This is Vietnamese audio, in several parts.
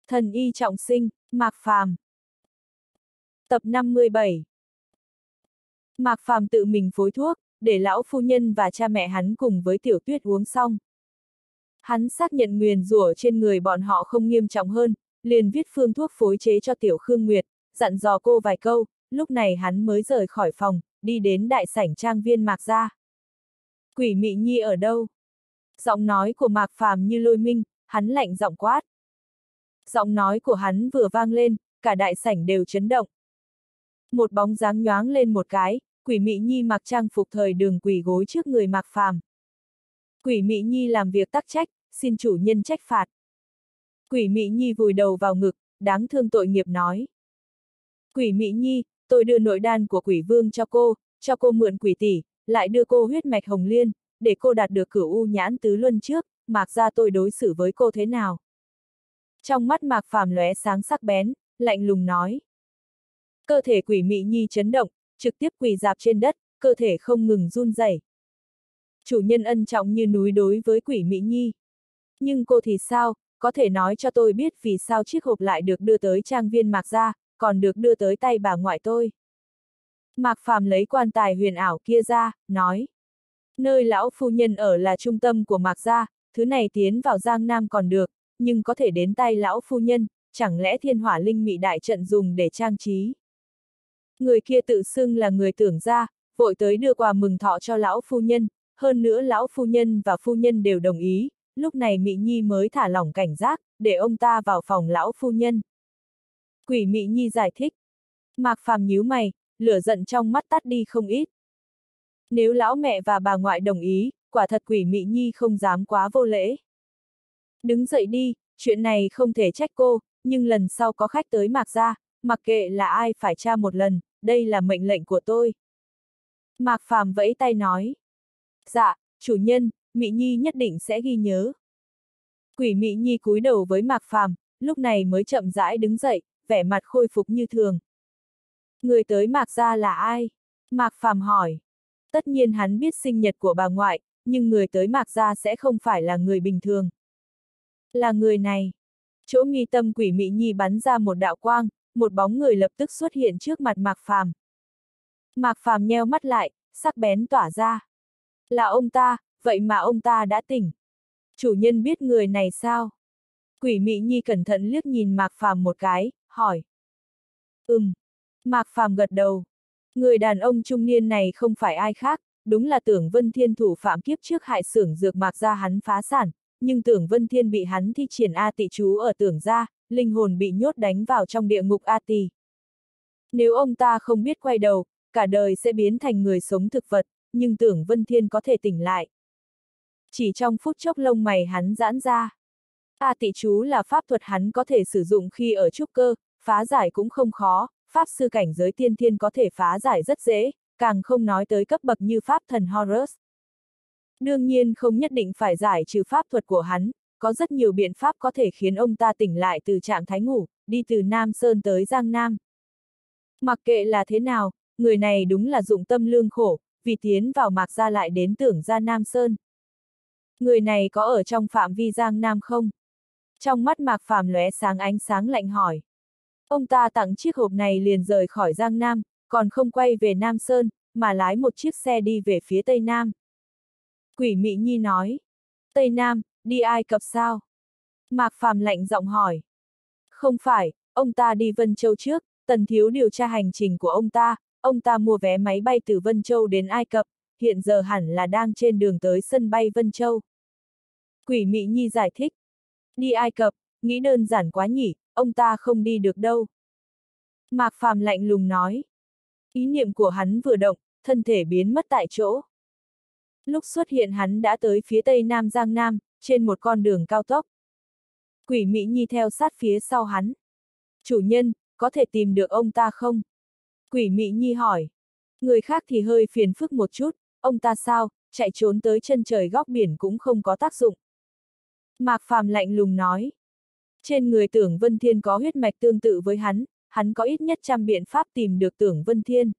Thần y trọng sinh, Mạc Phàm. Tập 57. Mạc Phàm tự mình phối thuốc, để lão phu nhân và cha mẹ hắn cùng với Tiểu Tuyết uống xong. Hắn xác nhận nguyền rủa trên người bọn họ không nghiêm trọng hơn, liền viết phương thuốc phối chế cho Tiểu Khương Nguyệt, dặn dò cô vài câu, lúc này hắn mới rời khỏi phòng, đi đến đại sảnh trang viên Mạc gia. Quỷ Mị Nhi ở đâu? Giọng nói của Mạc Phàm như lôi minh, hắn lạnh giọng quát. Giọng nói của hắn vừa vang lên, cả đại sảnh đều chấn động. Một bóng dáng nhoáng lên một cái, Quỷ Mị Nhi mặc trang phục thời đường quỳ gối trước người Mạc Phàm. Quỷ Mị Nhi làm việc tắc trách, xin chủ nhân trách phạt. Quỷ Mị Nhi vùi đầu vào ngực, đáng thương tội nghiệp nói. Quỷ Mị Nhi, tôi đưa nội đan của Quỷ Vương cho cô mượn quỷ tỷ, lại đưa cô huyết mạch hồng liên, để cô đạt được cửu u nhãn tứ luân trước, Mạc gia tôi đối xử với cô thế nào? Trong mắt Mạc Phàm lóe sáng sắc bén, lạnh lùng nói. Cơ thể Quỷ Mị Nhi chấn động, trực tiếp quỳ rạp trên đất, cơ thể không ngừng run rẩy. Chủ nhân ân trọng như núi đối với Quỷ Mị Nhi. Nhưng cô thì sao, có thể nói cho tôi biết vì sao chiếc hộp lại được đưa tới trang viên Mạc gia, còn được đưa tới tay bà ngoại tôi. Mạc Phàm lấy quan tài huyền ảo kia ra, nói. Nơi lão phu nhân ở là trung tâm của Mạc gia, thứ này tiến vào Giang Nam còn được, nhưng có thể đến tay lão phu nhân, chẳng lẽ Thiên Hỏa Linh Mị đại trận dùng để trang trí. Người kia tự xưng là người Tưởng gia, vội tới đưa quà mừng thọ cho lão phu nhân, hơn nữa lão phu nhân và phu nhân đều đồng ý, lúc này Mị Nhi mới thả lỏng cảnh giác, để ông ta vào phòng lão phu nhân. Quỷ Mị Nhi giải thích. Mạc Phàm nhíu mày, lửa giận trong mắt tắt đi không ít. Nếu lão mẹ và bà ngoại đồng ý, quả thật Quỷ Mị Nhi không dám quá vô lễ. Đứng dậy đi, chuyện này không thể trách cô, nhưng lần sau có khách tới Mạc gia, mặc kệ là ai phải tra một lần, đây là mệnh lệnh của tôi. Mạc Phàm vẫy tay nói. Dạ, chủ nhân, Mị Nhi nhất định sẽ ghi nhớ. Quỷ Mị Nhi cúi đầu với Mạc Phàm, lúc này mới chậm rãi đứng dậy, vẻ mặt khôi phục như thường. Người tới Mạc gia là ai? Mạc Phàm hỏi. Tất nhiên hắn biết sinh nhật của bà ngoại, nhưng người tới Mạc gia sẽ không phải là người bình thường. Là người này. Chỗ mi tâm Quỷ Mị Nhi bắn ra một đạo quang, một bóng người lập tức xuất hiện trước mặt Mạc Phàm. Mạc Phàm nheo mắt lại, sắc bén tỏa ra. Là ông ta, vậy mà ông ta đã tỉnh. Chủ nhân biết người này sao? Quỷ Mị Nhi cẩn thận liếc nhìn Mạc Phàm một cái, hỏi. Mạc Phàm gật đầu. Người đàn ông trung niên này không phải ai khác, đúng là Tưởng Vân Thiên thủ phạm kiếp trước hại xưởng dược Mạc gia hắn phá sản, nhưng Tưởng Vân Thiên bị hắn thi triển A Tị chú ở Tưởng gia, linh hồn bị nhốt đánh vào trong địa ngục A Tỳ. Nếu ông ta không biết quay đầu, cả đời sẽ biến thành người sống thực vật, nhưng Tưởng Vân Thiên có thể tỉnh lại. Chỉ trong phút chốc lông mày hắn giãn ra. A Tị chú là pháp thuật hắn có thể sử dụng khi ở trúc cơ, phá giải cũng không khó, pháp sư cảnh giới tiên thiên có thể phá giải rất dễ, càng không nói tới cấp bậc như pháp thần Horus. Đương nhiên không nhất định phải giải trừ pháp thuật của hắn, có rất nhiều biện pháp có thể khiến ông ta tỉnh lại từ trạng thái ngủ, đi từ Nam Sơn tới Giang Nam. Mặc kệ là thế nào, người này đúng là dụng tâm lương khổ, vì tiến vào Mạc gia lại đến Tưởng gia Nam Sơn. Người này có ở trong phạm vi Giang Nam không? Trong mắt Mạc Phàm lóe sáng ánh sáng lạnh hỏi. Ông ta tặng chiếc hộp này liền rời khỏi Giang Nam, còn không quay về Nam Sơn, mà lái một chiếc xe đi về phía Tây Nam. Quỷ Mị Nhi nói. Tây Nam, đi Ai Cập sao? Mạc Phàm lạnh giọng hỏi. Không phải, ông ta đi Vân Châu trước, Tần thiếu điều tra hành trình của ông ta mua vé máy bay từ Vân Châu đến Ai Cập, hiện giờ hẳn là đang trên đường tới sân bay Vân Châu. Quỷ Mị Nhi giải thích. Đi Ai Cập, nghĩ đơn giản quá nhỉ, ông ta không đi được đâu. Mạc Phàm lạnh lùng nói. Ý niệm của hắn vừa động, thân thể biến mất tại chỗ. Lúc xuất hiện hắn đã tới phía tây nam Giang Nam, trên một con đường cao tốc. Quỷ Mị Nhi theo sát phía sau hắn. Chủ nhân, có thể tìm được ông ta không? Quỷ Mị Nhi hỏi. Người khác thì hơi phiền phức một chút, ông ta sao, chạy trốn tới chân trời góc biển cũng không có tác dụng. Mạc Phàm lạnh lùng nói. Trên người Tưởng Vân Thiên có huyết mạch tương tự với hắn có ít nhất 100 biện pháp tìm được Tưởng Vân Thiên.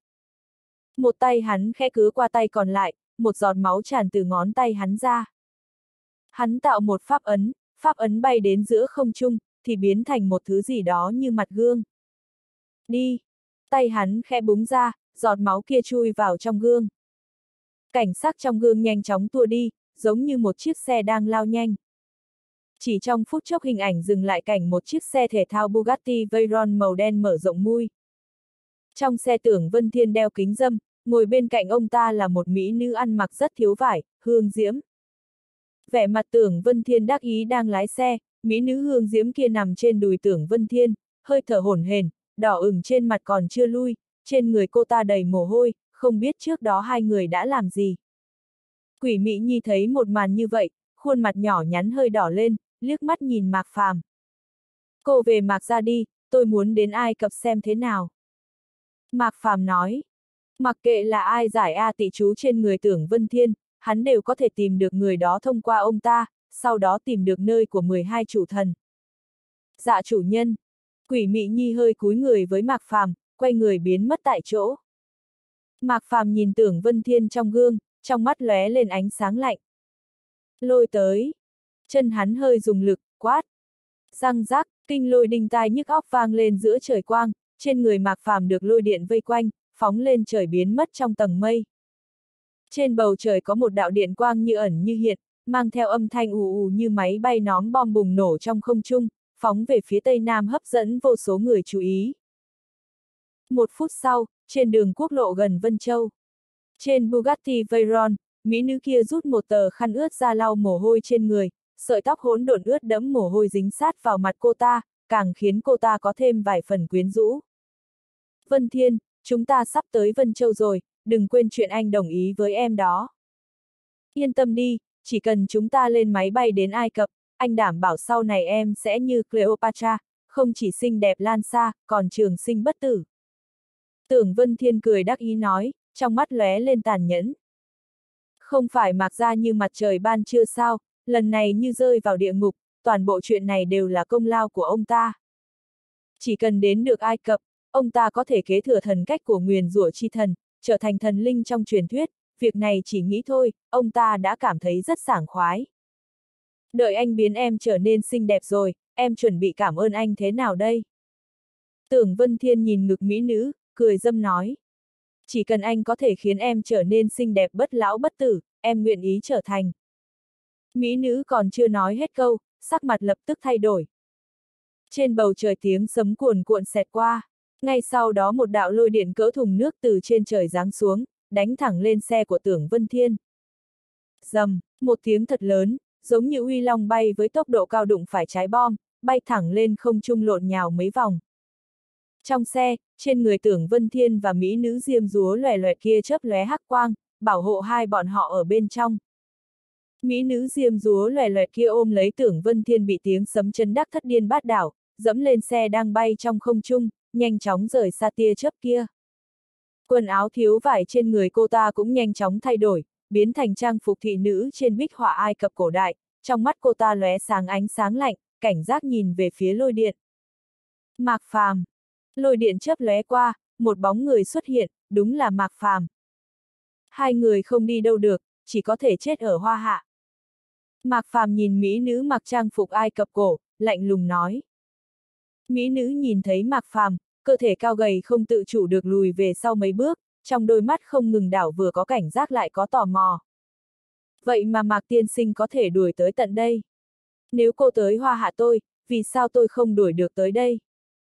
Một tay hắn khẽ cứ qua tay còn lại, một giọt máu tràn từ ngón tay hắn ra. Hắn tạo một pháp ấn bay đến giữa không trung, thì biến thành một thứ gì đó như mặt gương. Đi! Tay hắn khẽ búng ra, giọt máu kia chui vào trong gương. Cảnh sắc trong gương nhanh chóng tua đi, giống như một chiếc xe đang lao nhanh. Chỉ trong phút chốc hình ảnh dừng lại cảnh một chiếc xe thể thao Bugatti Veyron màu đen mở rộng mui. Trong xe Tưởng Vân Thiên đeo kính râm, ngồi bên cạnh ông ta là một mỹ nữ ăn mặc rất thiếu vải, Hương Diễm. Vẻ mặt Tưởng Vân Thiên đắc ý đang lái xe, mỹ nữ Hương Diễm kia nằm trên đùi Tưởng Vân Thiên, hơi thở hổn hển, đỏ ửng trên mặt còn chưa lui, trên người cô ta đầy mồ hôi, không biết trước đó hai người đã làm gì. Quỷ Mỹ Nhi thấy một màn như vậy, khuôn mặt nhỏ nhắn hơi đỏ lên, liếc mắt nhìn Mạc Phàm. Cô về Mạc ra đi, tôi muốn đến Ai Cập xem thế nào. Mạc Phàm nói, mặc kệ là ai giải A tỷ chú trên người Tưởng Vân Thiên, hắn đều có thể tìm được người đó thông qua ông ta, sau đó tìm được nơi của 12 chủ thần. Dạ chủ nhân. Quỷ Mị Nhi hơi cúi người với Mạc Phàm, quay người biến mất tại chỗ. Mạc Phàm nhìn Tưởng Vân Thiên trong gương, trong mắt lóe lên ánh sáng lạnh. Lôi tới. Chân hắn hơi dùng lực, quát. Răng rắc, kinh lôi đinh tai nhức óc vang lên giữa trời quang, trên người Mạc Phàm được lôi điện vây quanh, phóng lên trời biến mất trong tầng mây. Trên bầu trời có một đạo điện quang như ẩn như hiện, mang theo âm thanh ù ù như máy bay ném bom bùng nổ trong không trung, phóng về phía tây nam hấp dẫn vô số người chú ý. Một phút sau, trên đường quốc lộ gần Vân Châu. Trên Bugatti Veyron, mỹ nữ kia rút một tờ khăn ướt ra lau mồ hôi trên người, sợi tóc hỗn độn ướt đẫm mồ hôi dính sát vào mặt cô ta, càng khiến cô ta có thêm vài phần quyến rũ. Vân Thiên, chúng ta sắp tới Vân Châu rồi, đừng quên chuyện anh đồng ý với em đó. Yên tâm đi, chỉ cần chúng ta lên máy bay đến Ai Cập, anh đảm bảo sau này em sẽ như Cleopatra, không chỉ xinh đẹp lan xa, còn trường sinh bất tử. Tưởng Vân Thiên cười đắc ý nói, trong mắt lóe lên tàn nhẫn. Không phải Mạc ra như mặt trời ban trưa sao, lần này như rơi vào địa ngục, toàn bộ chuyện này đều là công lao của ông ta. Chỉ cần đến được Ai Cập, ông ta có thể kế thừa thần cách của nguyền rủa chi thần, trở thành thần linh trong truyền thuyết, việc này chỉ nghĩ thôi, ông ta đã cảm thấy rất sảng khoái. Đợi anh biến em trở nên xinh đẹp rồi, em chuẩn bị cảm ơn anh thế nào đây? Tưởng Vân Thiên nhìn ngực mỹ nữ, cười dâm nói. Chỉ cần anh có thể khiến em trở nên xinh đẹp bất lão bất tử, em nguyện ý trở thành. Mỹ nữ còn chưa nói hết câu, sắc mặt lập tức thay đổi. Trên bầu trời tiếng sấm cuồn cuộn xẹt qua, ngay sau đó một đạo lôi điện cỡ thùng nước từ trên trời giáng xuống, đánh thẳng lên xe của Tưởng Vân Thiên. Rầm, một tiếng thật lớn, giống như uy long bay với tốc độ cao đụng phải trái bom, bay thẳng lên không trung lộn nhào mấy vòng. Trong xe, trên người Tưởng Vân Thiên và mỹ nữ diêm dúa lòe loẹt kia chớp lóe hắc quang, bảo hộ hai bọn họ ở bên trong. Mỹ nữ diêm dúa lòe loẹt kia ôm lấy Tưởng Vân Thiên bị tiếng sấm chấn đắc thất điên bát đảo, dẫm lên xe đang bay trong không trung, nhanh chóng rời xa tia chớp kia. Quần áo thiếu vải trên người cô ta cũng nhanh chóng thay đổi, biến thành trang phục thị nữ trên bích họa Ai Cập cổ đại, trong mắt cô ta lóe sáng ánh sáng lạnh, cảnh giác nhìn về phía lôi điện. Mạc Phàm. Lôi điện chớp lóe qua, một bóng người xuất hiện, đúng là Mạc Phàm. Hai người không đi đâu được, chỉ có thể chết ở Hoa Hạ. Mạc Phàm nhìn mỹ nữ mặc trang phục Ai Cập cổ, lạnh lùng nói. Mỹ nữ nhìn thấy Mạc Phàm, cơ thể cao gầy không tự chủ được lùi về sau mấy bước, trong đôi mắt không ngừng đảo vừa có cảnh giác lại có tò mò. Vậy mà Mạc tiên sinh có thể đuổi tới tận đây. Nếu cô tới Hoa Hạ tôi, vì sao tôi không đuổi được tới đây?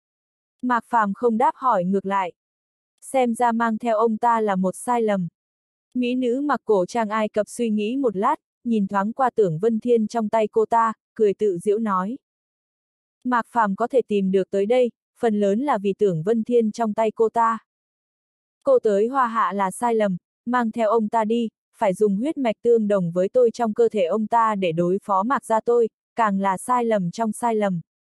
Mạc Phàm không đáp hỏi ngược lại. Xem ra mang theo ông ta là một sai lầm. Mỹ nữ mặc cổ trang Ai Cập suy nghĩ một lát, nhìn thoáng qua Tưởng Vân Thiên trong tay cô ta, cười tự giễu nói. Mạc Phàm có thể tìm được tới đây, phần lớn là vì Tưởng Vân Thiên trong tay cô ta. Cô tới Hoa Hạ là sai lầm, mang theo ông ta đi, phải dùng huyết mạch tương đồng với tôi trong cơ thể ông ta để đối phó Mạc gia tôi, càng là sai lầm trong sai lầm.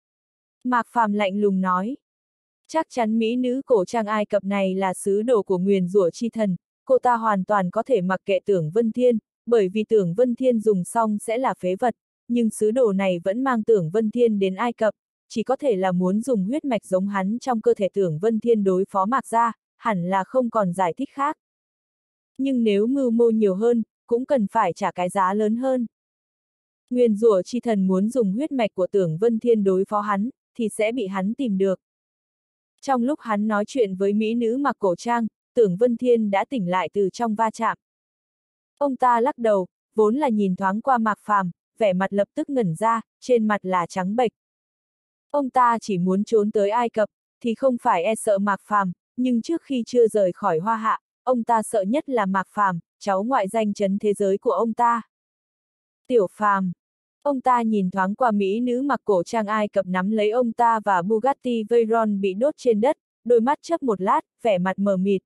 Mạc Phàm lạnh lùng nói. Chắc chắn mỹ nữ cổ trang Ai Cập này là sứ đồ của nguyền rủa chi thần, cô ta hoàn toàn có thể mặc kệ Tưởng Vân Thiên, bởi vì Tưởng Vân Thiên dùng xong sẽ là phế vật, nhưng sứ đồ này vẫn mang Tưởng Vân Thiên đến Ai Cập, chỉ có thể là muốn dùng huyết mạch giống hắn trong cơ thể Tưởng Vân Thiên đối phó Mạc gia, hẳn là không còn giải thích khác. Nhưng nếu mưu mô nhiều hơn, cũng cần phải trả cái giá lớn hơn. Nguyền rủa chi thần muốn dùng huyết mạch của Tưởng Vân Thiên đối phó hắn, thì sẽ bị hắn tìm được. Trong lúc hắn nói chuyện với mỹ nữ mặc cổ trang, Tưởng Vân Thiên đã tỉnh lại từ trong va chạm. Ông ta lắc đầu, vốn là nhìn thoáng qua Mạc Phàm, vẻ mặt lập tức ngẩn ra, trên mặt là trắng bệch. Ông ta chỉ muốn trốn tới Ai Cập, thì không phải e sợ Mạc Phàm, nhưng trước khi chưa rời khỏi Hoa Hạ, ông ta sợ nhất là Mạc Phàm, cháu ngoại danh chấn thế giới của ông ta. Tiểu Phàm. Ông ta nhìn thoáng qua mỹ nữ mặc cổ trang Ai Cập nắm lấy ông ta và Bugatti Veyron bị đốt trên đất, đôi mắt chớp một lát, vẻ mặt mờ mịt.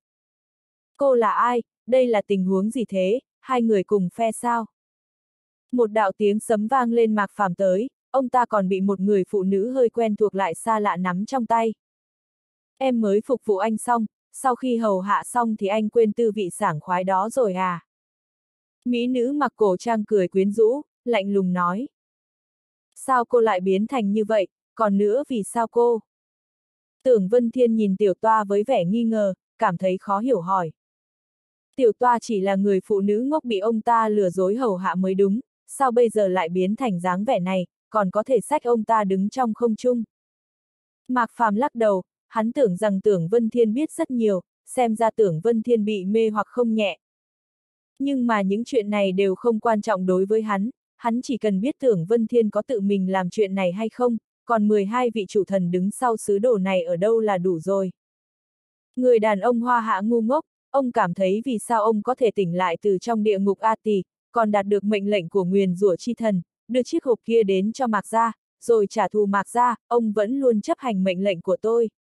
Cô là ai? Đây là tình huống gì thế? Hai người cùng phe sao? Một đạo tiếng sấm vang lên Mạc Phàm tới, ông ta còn bị một người phụ nữ hơi quen thuộc lại xa lạ nắm trong tay. Em mới phục vụ anh xong, sau khi hầu hạ xong thì anh quên tư vị sảng khoái đó rồi à? Mỹ nữ mặc cổ trang cười quyến rũ, lạnh lùng nói. Sao cô lại biến thành như vậy, còn nữa vì sao cô? Tưởng Vân Thiên nhìn tiểu toa với vẻ nghi ngờ, cảm thấy khó hiểu hỏi. Tiểu toa chỉ là người phụ nữ ngốc bị ông ta lừa dối hầu hạ mới đúng, sao bây giờ lại biến thành dáng vẻ này, còn có thể xách ông ta đứng trong không trung. Mạc Phàm lắc đầu, hắn tưởng rằng Tưởng Vân Thiên biết rất nhiều, xem ra Tưởng Vân Thiên bị mê hoặc không nhẹ. Nhưng mà những chuyện này đều không quan trọng đối với hắn chỉ cần biết Tưởng Vân Thiên có tự mình làm chuyện này hay không, còn 12 vị chủ thần đứng sau sứ đồ này ở đâu là đủ rồi. Người đàn ông Hoa Hạ ngu ngốc, ông cảm thấy vì sao ông có thể tỉnh lại từ trong địa ngục A Tỳ, còn đạt được mệnh lệnh của nguyền rủa chi thần, đưa chiếc hộp kia đến cho Mạc Gia, rồi trả thù Mạc Gia, ông vẫn luôn chấp hành mệnh lệnh của tôi.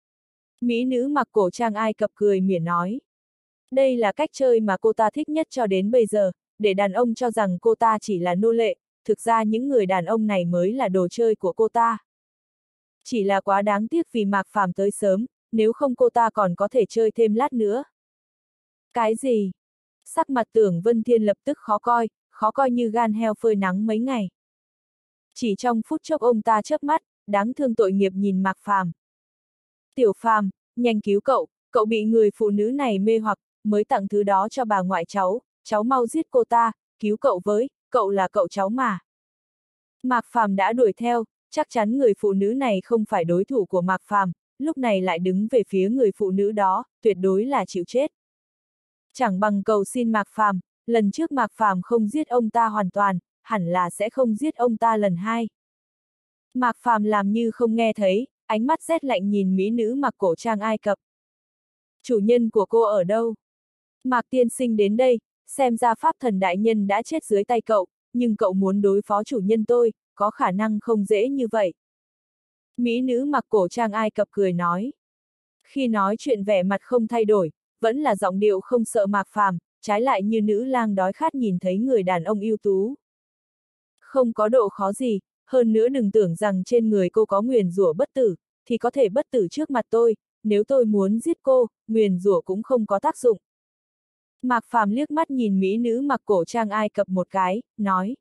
Mỹ nữ mặc cổ trang Ai Cập cười mỉa nói. Đây là cách chơi mà cô ta thích nhất cho đến bây giờ, để đàn ông cho rằng cô ta chỉ là nô lệ, thực ra những người đàn ông này mới là đồ chơi của cô ta. Chỉ là quá đáng tiếc vì Mạc Phàm tới sớm, nếu không cô ta còn có thể chơi thêm lát nữa. Cái gì? Sắc mặt Tưởng Vân Thiên lập tức khó coi như gan heo phơi nắng mấy ngày. Chỉ trong phút chốc ông ta chớp mắt, đáng thương tội nghiệp nhìn Mạc Phàm. Tiểu Phàm, nhanh cứu cậu bị người phụ nữ này mê hoặc, mới tặng thứ đó cho bà ngoại cháu mau giết cô ta, cứu cậu với, cậu là cậu cháu mà. Mạc Phàm đã đuổi theo, chắc chắn người phụ nữ này không phải đối thủ của Mạc Phàm, lúc này lại đứng về phía người phụ nữ đó, tuyệt đối là chịu chết. Chẳng bằng cầu xin Mạc Phàm, lần trước Mạc Phàm không giết ông ta hoàn toàn, hẳn là sẽ không giết ông ta lần hai. Mạc Phàm làm như không nghe thấy, ánh mắt rét lạnh nhìn mỹ nữ mặc cổ trang Ai Cập. Chủ nhân của cô ở đâu? Mạc tiên sinh đến đây, xem ra pháp thần đại nhân đã chết dưới tay cậu, nhưng cậu muốn đối phó chủ nhân tôi, có khả năng không dễ như vậy. Mỹ nữ mặc cổ trang Ai Cập cười nói. Khi nói chuyện vẻ mặt không thay đổi, vẫn là giọng điệu không sợ Mạc Phàm, trái lại như nữ lang đói khát nhìn thấy người đàn ông ưu tú. Không có độ khó gì, hơn nữa đừng tưởng rằng trên người cô có nguyền rủa bất tử, thì có thể bất tử trước mặt tôi, nếu tôi muốn giết cô, nguyền rủa cũng không có tác dụng. Mạc Phàm liếc mắt nhìn mỹ nữ mặc cổ trang Ai Cập một cái, nói.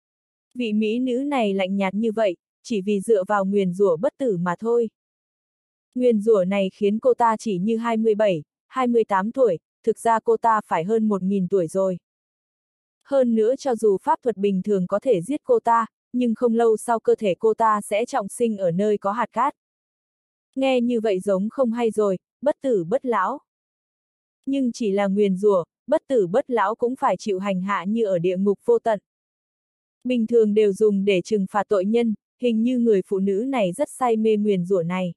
Vị mỹ nữ này lạnh nhạt như vậy, chỉ vì dựa vào nguyền rủa bất tử mà thôi. Nguyền rủa này khiến cô ta chỉ như 27, 28 tuổi, thực ra cô ta phải hơn 1000 tuổi rồi. Hơn nữa cho dù pháp thuật bình thường có thể giết cô ta, nhưng không lâu sau cơ thể cô ta sẽ trọng sinh ở nơi có hạt cát. Nghe như vậy giống không hay rồi, bất tử bất lão. Nhưng chỉ là nguyền rủa, bất tử bất lão cũng phải chịu hành hạ như ở địa ngục vô tận. Bình thường đều dùng để trừng phạt tội nhân, hình như người phụ nữ này rất say mê nguyền rủa này.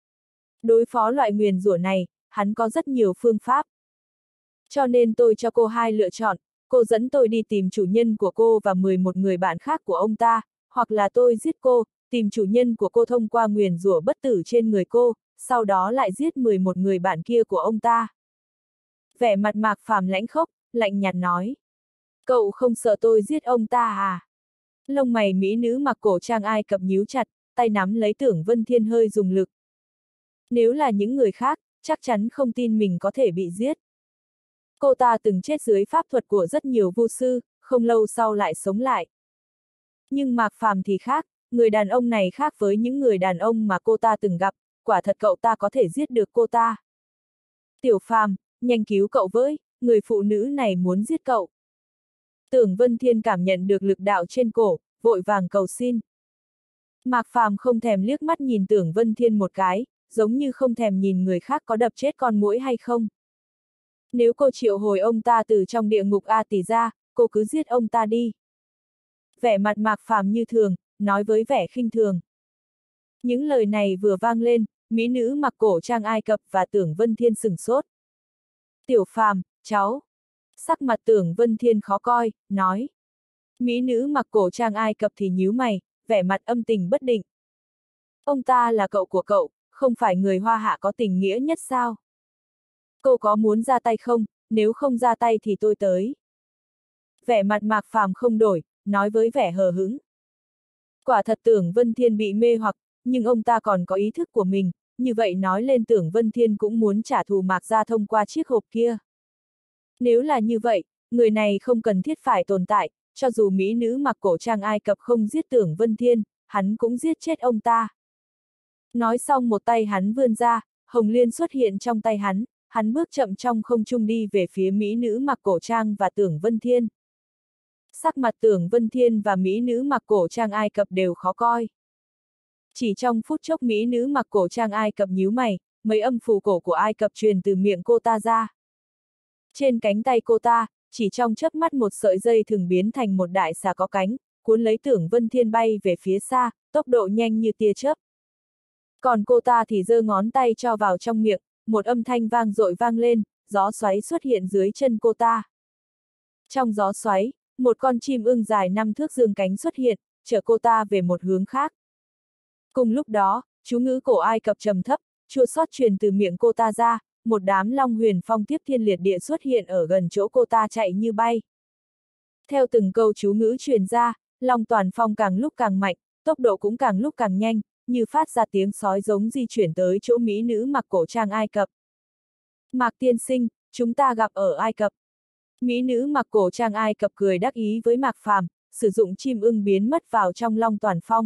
Đối phó loại nguyền rủa này, hắn có rất nhiều phương pháp. Cho nên tôi cho cô hai lựa chọn, cô dẫn tôi đi tìm chủ nhân của cô và 11 người bạn khác của ông ta, hoặc là tôi giết cô, tìm chủ nhân của cô thông qua nguyền rủa bất tử trên người cô, sau đó lại giết 11 người bạn kia của ông ta. Vẻ mặt Mạc Phàm lãnh khốc, lạnh nhạt nói. Cậu không sợ tôi giết ông ta à? Lông mày mỹ nữ mặc cổ trang Ai Cập nhíu chặt, tay nắm lấy Tưởng Vân Thiên hơi dùng lực. Nếu là những người khác, chắc chắn không tin mình có thể bị giết. Cô ta từng chết dưới pháp thuật của rất nhiều vu sư, không lâu sau lại sống lại. Nhưng Mạc Phàm thì khác, người đàn ông này khác với những người đàn ông mà cô ta từng gặp, quả thật cậu ta có thể giết được cô ta. Tiểu Phàm, nhanh cứu cậu với, người phụ nữ này muốn giết cậu. Tưởng Vân Thiên cảm nhận được lực đạo trên cổ, vội vàng cầu xin. Mạc Phàm không thèm liếc mắt nhìn Tưởng Vân Thiên một cái, giống như không thèm nhìn người khác có đập chết con muỗi hay không. Nếu cô triệu hồi ông ta từ trong địa ngục A Tỷ ra, cô cứ giết ông ta đi. Vẻ mặt Mạc Phàm như thường, nói với vẻ khinh thường. Những lời này vừa vang lên, mỹ nữ mặc cổ trang Ai Cập và Tưởng Vân Thiên sửng sốt. Tiểu Phàm, cháu. Sắc mặt Tưởng Vân Thiên khó coi, nói. Mỹ nữ mặc cổ trang Ai Cập thì nhíu mày, vẻ mặt âm tình bất định. Ông ta là cậu của cậu, không phải người Hoa Hạ có tình nghĩa nhất sao? Cô có muốn ra tay không, nếu không ra tay thì tôi tới. Vẻ mặt Mạc Phàm không đổi, nói với vẻ hờ hững. Quả thật Tưởng Vân Thiên bị mê hoặc, nhưng ông ta còn có ý thức của mình, như vậy nói lên Tưởng Vân Thiên cũng muốn trả thù Mạc gia thông qua chiếc hộp kia. Nếu là như vậy, người này không cần thiết phải tồn tại, cho dù mỹ nữ mặc cổ trang Ai Cập không giết Tưởng Vân Thiên, hắn cũng giết chết ông ta. Nói xong một tay hắn vươn ra, hồng liên xuất hiện trong tay hắn bước chậm trong không trung đi về phía mỹ nữ mặc cổ trang và Tưởng Vân Thiên. Sắc mặt Tưởng Vân Thiên và mỹ nữ mặc cổ trang Ai Cập đều khó coi. Chỉ trong phút chốc mỹ nữ mặc cổ trang Ai Cập nhíu mày, mấy âm phù cổ của Ai Cập truyền từ miệng cô ta ra. Trên cánh tay cô ta, chỉ trong chớp mắt một sợi dây thường biến thành một đại xà có cánh, cuốn lấy Tưởng Vân Thiên bay về phía xa, tốc độ nhanh như tia chớp. Còn cô ta thì giơ ngón tay cho vào trong miệng, một âm thanh vang dội vang lên, gió xoáy xuất hiện dưới chân cô ta. Trong gió xoáy, một con chim ưng dài 5 thước dương cánh xuất hiện, chở cô ta về một hướng khác. Cùng lúc đó, chú ngữ cổ Ai Cập trầm thấp, chua xót truyền từ miệng cô ta ra, một đám long huyền phong tiếp thiên liệt địa xuất hiện ở gần chỗ cô ta chạy như bay. Theo từng câu chú ngữ truyền ra, long toàn phong càng lúc càng mạnh, tốc độ cũng càng lúc càng nhanh, như phát ra tiếng sói giống di chuyển tới chỗ mỹ nữ mặc cổ trang Ai Cập. Mạc tiên sinh, chúng ta gặp ở Ai Cập. Mỹ nữ mặc cổ trang Ai Cập cười đắc ý với Mạc Phàm, sử dụng chim ưng biến mất vào trong long toàn phong.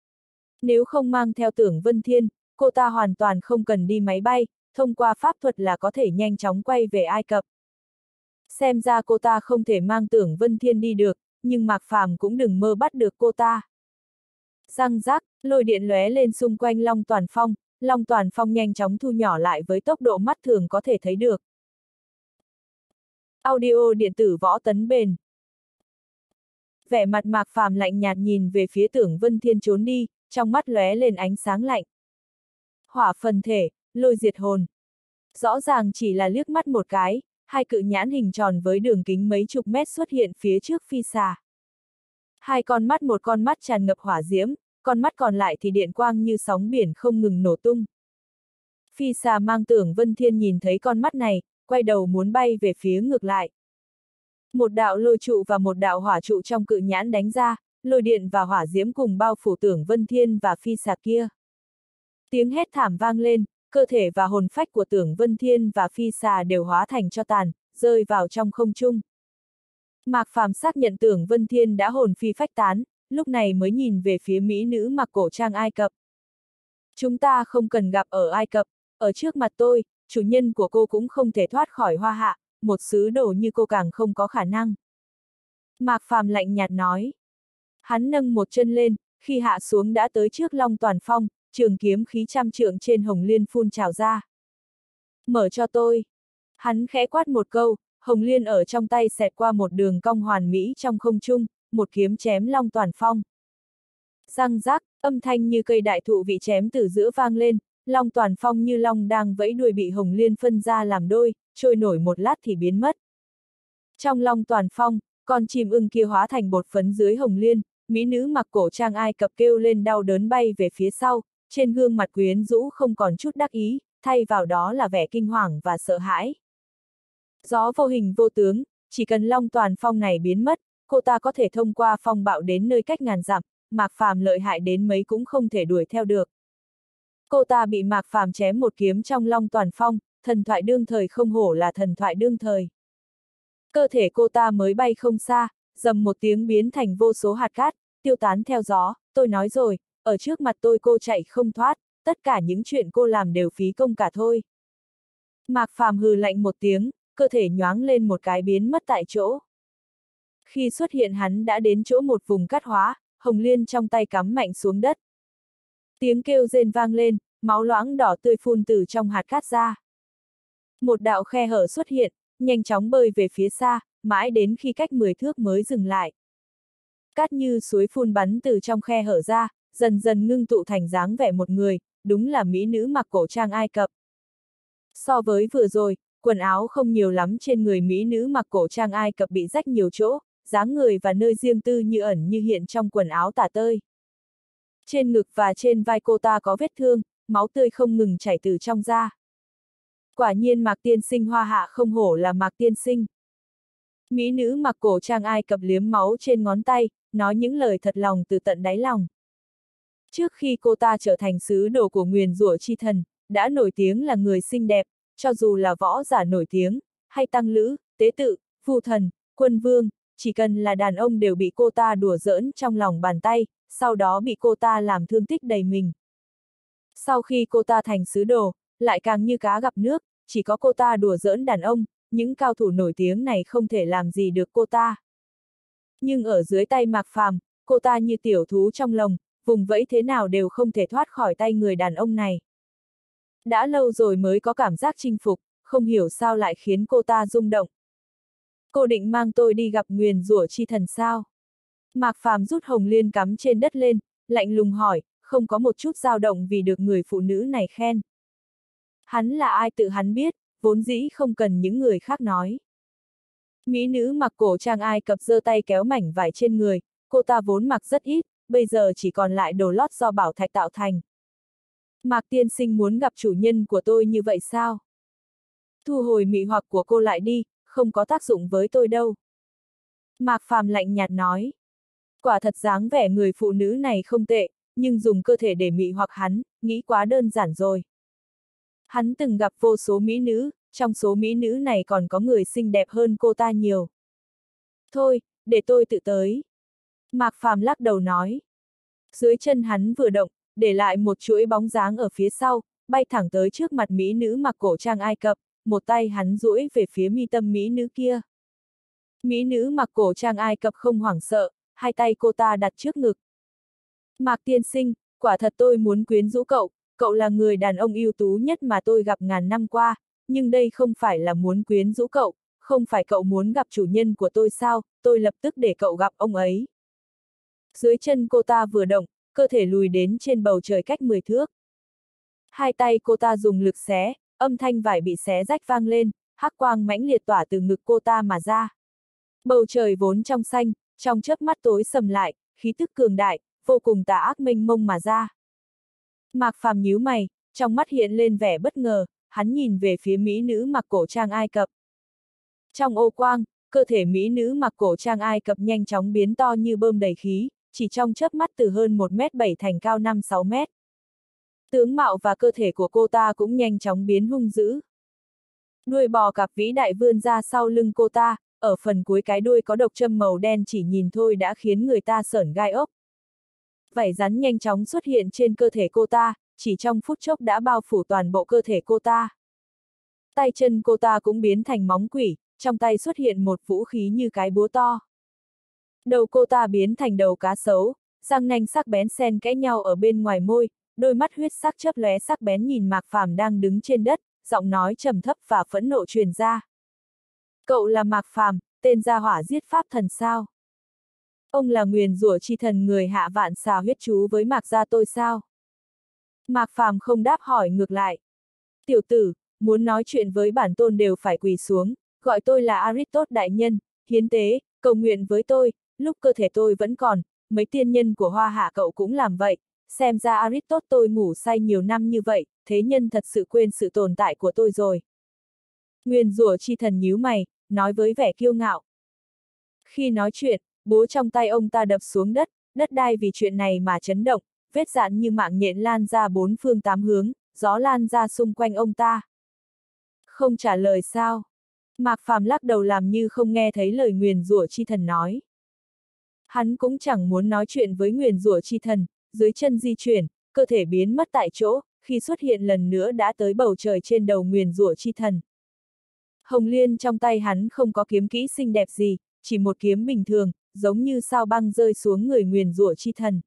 Nếu không mang theo Tưởng Vân Thiên, cô ta hoàn toàn không cần đi máy bay, thông qua pháp thuật là có thể nhanh chóng quay về Ai Cập. Xem ra cô ta không thể mang Tưởng Vân Thiên đi được, nhưng Mạc Phàm cũng đừng mơ bắt được cô ta. Răng rác, lôi điện lóe lên xung quanh Long Toàn Phong nhanh chóng thu nhỏ lại với tốc độ mắt thường có thể thấy được. Audio điện tử Võ Tấn Bền. Vẻ mặt Mạc Phàm lạnh nhạt nhìn về phía Tưởng Vân Thiên trốn đi, trong mắt lóe lên ánh sáng lạnh. Hỏa phần thể, lôi diệt hồn. Rõ ràng chỉ là liếc mắt một cái, hai cự nhãn hình tròn với đường kính mấy chục mét xuất hiện phía trước phi xà. Hai con mắt, một con mắt tràn ngập hỏa diễm, con mắt còn lại thì điện quang như sóng biển không ngừng nổ tung. Phi xà mang Tưởng Vân Thiên nhìn thấy con mắt này, quay đầu muốn bay về phía ngược lại. Một đạo lôi trụ và một đạo hỏa trụ trong cự nhãn đánh ra, lôi điện và hỏa diễm cùng bao phủ Tưởng Vân Thiên và phi xà kia. Tiếng hét thảm vang lên, cơ thể và hồn phách của Tưởng Vân Thiên và phi xà đều hóa thành tro tàn, rơi vào trong không trung. Mạc Phàm xác nhận Tưởng Vân Thiên đã hồn phi phách tán, lúc này mới nhìn về phía mỹ nữ mặc cổ trang Ai Cập. Chúng ta không cần gặp ở Ai Cập, ở trước mặt tôi, chủ nhân của cô cũng không thể thoát khỏi Hoa Hạ, một sứ đồ như cô càng không có khả năng. Mạc Phàm lạnh nhạt nói. Hắn nâng một chân lên, khi hạ xuống đã tới trước Long Toàn Phong, trường kiếm khí trăm trượng trên hồng liên phun trào ra. Mở cho tôi. Hắn khẽ quát một câu, hồng liên ở trong tay xẹt qua một đường cong hoàn mỹ trong không trung, một kiếm chém Long Toàn Phong. Răng rác, âm thanh như cây đại thụ bị chém từ giữa vang lên, Long Toàn Phong như long đang vẫy đuôi bị hồng liên phân ra làm đôi, trôi nổi một lát thì biến mất. Trong Long Toàn Phong, con chim ưng kia hóa thành bột phấn dưới hồng liên, mỹ nữ mặc cổ trang Ai Cập kêu lên đau đớn bay về phía sau, trên gương mặt quyến rũ không còn chút đắc ý, thay vào đó là vẻ kinh hoàng và sợ hãi. Gió vô hình vô tướng, chỉ cần Long Toàn Phong này biến mất, cô ta có thể thông qua phong bạo đến nơi cách ngàn dặm, Mạc Phàm lợi hại đến mấy cũng không thể đuổi theo được. Cô ta bị Mạc Phàm chém một kiếm trong Long Toàn Phong, thần thoại đương thời không hổ là thần thoại đương thời. Cơ thể cô ta mới bay không xa, rầm một tiếng biến thành vô số hạt cát, tiêu tán theo gió, tôi nói rồi, ở trước mặt tôi cô chạy không thoát, tất cả những chuyện cô làm đều phí công cả thôi. Mạc Phàm hừ lạnh một tiếng, cơ thể nhoáng lên một cái biến mất tại chỗ. Khi xuất hiện hắn đã đến chỗ một vùng cát hóa, hồng liên trong tay cắm mạnh xuống đất. Tiếng kêu rên vang lên, máu loãng đỏ tươi phun từ trong hạt cát ra. Một đạo khe hở xuất hiện, nhanh chóng bơi về phía xa, mãi đến khi cách 10 thước mới dừng lại. Cát như suối phun bắn từ trong khe hở ra, dần dần ngưng tụ thành dáng vẻ một người, đúng là mỹ nữ mặc cổ trang Ai Cập. So với vừa rồi, quần áo không nhiều lắm trên người mỹ nữ mặc cổ trang Ai Cập bị rách nhiều chỗ, dáng người và nơi riêng tư như ẩn như hiện trong quần áo tả tơi. Trên ngực và trên vai cô ta có vết thương, máu tươi không ngừng chảy từ trong da. Quả nhiên Mạc tiên sinh hoa hạ không hổ là Mạc tiên sinh. Mỹ nữ mặc cổ trang Ai Cập liếm máu trên ngón tay, nói những lời thật lòng từ tận đáy lòng. Trước khi cô ta trở thành sứ đồ của nguyền rủa chi thần, đã nổi tiếng là người xinh đẹp, cho dù là võ giả nổi tiếng, hay tăng lữ, tế tự, phù thần, quân vương, chỉ cần là đàn ông đều bị cô ta đùa giỡn trong lòng bàn tay, sau đó bị cô ta làm thương tích đầy mình. Sau khi cô ta thành sứ đồ, lại càng như cá gặp nước, chỉ có cô ta đùa giỡn đàn ông, những cao thủ nổi tiếng này không thể làm gì được cô ta. Nhưng ở dưới tay Mạc Phàm, cô ta như tiểu thú trong lồng, vùng vẫy thế nào đều không thể thoát khỏi tay người đàn ông này. Đã lâu rồi mới có cảm giác chinh phục, không hiểu sao lại khiến cô ta rung động. Cô định mang tôi đi gặp nguyền rủa chi thần sao? Mạc Phàm rút hồng liên cắm trên đất lên, lạnh lùng hỏi, không có một chút dao động vì được người phụ nữ này khen. Hắn là ai tự hắn biết, vốn dĩ không cần những người khác nói. Mỹ nữ mặc cổ trang Ai Cập giơ tay kéo mảnh vải trên người, cô ta vốn mặc rất ít, bây giờ chỉ còn lại đồ lót do bảo thạch tạo thành. Mạc tiên sinh muốn gặp chủ nhân của tôi như vậy sao? Thu hồi mị hoặc của cô lại đi, không có tác dụng với tôi đâu. Mạc Phàm lạnh nhạt nói. Quả thật dáng vẻ người phụ nữ này không tệ, nhưng dùng cơ thể để mị hoặc hắn, nghĩ quá đơn giản rồi. Hắn từng gặp vô số mỹ nữ, trong số mỹ nữ này còn có người xinh đẹp hơn cô ta nhiều. Thôi, để tôi tự tới. Mạc Phàm lắc đầu nói. Dưới chân hắn vừa động, để lại một chuỗi bóng dáng ở phía sau, bay thẳng tới trước mặt mỹ nữ mặc cổ trang Ai Cập, một tay hắn duỗi về phía mi tâm mỹ nữ kia. Mỹ nữ mặc cổ trang Ai Cập không hoảng sợ, hai tay cô ta đặt trước ngực. Mạc tiên sinh, quả thật tôi muốn quyến rũ cậu, cậu là người đàn ông ưu tú nhất mà tôi gặp ngàn năm qua, nhưng đây không phải là muốn quyến rũ cậu, không phải cậu muốn gặp chủ nhân của tôi sao, tôi lập tức để cậu gặp ông ấy. Dưới chân cô ta vừa động, cơ thể lùi đến trên bầu trời cách 10 thước. Hai tay cô ta dùng lực xé, âm thanh vải bị xé rách vang lên, hắc quang mãnh liệt tỏa từ ngực cô ta mà ra. Bầu trời vốn trong xanh, trong chớp mắt tối sầm lại, khí tức cường đại, vô cùng tà ác mênh mông mà ra. Mạc Phàm nhíu mày, trong mắt hiện lên vẻ bất ngờ, hắn nhìn về phía mỹ nữ mặc cổ trang Ai Cập. Trong ô quang, cơ thể mỹ nữ mặc cổ trang Ai Cập nhanh chóng biến to như bơm đầy khí, chỉ trong chớp mắt từ hơn 1m7 thành cao 5-6 mét. Tướng mạo và cơ thể của cô ta cũng nhanh chóng biến hung dữ. Đuôi bò cạp vĩ đại vươn ra sau lưng cô ta, ở phần cuối cái đuôi có độc châm màu đen chỉ nhìn thôi đã khiến người ta sởn gai ốc. Vảy rắn nhanh chóng xuất hiện trên cơ thể cô ta, chỉ trong phút chốc đã bao phủ toàn bộ cơ thể cô ta. Tay chân cô ta cũng biến thành móng quỷ, trong tay xuất hiện một vũ khí như cái búa to. Đầu cô ta biến thành đầu cá sấu, răng nanh sắc bén xen kẽ nhau ở bên ngoài môi, đôi mắt huyết sắc chớp lóe sắc bén nhìn Mạc Phàm đang đứng trên đất, giọng nói trầm thấp và phẫn nộ truyền ra. Cậu là Mạc Phàm, tên gia hỏa giết pháp thần sao? Ông là nguyền rủa chi thần người hạ vạn xà huyết chú với Mạc gia tôi sao? Mạc Phàm không đáp hỏi ngược lại. Tiểu tử, muốn nói chuyện với bản tôn đều phải quỳ xuống, gọi tôi là Aristotle đại nhân, hiến tế, cầu nguyện với tôi, lúc cơ thể tôi vẫn còn, mấy tiên nhân của Hoa Hạ cậu cũng làm vậy, xem ra Aristotle tôi ngủ say nhiều năm như vậy, thế nhân thật sự quên sự tồn tại của tôi rồi. Nguyền rủa chi thần nhíu mày, nói với vẻ kiêu ngạo. Khi nói chuyện, búa trong tay ông ta đập xuống đất, đất đai vì chuyện này mà chấn động, vết dạn như mạng nhện lan ra bốn phương tám hướng, gió lan ra xung quanh ông ta. Không trả lời sao? Mạc Phàm lắc đầu làm như không nghe thấy lời nguyền rủa chi thần nói. Hắn cũng chẳng muốn nói chuyện với nguyền rủa chi thần, dưới chân di chuyển, cơ thể biến mất tại chỗ, khi xuất hiện lần nữa đã tới bầu trời trên đầu nguyền rủa chi thần. Hồng liên trong tay hắn không có kiếm kỹ xinh đẹp gì, chỉ một kiếm bình thường, giống như sao băng rơi xuống người nguyền rủa chi thần.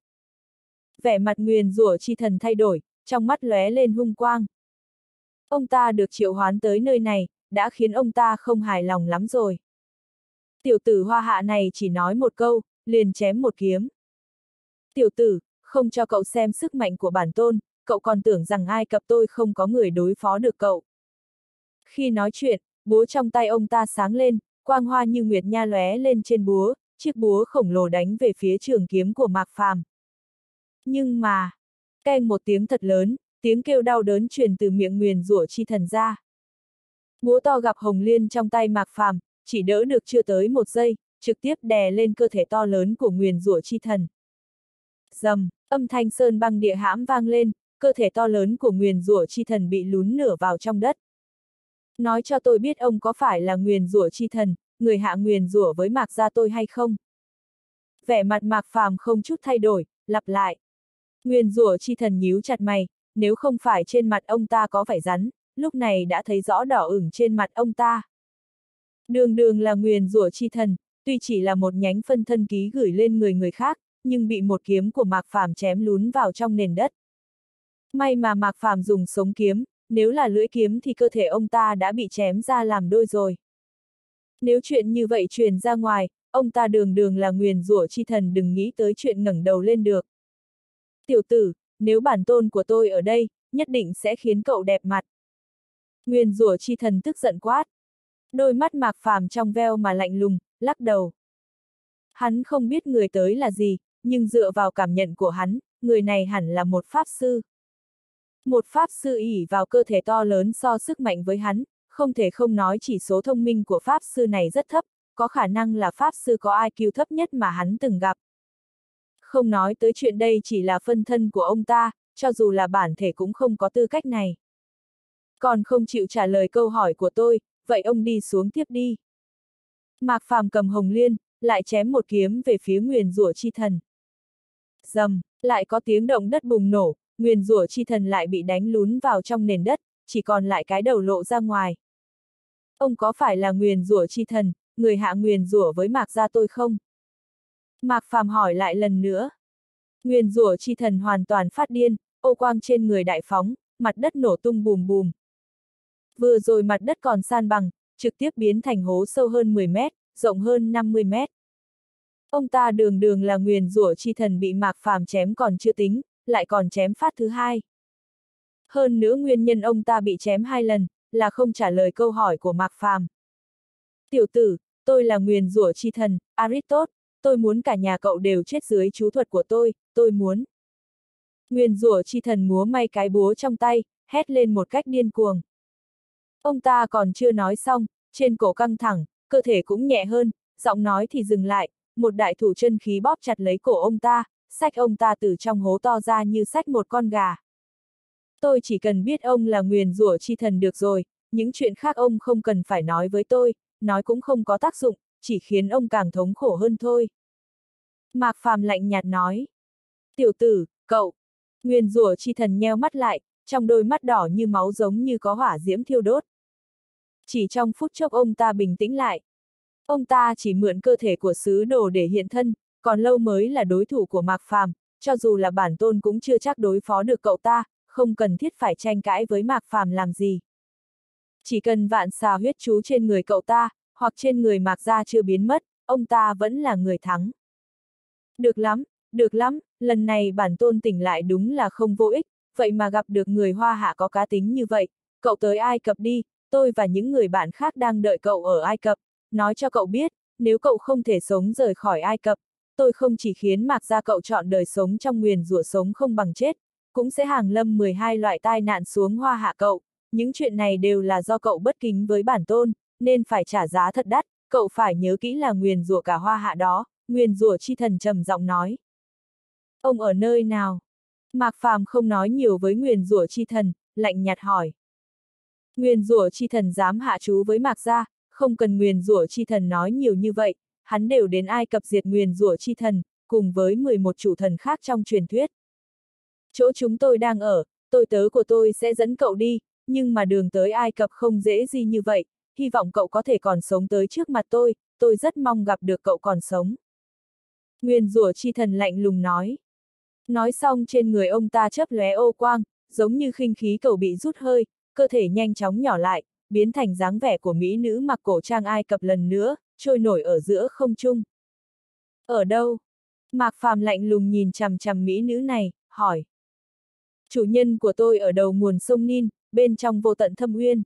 Vẻ mặt nguyền rủa chi thần thay đổi, trong mắt lóe lên hung quang. Ông ta được triệu hoán tới nơi này, đã khiến ông ta không hài lòng lắm rồi. Tiểu tử Hoa Hạ này chỉ nói một câu, liền chém một kiếm. Tiểu tử, không cho cậu xem sức mạnh của bản tôn, cậu còn tưởng rằng Ai Cập tôi không có người đối phó được cậu. Khi nói chuyện, búa trong tay ông ta sáng lên, quang hoa như nguyệt nha lóe lên trên búa, chiếc búa khổng lồ đánh về phía trường kiếm của Mạc Phàm. Nhưng mà, keng một tiếng thật lớn, tiếng kêu đau đớn truyền từ miệng nguyền rủa chi thần ra. Búa to gặp hồng liên trong tay Mạc Phàm, chỉ đỡ được chưa tới một giây, trực tiếp đè lên cơ thể to lớn của nguyền rủa chi thần. Rầm, âm thanh sơn băng địa hãm vang lên, cơ thể to lớn của nguyền rủa chi thần bị lún nửa vào trong đất. Nói cho tôi biết ông có phải là nguyền rủa chi thần, người hạ nguyền rủa với Mạc gia tôi hay không? Vẻ mặt Mạc Phàm không chút thay đổi, lặp lại. Nguyền rủa chi thần nhíu chặt mày, nếu không phải trên mặt ông ta có vảy rắn, lúc này đã thấy rõ đỏ ửng trên mặt ông ta. Đường đường là nguyền rủa chi thần, tuy chỉ là một nhánh phân thân ký gửi lên người khác, nhưng bị một kiếm của Mạc Phàm chém lún vào trong nền đất. May mà Mạc Phàm dùng sống kiếm, nếu là lưỡi kiếm thì cơ thể ông ta đã bị chém ra làm đôi rồi. Nếu chuyện như vậy truyền ra ngoài, ông ta đường đường là nguyền rủa chi thần đừng nghĩ tới chuyện ngẩng đầu lên được. Tiểu tử, nếu bản tôn của tôi ở đây, nhất định sẽ khiến cậu đẹp mặt. Nguyền rủa chi thần tức giận quát. Đôi mắt Mạc Phàm trong veo mà lạnh lùng, lắc đầu. Hắn không biết người tới là gì, nhưng dựa vào cảm nhận của hắn, người này hẳn là một pháp sư. Một pháp sư ỷ vào cơ thể to lớn so sức mạnh với hắn, không thể không nói chỉ số thông minh của pháp sư này rất thấp, có khả năng là pháp sư có IQ thấp nhất mà hắn từng gặp. Không nói tới chuyện đây chỉ là phân thân của ông ta, cho dù là bản thể cũng không có tư cách này. Còn không chịu trả lời câu hỏi của tôi, vậy ông đi xuống tiếp đi. Mạc Phàm cầm hồng liên, lại chém một kiếm về phía nguyền rủa chi thần. Rầm, lại có tiếng động đất bùng nổ, nguyền rủa chi thần lại bị đánh lún vào trong nền đất, chỉ còn lại cái đầu lộ ra ngoài. Ông có phải là nguyền rủa chi thần, người hạ nguyền rủa với Mạc gia tôi không? Mạc Phàm hỏi lại lần nữa. Nguyền rủa chi thần hoàn toàn phát điên, ô quang trên người đại phóng, mặt đất nổ tung bùm bùm. Vừa rồi mặt đất còn san bằng, trực tiếp biến thành hố sâu hơn 10 mét, rộng hơn 50 mét. Ông ta đường đường là nguyền rủa chi thần bị Mạc Phàm chém còn chưa tính, lại còn chém phát thứ hai. Hơn nữa nguyên nhân ông ta bị chém 2 lần, là không trả lời câu hỏi của Mạc Phàm. Tiểu tử, tôi là nguyền rủa chi thần, Aristotle, tôi muốn cả nhà cậu đều chết dưới chú thuật của tôi muốn. Nguyền rủa chi thần múa may cái búa trong tay, hét lên một cách điên cuồng. Ông ta còn chưa nói xong, trên cổ căng thẳng, cơ thể cũng nhẹ hơn, giọng nói thì dừng lại, một đại thủ chân khí bóp chặt lấy cổ ông ta, xách ông ta từ trong hố to ra như xách một con gà. Tôi chỉ cần biết ông là nguyền rủa chi thần được rồi, những chuyện khác ông không cần phải nói với tôi, nói cũng không có tác dụng, chỉ khiến ông càng thống khổ hơn thôi. Mạc Phàm lạnh nhạt nói. Tiểu tử, cậu. Nguyền rủa chi thần nheo mắt lại, trong đôi mắt đỏ như máu giống như có hỏa diễm thiêu đốt. Chỉ trong phút chốc ông ta bình tĩnh lại. Ông ta chỉ mượn cơ thể của sứ đồ để hiện thân, còn lâu mới là đối thủ của Mạc Phàm, cho dù là bản tôn cũng chưa chắc đối phó được cậu ta, không cần thiết phải tranh cãi với Mạc Phàm làm gì. Chỉ cần vạn xà huyết chú trên người cậu ta, hoặc trên người Mạc gia chưa biến mất, ông ta vẫn là người thắng. Được lắm, lần này bản tôn tỉnh lại đúng là không vô ích, vậy mà gặp được người Hoa Hạ có cá tính như vậy, cậu tới Ai Cập đi, tôi và những người bạn khác đang đợi cậu ở Ai Cập, nói cho cậu biết, nếu cậu không thể sống rời khỏi Ai Cập, tôi không chỉ khiến Mạc gia cậu chọn đời sống trong nguyền rủa sống không bằng chết, cũng sẽ hàng lâm 12 loại tai nạn xuống Hoa Hạ cậu, những chuyện này đều là do cậu bất kính với bản tôn, nên phải trả giá thật đắt, cậu phải nhớ kỹ là nguyền rủa cả Hoa Hạ đó, nguyền rủa chi thần trầm giọng nói. Ông ở nơi nào? Mạc Phàm không nói nhiều với nguyền rủa chi thần, lạnh nhạt hỏi. Nguyền rủa chi thần dám hạ chú với Mạc gia, không cần nguyền rủa chi thần nói nhiều như vậy, hắn đều đến Ai Cập diệt nguyền rủa chi thần, cùng với 11 chủ thần khác trong truyền thuyết. Chỗ chúng tôi đang ở, tôi tớ của tôi sẽ dẫn cậu đi, nhưng mà đường tới Ai Cập không dễ gì như vậy, hy vọng cậu có thể còn sống tới trước mặt tôi rất mong gặp được cậu còn sống. Nguyền rủa chi thần lạnh lùng nói. Nói xong trên người ông ta chớp lóe ô quang, giống như khinh khí cầu bị rút hơi, cơ thể nhanh chóng nhỏ lại, biến thành dáng vẻ của mỹ nữ mặc cổ trang Ai Cập lần nữa, trôi nổi ở giữa không trung. Ở đâu? Mạc Phàm lạnh lùng nhìn chằm chằm mỹ nữ này, hỏi. Chủ nhân của tôi ở đầu nguồn sông Nin, bên trong vô tận thâm uyên.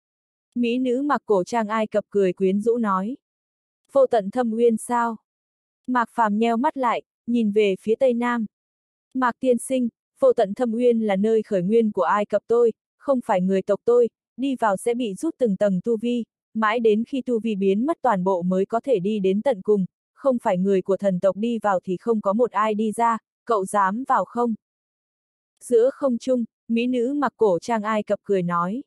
Mỹ nữ mặc cổ trang Ai Cập cười quyến rũ nói. Vô tận thâm uyên sao? Mạc Phàm nheo mắt lại, nhìn về phía tây nam. Mạc tiên sinh, vô tận thâm uyên là nơi khởi nguyên của Ai Cập tôi, không phải người tộc tôi, đi vào sẽ bị rút từng tầng tu vi, mãi đến khi tu vi biến mất toàn bộ mới có thể đi đến tận cùng, không phải người của thần tộc đi vào thì không có một ai đi ra, cậu dám vào không? Giữa không trung, mỹ nữ mặc cổ trang Ai Cập cười nói.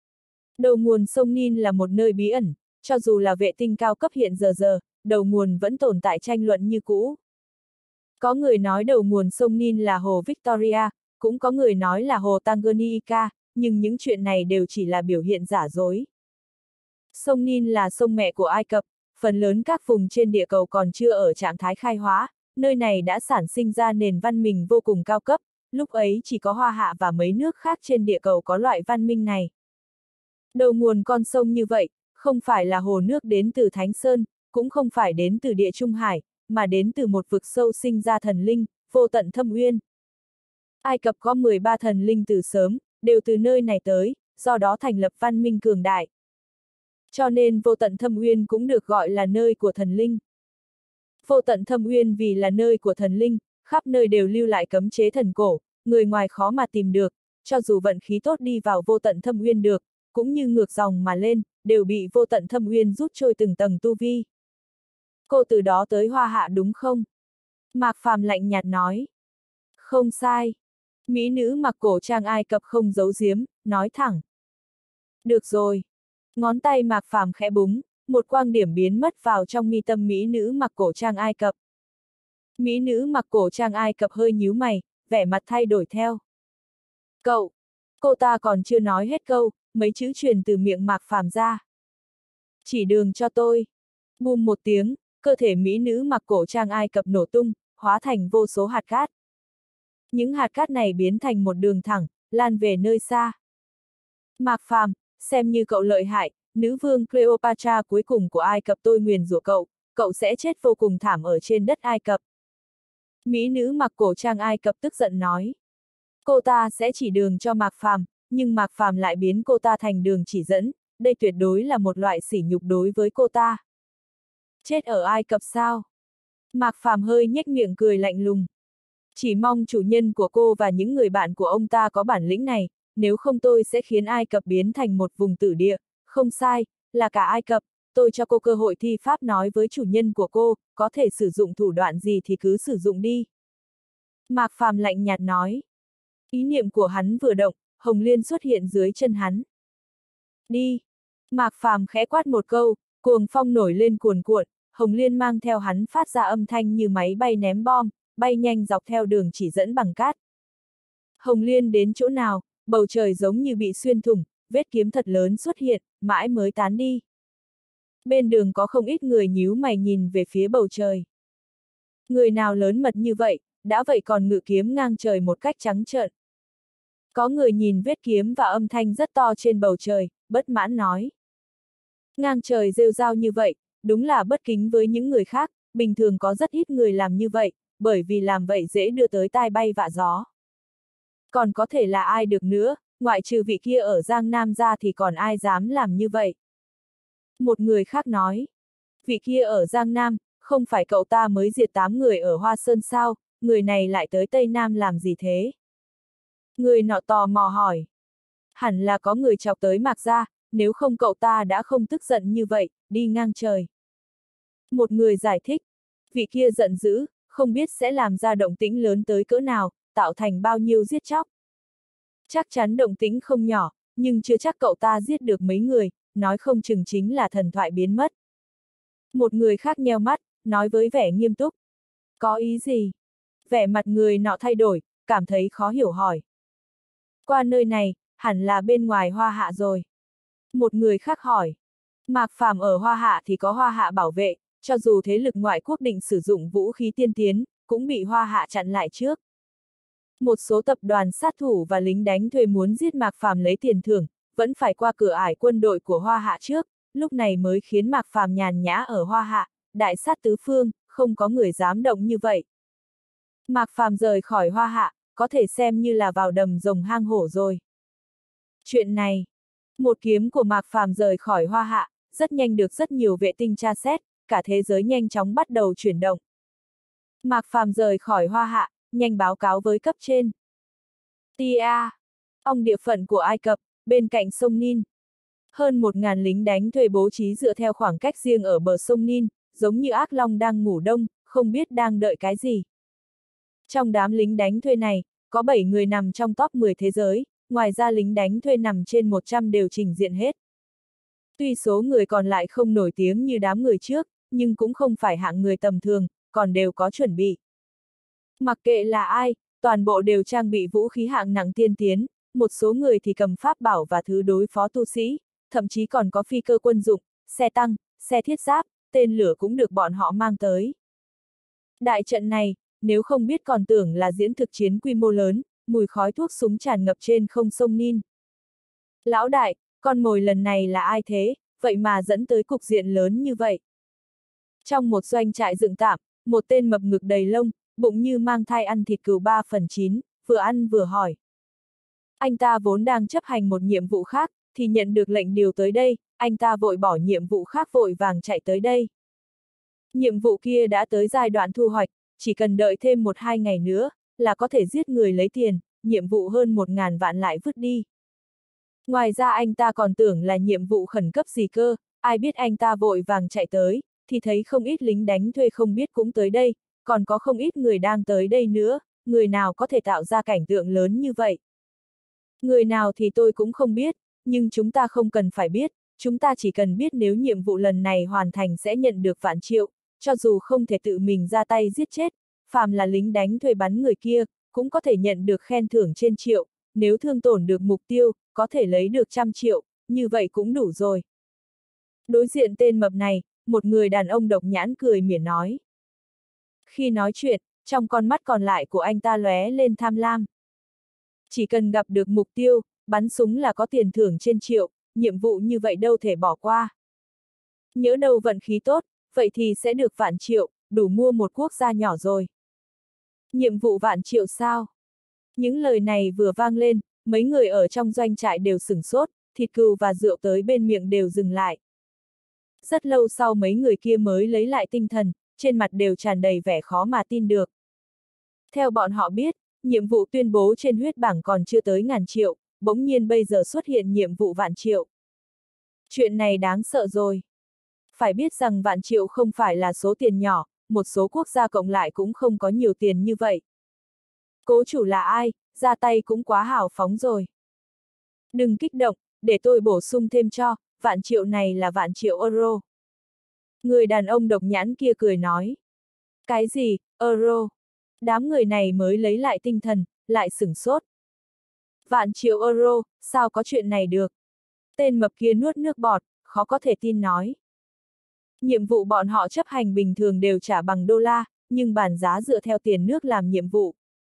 Đầu nguồn sông Nin là một nơi bí ẩn, cho dù là vệ tinh cao cấp hiện giờ, đầu nguồn vẫn tồn tại tranh luận như cũ. Có người nói đầu nguồn sông Nin là hồ Victoria, cũng có người nói là hồ Tanganyika, nhưng những chuyện này đều chỉ là biểu hiện giả dối. Sông Nin là sông mẹ của Ai Cập, phần lớn các vùng trên địa cầu còn chưa ở trạng thái khai hóa, nơi này đã sản sinh ra nền văn minh vô cùng cao cấp, lúc ấy chỉ có Hoa Hạ và mấy nước khác trên địa cầu có loại văn minh này. Đầu nguồn con sông như vậy, không phải là hồ nước đến từ Thánh Sơn, cũng không phải đến từ địa Trung Hải, mà đến từ một vực sâu sinh ra thần linh, vô tận thâm uyên. Ai Cập có 13 thần linh từ sớm, đều từ nơi này tới, do đó thành lập văn minh cường đại. Cho nên vô tận thâm uyên cũng được gọi là nơi của thần linh. Vô tận thâm uyên vì là nơi của thần linh, khắp nơi đều lưu lại cấm chế thần cổ, người ngoài khó mà tìm được, cho dù vận khí tốt đi vào vô tận thâm uyên được, cũng như ngược dòng mà lên, đều bị vô tận thâm uyên rút trôi từng tầng tu vi. Cô từ đó tới Hoa Hạ đúng không? Mạc Phàm lạnh nhạt nói. Không sai. Mỹ nữ mặc cổ trang Ai Cập không giấu giếm, nói thẳng. Được rồi. Ngón tay Mạc Phàm khẽ búng, một quang điểm biến mất vào trong mi tâm mỹ nữ mặc cổ trang Ai Cập. Mỹ nữ mặc cổ trang Ai Cập hơi nhíu mày, vẻ mặt thay đổi theo. Cậu! Cô ta còn chưa nói hết câu, mấy chữ truyền từ miệng Mạc Phàm ra. Chỉ đường cho tôi. Bùm một tiếng, cơ thể mỹ nữ mặc cổ trang Ai Cập nổ tung, hóa thành vô số hạt cát. Những hạt cát này biến thành một đường thẳng, lan về nơi xa. Mạc Phàm, xem như cậu lợi hại, nữ vương Cleopatra cuối cùng của Ai Cập tôi nguyền rủa cậu sẽ chết vô cùng thảm ở trên đất Ai Cập. Mỹ nữ mặc cổ trang Ai Cập tức giận nói. Cô ta sẽ chỉ đường cho Mạc Phàm, nhưng Mạc Phàm lại biến cô ta thành đường chỉ dẫn, đây tuyệt đối là một loại sỉ nhục đối với cô ta. Chết ở Ai Cập sao? Mạc Phàm hơi nhếch miệng cười lạnh lùng. Chỉ mong chủ nhân của cô và những người bạn của ông ta có bản lĩnh này, nếu không tôi sẽ khiến Ai Cập biến thành một vùng tử địa, không sai, là cả Ai Cập, tôi cho cô cơ hội thi pháp nói với chủ nhân của cô, có thể sử dụng thủ đoạn gì thì cứ sử dụng đi. Mạc Phàm lạnh nhạt nói. Ý niệm của hắn vừa động, Hồng Liên xuất hiện dưới chân hắn. Đi! Mạc Phàm khẽ quát một câu, cuồng phong nổi lên cuồn cuộn, Hồng Liên mang theo hắn phát ra âm thanh như máy bay ném bom, bay nhanh dọc theo đường chỉ dẫn bằng cát. Hồng Liên đến chỗ nào, bầu trời giống như bị xuyên thủng, vết kiếm thật lớn xuất hiện, mãi mới tán đi. Bên đường có không ít người nhíu mày nhìn về phía bầu trời. Người nào lớn mật như vậy, đã vậy còn ngự kiếm ngang trời một cách trắng trợn. Có người nhìn vết kiếm và âm thanh rất to trên bầu trời, bất mãn nói. Ngang trời rêu rao như vậy, đúng là bất kính với những người khác, bình thường có rất ít người làm như vậy, bởi vì làm vậy dễ đưa tới tai bay vạ gió. Còn có thể là ai được nữa, ngoại trừ vị kia ở Giang Nam ra thì còn ai dám làm như vậy. Một người khác nói, vị kia ở Giang Nam, không phải cậu ta mới diệt 8 người ở Hoa Sơn sao, người này lại tới Tây Nam làm gì thế? Người nọ tò mò hỏi. Hẳn là có người chọc tới Mạc gia, nếu không cậu ta đã không tức giận như vậy, đi ngang trời. Một người giải thích, vị kia giận dữ, không biết sẽ làm ra động tĩnh lớn tới cỡ nào, tạo thành bao nhiêu giết chóc. Chắc chắn động tĩnh không nhỏ, nhưng chưa chắc cậu ta giết được mấy người, nói không chừng chính là thần thoại biến mất. Một người khác nheo mắt, nói với vẻ nghiêm túc. Có ý gì? Vẻ mặt người nọ thay đổi, cảm thấy khó hiểu hỏi. Qua nơi này, hẳn là bên ngoài Hoa Hạ rồi. Một người khác hỏi. Mạc Phàm ở Hoa Hạ thì có Hoa Hạ bảo vệ, cho dù thế lực ngoại quốc định sử dụng vũ khí tiên tiến, cũng bị Hoa Hạ chặn lại trước. Một số tập đoàn sát thủ và lính đánh thuê muốn giết Mạc Phàm lấy tiền thưởng, vẫn phải qua cửa ải quân đội của Hoa Hạ trước, lúc này mới khiến Mạc Phàm nhàn nhã ở Hoa Hạ, đại sát tứ phương, không có người dám động như vậy. Mạc Phàm rời khỏi Hoa Hạ, có thể xem như là vào đầm rồng hang hổ rồi. Chuyện này, một kiếm của Mạc Phàm rời khỏi Hoa Hạ, rất nhanh được rất nhiều vệ tinh tra xét, cả thế giới nhanh chóng bắt đầu chuyển động. Mạc Phàm rời khỏi Hoa Hạ, nhanh báo cáo với cấp trên. Tia, ông địa phận của Ai Cập, bên cạnh sông Nin. Hơn 1.000 lính đánh thuê bố trí dựa theo khoảng cách riêng ở bờ sông Nin, giống như ác long đang ngủ đông, không biết đang đợi cái gì. Trong đám lính đánh thuê này, có 7 người nằm trong top 10 thế giới, ngoài ra lính đánh thuê nằm trên 100 đều trình diện hết. Tuy số người còn lại không nổi tiếng như đám người trước, nhưng cũng không phải hạng người tầm thường, còn đều có chuẩn bị. Mặc kệ là ai, toàn bộ đều trang bị vũ khí hạng nặng tiên tiến, một số người thì cầm pháp bảo và thứ đối phó tu sĩ, thậm chí còn có phi cơ quân dụng, xe tăng, xe thiết giáp, tên lửa cũng được bọn họ mang tới. Đại trận này, nếu không biết còn tưởng là diễn thực chiến quy mô lớn, mùi khói thuốc súng tràn ngập trên không sông Nin. Lão đại, con mồi lần này là ai thế, vậy mà dẫn tới cục diện lớn như vậy? Trong một doanh trại dựng tạm, một tên mập ngực đầy lông, bụng như mang thai ăn thịt cừu 3/9, vừa ăn vừa hỏi. Anh ta vốn đang chấp hành một nhiệm vụ khác, thì nhận được lệnh điều tới đây, anh ta vội bỏ nhiệm vụ khác vội vàng chạy tới đây. Nhiệm vụ kia đã tới giai đoạn thu hoạch, chỉ cần đợi thêm 1-2 ngày nữa, là có thể giết người lấy tiền, nhiệm vụ hơn 1.000 vạn lại vứt đi. Ngoài ra anh ta còn tưởng là nhiệm vụ khẩn cấp gì cơ, ai biết anh ta vội vàng chạy tới, thì thấy không ít lính đánh thuê không biết cũng tới đây, còn có không ít người đang tới đây nữa, người nào có thể tạo ra cảnh tượng lớn như vậy. Người nào thì tôi cũng không biết, nhưng chúng ta không cần phải biết, chúng ta chỉ cần biết nếu nhiệm vụ lần này hoàn thành sẽ nhận được vạn triệu, cho dù không thể tự mình ra tay giết chết, phàm là lính đánh thuê bắn người kia, cũng có thể nhận được khen thưởng trên triệu, nếu thương tổn được mục tiêu, có thể lấy được 100 triệu, như vậy cũng đủ rồi. Đối diện tên mập này, một người đàn ông độc nhãn cười mỉa nói. Khi nói chuyện, trong con mắt còn lại của anh ta lóe lên tham lam. Chỉ cần gặp được mục tiêu, bắn súng là có tiền thưởng trên triệu, nhiệm vụ như vậy đâu thể bỏ qua. Nhỡ đâu vận khí tốt, vậy thì sẽ được vạn triệu, đủ mua một quốc gia nhỏ rồi. Nhiệm vụ vạn triệu sao? Những lời này vừa vang lên, mấy người ở trong doanh trại đều sửng sốt, thịt cừu và rượu tới bên miệng đều dừng lại. Rất lâu sau mấy người kia mới lấy lại tinh thần, trên mặt đều tràn đầy vẻ khó mà tin được. Theo bọn họ biết, nhiệm vụ tuyên bố trên huyết bảng còn chưa tới 1.000 triệu, bỗng nhiên bây giờ xuất hiện nhiệm vụ vạn triệu. Chuyện này đáng sợ rồi. Phải biết rằng vạn triệu không phải là số tiền nhỏ, một số quốc gia cộng lại cũng không có nhiều tiền như vậy. Cố chủ là ai, ra tay cũng quá hào phóng rồi. Đừng kích động, để tôi bổ sung thêm cho, vạn triệu này là vạn triệu euro. Người đàn ông độc nhãn kia cười nói. Cái gì, euro? Đám người này mới lấy lại tinh thần, lại sửng sốt. Vạn triệu euro, sao có chuyện này được? Tên mập kia nuốt nước bọt, khó có thể tin nói. Nhiệm vụ bọn họ chấp hành bình thường đều trả bằng đô la, nhưng bản giá dựa theo tiền nước làm nhiệm vụ.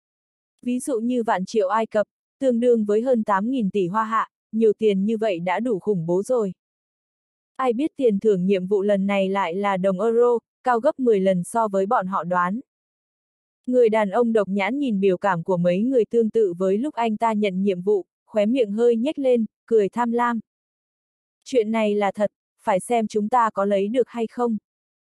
Ví dụ như vạn triệu Ai Cập, tương đương với hơn 8.000 tỷ Hoa Hạ, nhiều tiền như vậy đã đủ khủng bố rồi. Ai biết tiền thưởng nhiệm vụ lần này lại là đồng euro, cao gấp 10 lần so với bọn họ đoán. Người đàn ông độc nhãn nhìn biểu cảm của mấy người tương tự với lúc anh ta nhận nhiệm vụ, khóe miệng hơi nhếch lên, cười tham lam. Chuyện này là thật, phải xem chúng ta có lấy được hay không.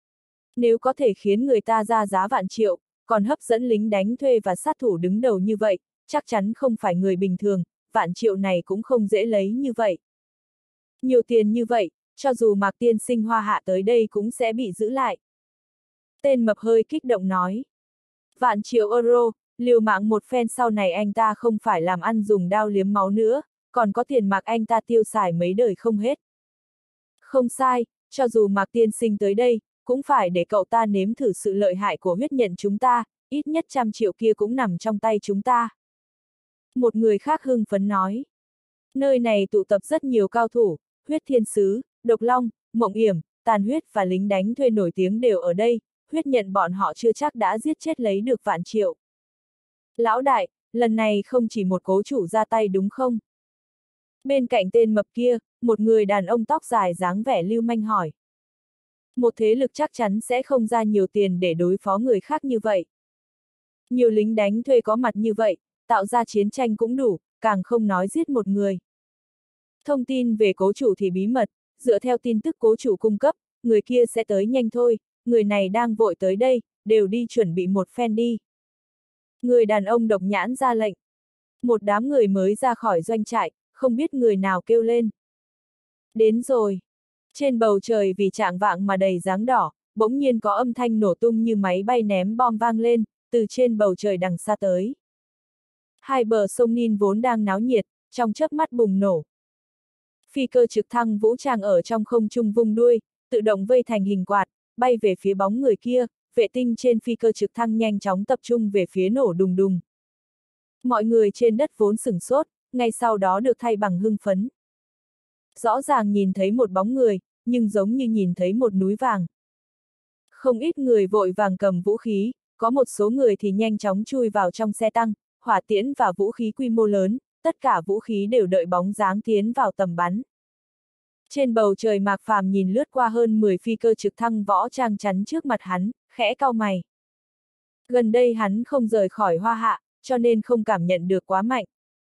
Nếu có thể khiến người ta ra giá vạn triệu, còn hấp dẫn lính đánh thuê và sát thủ đứng đầu như vậy, chắc chắn không phải người bình thường, vạn triệu này cũng không dễ lấy như vậy. Nhiều tiền như vậy, cho dù Mạc tiên sinh Hoa Hạ tới đây cũng sẽ bị giữ lại. Tên mập hơi kích động nói. Vạn triệu euro, liều mạng một phen sau này anh ta không phải làm ăn dùng đao liếm máu nữa, còn có tiền Mạc anh ta tiêu xài mấy đời không hết. Không sai, cho dù Mạc tiên sinh tới đây, cũng phải để cậu ta nếm thử sự lợi hại của huyết nhận chúng ta, ít nhất 100 triệu kia cũng nằm trong tay chúng ta. Một người khác hưng phấn nói. Nơi này tụ tập rất nhiều cao thủ, huyết thiên sứ, độc long, mộng yểm, Tàn Huyết và lính đánh thuê nổi tiếng đều ở đây, huyết nhận bọn họ chưa chắc đã giết chết lấy được vạn triệu. Lão đại, lần này không chỉ một cố chủ ra tay đúng không? Bên cạnh tên mập kia, một người đàn ông tóc dài dáng vẻ lưu manh hỏi. Một thế lực chắc chắn sẽ không ra nhiều tiền để đối phó người khác như vậy. Nhiều lính đánh thuê có mặt như vậy, tạo ra chiến tranh cũng đủ, càng không nói giết một người. Thông tin về cố chủ thì bí mật, dựa theo tin tức cố chủ cung cấp, người kia sẽ tới nhanh thôi, người này đang vội tới đây, đều đi chuẩn bị một phen đi. Người đàn ông độc nhãn ra lệnh. Một đám người mới ra khỏi doanh trại, không biết người nào kêu lên. Đến rồi. Trên bầu trời vì trạng vạng mà đầy dáng đỏ, bỗng nhiên có âm thanh nổ tung như máy bay ném bom vang lên, từ trên bầu trời đằng xa tới. Hai bờ sông Nin vốn đang náo nhiệt, trong chớp mắt bùng nổ. Phi cơ trực thăng vũ trang ở trong không trung vung đuôi, tự động vây thành hình quạt, bay về phía bóng người kia, vệ tinh trên phi cơ trực thăng nhanh chóng tập trung về phía nổ đùng đùng. Mọi người trên đất vốn sửng sốt, ngay sau đó được thay bằng hưng phấn. Rõ ràng nhìn thấy một bóng người, nhưng giống như nhìn thấy một núi vàng. Không ít người vội vàng cầm vũ khí, có một số người thì nhanh chóng chui vào trong xe tăng, hỏa tiễn và vũ khí quy mô lớn, tất cả vũ khí đều đợi bóng dáng tiến vào tầm bắn. Trên bầu trời Mạc Phàm nhìn lướt qua hơn 10 phi cơ trực thăng võ trang chắn trước mặt hắn, khẽ cau mày. Gần đây hắn không rời khỏi Hoa Hạ, cho nên không cảm nhận được quá mạnh.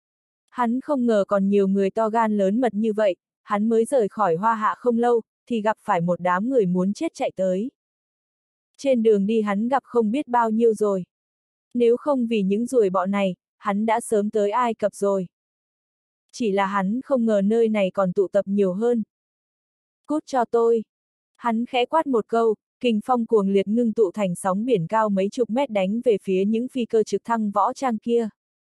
Hắn không ngờ còn nhiều người to gan lớn mật như vậy, hắn mới rời khỏi Hoa Hạ không lâu, thì gặp phải một đám người muốn chết chạy tới. Trên đường đi hắn gặp không biết bao nhiêu rồi. Nếu không vì những ruồi bọ này, hắn đã sớm tới Ai Cập rồi. Chỉ là hắn không ngờ nơi này còn tụ tập nhiều hơn. Cút cho tôi. Hắn khẽ quát một câu, kình phong cuồng liệt ngưng tụ thành sóng biển cao mấy chục mét đánh về phía những phi cơ trực thăng võ trang kia.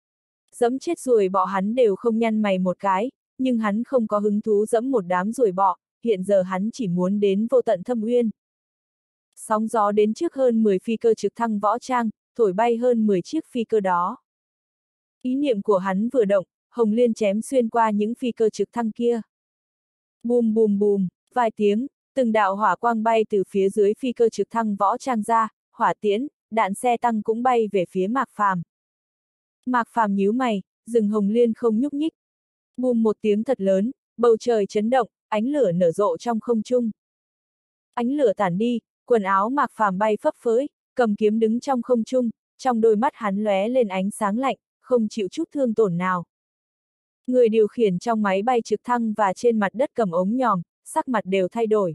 Dẫm chết ruồi bọ hắn đều không nhăn mày một cái, nhưng hắn không có hứng thú dẫm một đám ruồi bọ, hiện giờ hắn chỉ muốn đến vô tận thâm uyên. Sóng gió đến trước hơn 10 phi cơ trực thăng võ trang, thổi bay hơn 10 chiếc phi cơ đó. Ý niệm của hắn vừa động, hồng liên chém xuyên qua những phi cơ trực thăng kia. Bùm bùm bùm, vài tiếng, từng đạo hỏa quang bay từ phía dưới phi cơ trực thăng võ trang ra, hỏa tiễn, đạn xe tăng cũng bay về phía Mạc Phàm. Mạc Phàm nhíu mày, rừng hồng liên không nhúc nhích. Bùm một tiếng thật lớn, bầu trời chấn động, ánh lửa nở rộ trong không trung. Ánh lửa tản đi, quần áo Mạc Phàm bay phấp phới, cầm kiếm đứng trong không trung, trong đôi mắt hắn lóe lên ánh sáng lạnh, không chịu chút thương tổn nào. Người điều khiển trong máy bay trực thăng và trên mặt đất cầm ống nhòm, sắc mặt đều thay đổi.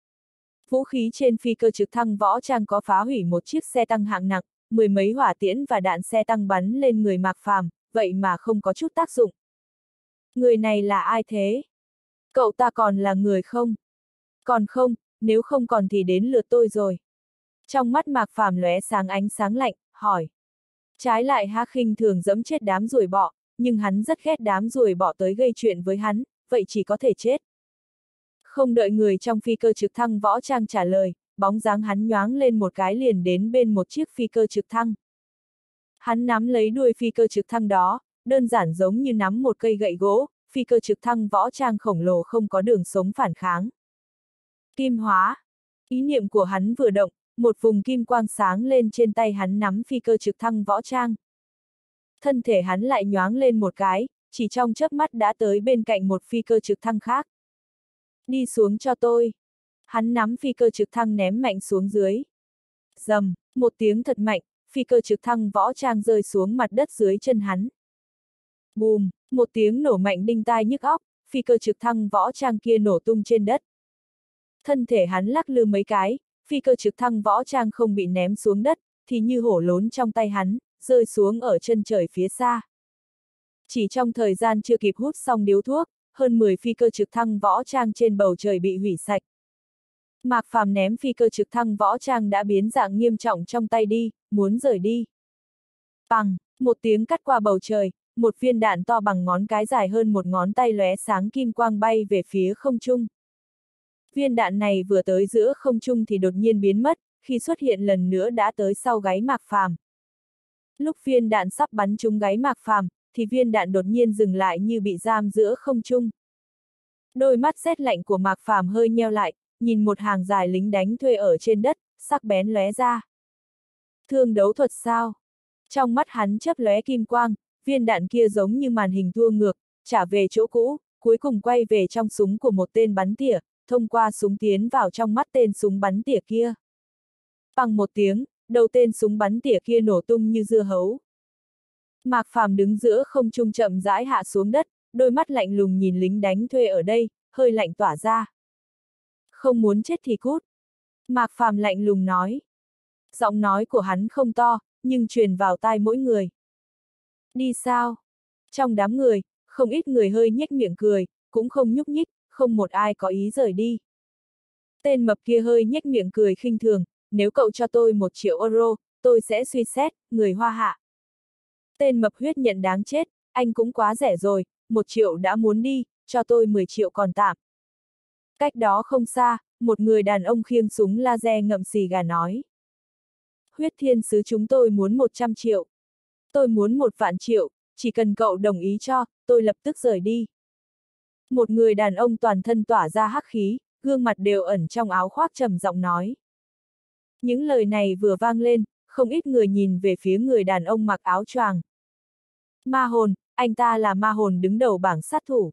Vũ khí trên phi cơ trực thăng võ trang có phá hủy một chiếc xe tăng hạng nặng, 10 mấy hỏa tiễn và đạn xe tăng bắn lên người Mạc Phàm, vậy mà không có chút tác dụng. Người này là ai thế? Cậu ta còn là người không? Còn không, nếu không còn thì đến lượt tôi rồi. Trong mắt Mạc Phàm lóe sáng ánh sáng lạnh, hỏi. Trái lại Há Khinh thường dẫm chết đám ruồi bọ, nhưng hắn rất ghét đám ruồi bọ tới gây chuyện với hắn, vậy chỉ có thể chết. Không đợi người trong phi cơ trực thăng võ trang trả lời, bóng dáng hắn nhoáng lên một cái liền đến bên một chiếc phi cơ trực thăng. Hắn nắm lấy đuôi phi cơ trực thăng đó, đơn giản giống như nắm một cây gậy gỗ, phi cơ trực thăng võ trang khổng lồ không có đường sống phản kháng. Kim hóa. Ý niệm của hắn vừa động, một vùng kim quang sáng lên trên tay hắn nắm phi cơ trực thăng võ trang. Thân thể hắn lại nhoáng lên một cái, chỉ trong chớp mắt đã tới bên cạnh một phi cơ trực thăng khác. Đi xuống cho tôi. Hắn nắm phi cơ trực thăng ném mạnh xuống dưới. Rầm, một tiếng thật mạnh, phi cơ trực thăng võ trang rơi xuống mặt đất dưới chân hắn. Bùm, một tiếng nổ mạnh đinh tai nhức óc, phi cơ trực thăng võ trang kia nổ tung trên đất. Thân thể hắn lắc lư mấy cái, phi cơ trực thăng võ trang không bị ném xuống đất, thì như hổ lốn trong tay hắn, rơi xuống ở chân trời phía xa. Chỉ trong thời gian chưa kịp hút xong điếu thuốc, hơn 10 phi cơ trực thăng võ trang trên bầu trời bị hủy sạch. Mạc Phàm ném phi cơ trực thăng võ trang đã biến dạng nghiêm trọng trong tay đi, muốn rời đi. Bằng, một tiếng cắt qua bầu trời, một viên đạn to bằng ngón cái dài hơn một ngón tay lóe sáng kim quang bay về phía không trung. Viên đạn này vừa tới giữa không trung thì đột nhiên biến mất, khi xuất hiện lần nữa đã tới sau gáy Mạc Phàm. Lúc viên đạn sắp bắn trúng gáy Mạc Phàm, thì viên đạn đột nhiên dừng lại như bị giam giữa không trung. Đôi mắt rét lạnh của Mạc Phàm hơi nheo lại, nhìn một hàng dài lính đánh thuê ở trên đất, sắc bén lóe ra. Thương đấu thuật sao? Trong mắt hắn chớp lóe kim quang, viên đạn kia giống như màn hình tua ngược, trả về chỗ cũ, cuối cùng quay về trong súng của một tên bắn tỉa, thông qua súng tiến vào trong mắt tên súng bắn tỉa kia. Bằng một tiếng, đầu tên súng bắn tỉa kia nổ tung như dưa hấu. Mạc Phàm đứng giữa không trung chậm rãi hạ xuống đất, đôi mắt lạnh lùng nhìn lính đánh thuê ở đây, hơi lạnh tỏa ra. Không muốn chết thì cút. Mạc Phàm lạnh lùng nói. Giọng nói của hắn không to, nhưng truyền vào tai mỗi người. Đi sao? Trong đám người, không ít người hơi nhếch miệng cười, cũng không nhúc nhích, không một ai có ý rời đi. Tên mập kia hơi nhếch miệng cười khinh thường, nếu cậu cho tôi 1 triệu euro, tôi sẽ suy xét, người Hoa Hạ. Tên mập huyết nhận đáng chết, anh cũng quá rẻ rồi, 1 triệu đã muốn đi, cho tôi 10 triệu còn tạm. Cách đó không xa, một người đàn ông khiêng súng laser ngậm xì gà nói. Huyết thiên sứ chúng tôi muốn 100 triệu. Tôi muốn 1 vạn triệu, chỉ cần cậu đồng ý cho, tôi lập tức rời đi. Một người đàn ông toàn thân tỏa ra hắc khí, gương mặt đều ẩn trong áo khoác trầm giọng nói. Những lời này vừa vang lên, không ít người nhìn về phía người đàn ông mặc áo choàng. Ma hồn, anh ta là ma hồn đứng đầu bảng sát thủ.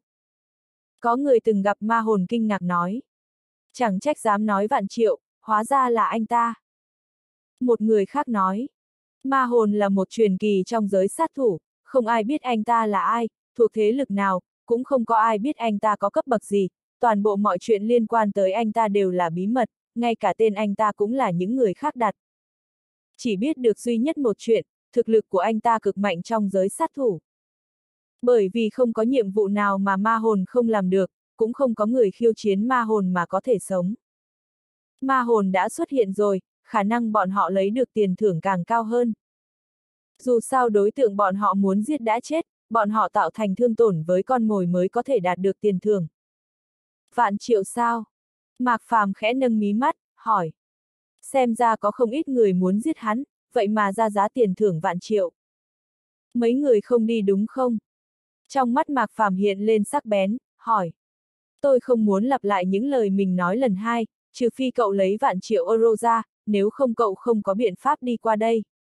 Có người từng gặp ma hồn kinh ngạc nói. Chẳng trách dám nói vạn triệu, hóa ra là anh ta. Một người khác nói. Ma hồn là một truyền kỳ trong giới sát thủ, không ai biết anh ta là ai, thuộc thế lực nào, cũng không có ai biết anh ta có cấp bậc gì, toàn bộ mọi chuyện liên quan tới anh ta đều là bí mật, ngay cả tên anh ta cũng là những người khác đặt. Chỉ biết được duy nhất một chuyện, thực lực của anh ta cực mạnh trong giới sát thủ. Bởi vì không có nhiệm vụ nào mà ma hồn không làm được, cũng không có người khiêu chiến ma hồn mà có thể sống. Ma hồn đã xuất hiện rồi, khả năng bọn họ lấy được tiền thưởng càng cao hơn. Dù sao đối tượng bọn họ muốn giết đã chết, bọn họ tạo thành thương tổn với con mồi mới có thể đạt được tiền thưởng. Vạn triệu sao? Mạc Phàm khẽ nâng mí mắt, hỏi. Xem ra có không ít người muốn giết hắn, vậy mà ra giá tiền thưởng vạn triệu. Mấy người không đi đúng không? Trong mắt Mạc Phàm hiện lên sắc bén, hỏi. Tôi không muốn lặp lại những lời mình nói lần 2, trừ phi cậu lấy vạn triệu euro ra, nếu không cậu không có biện pháp đi qua đây.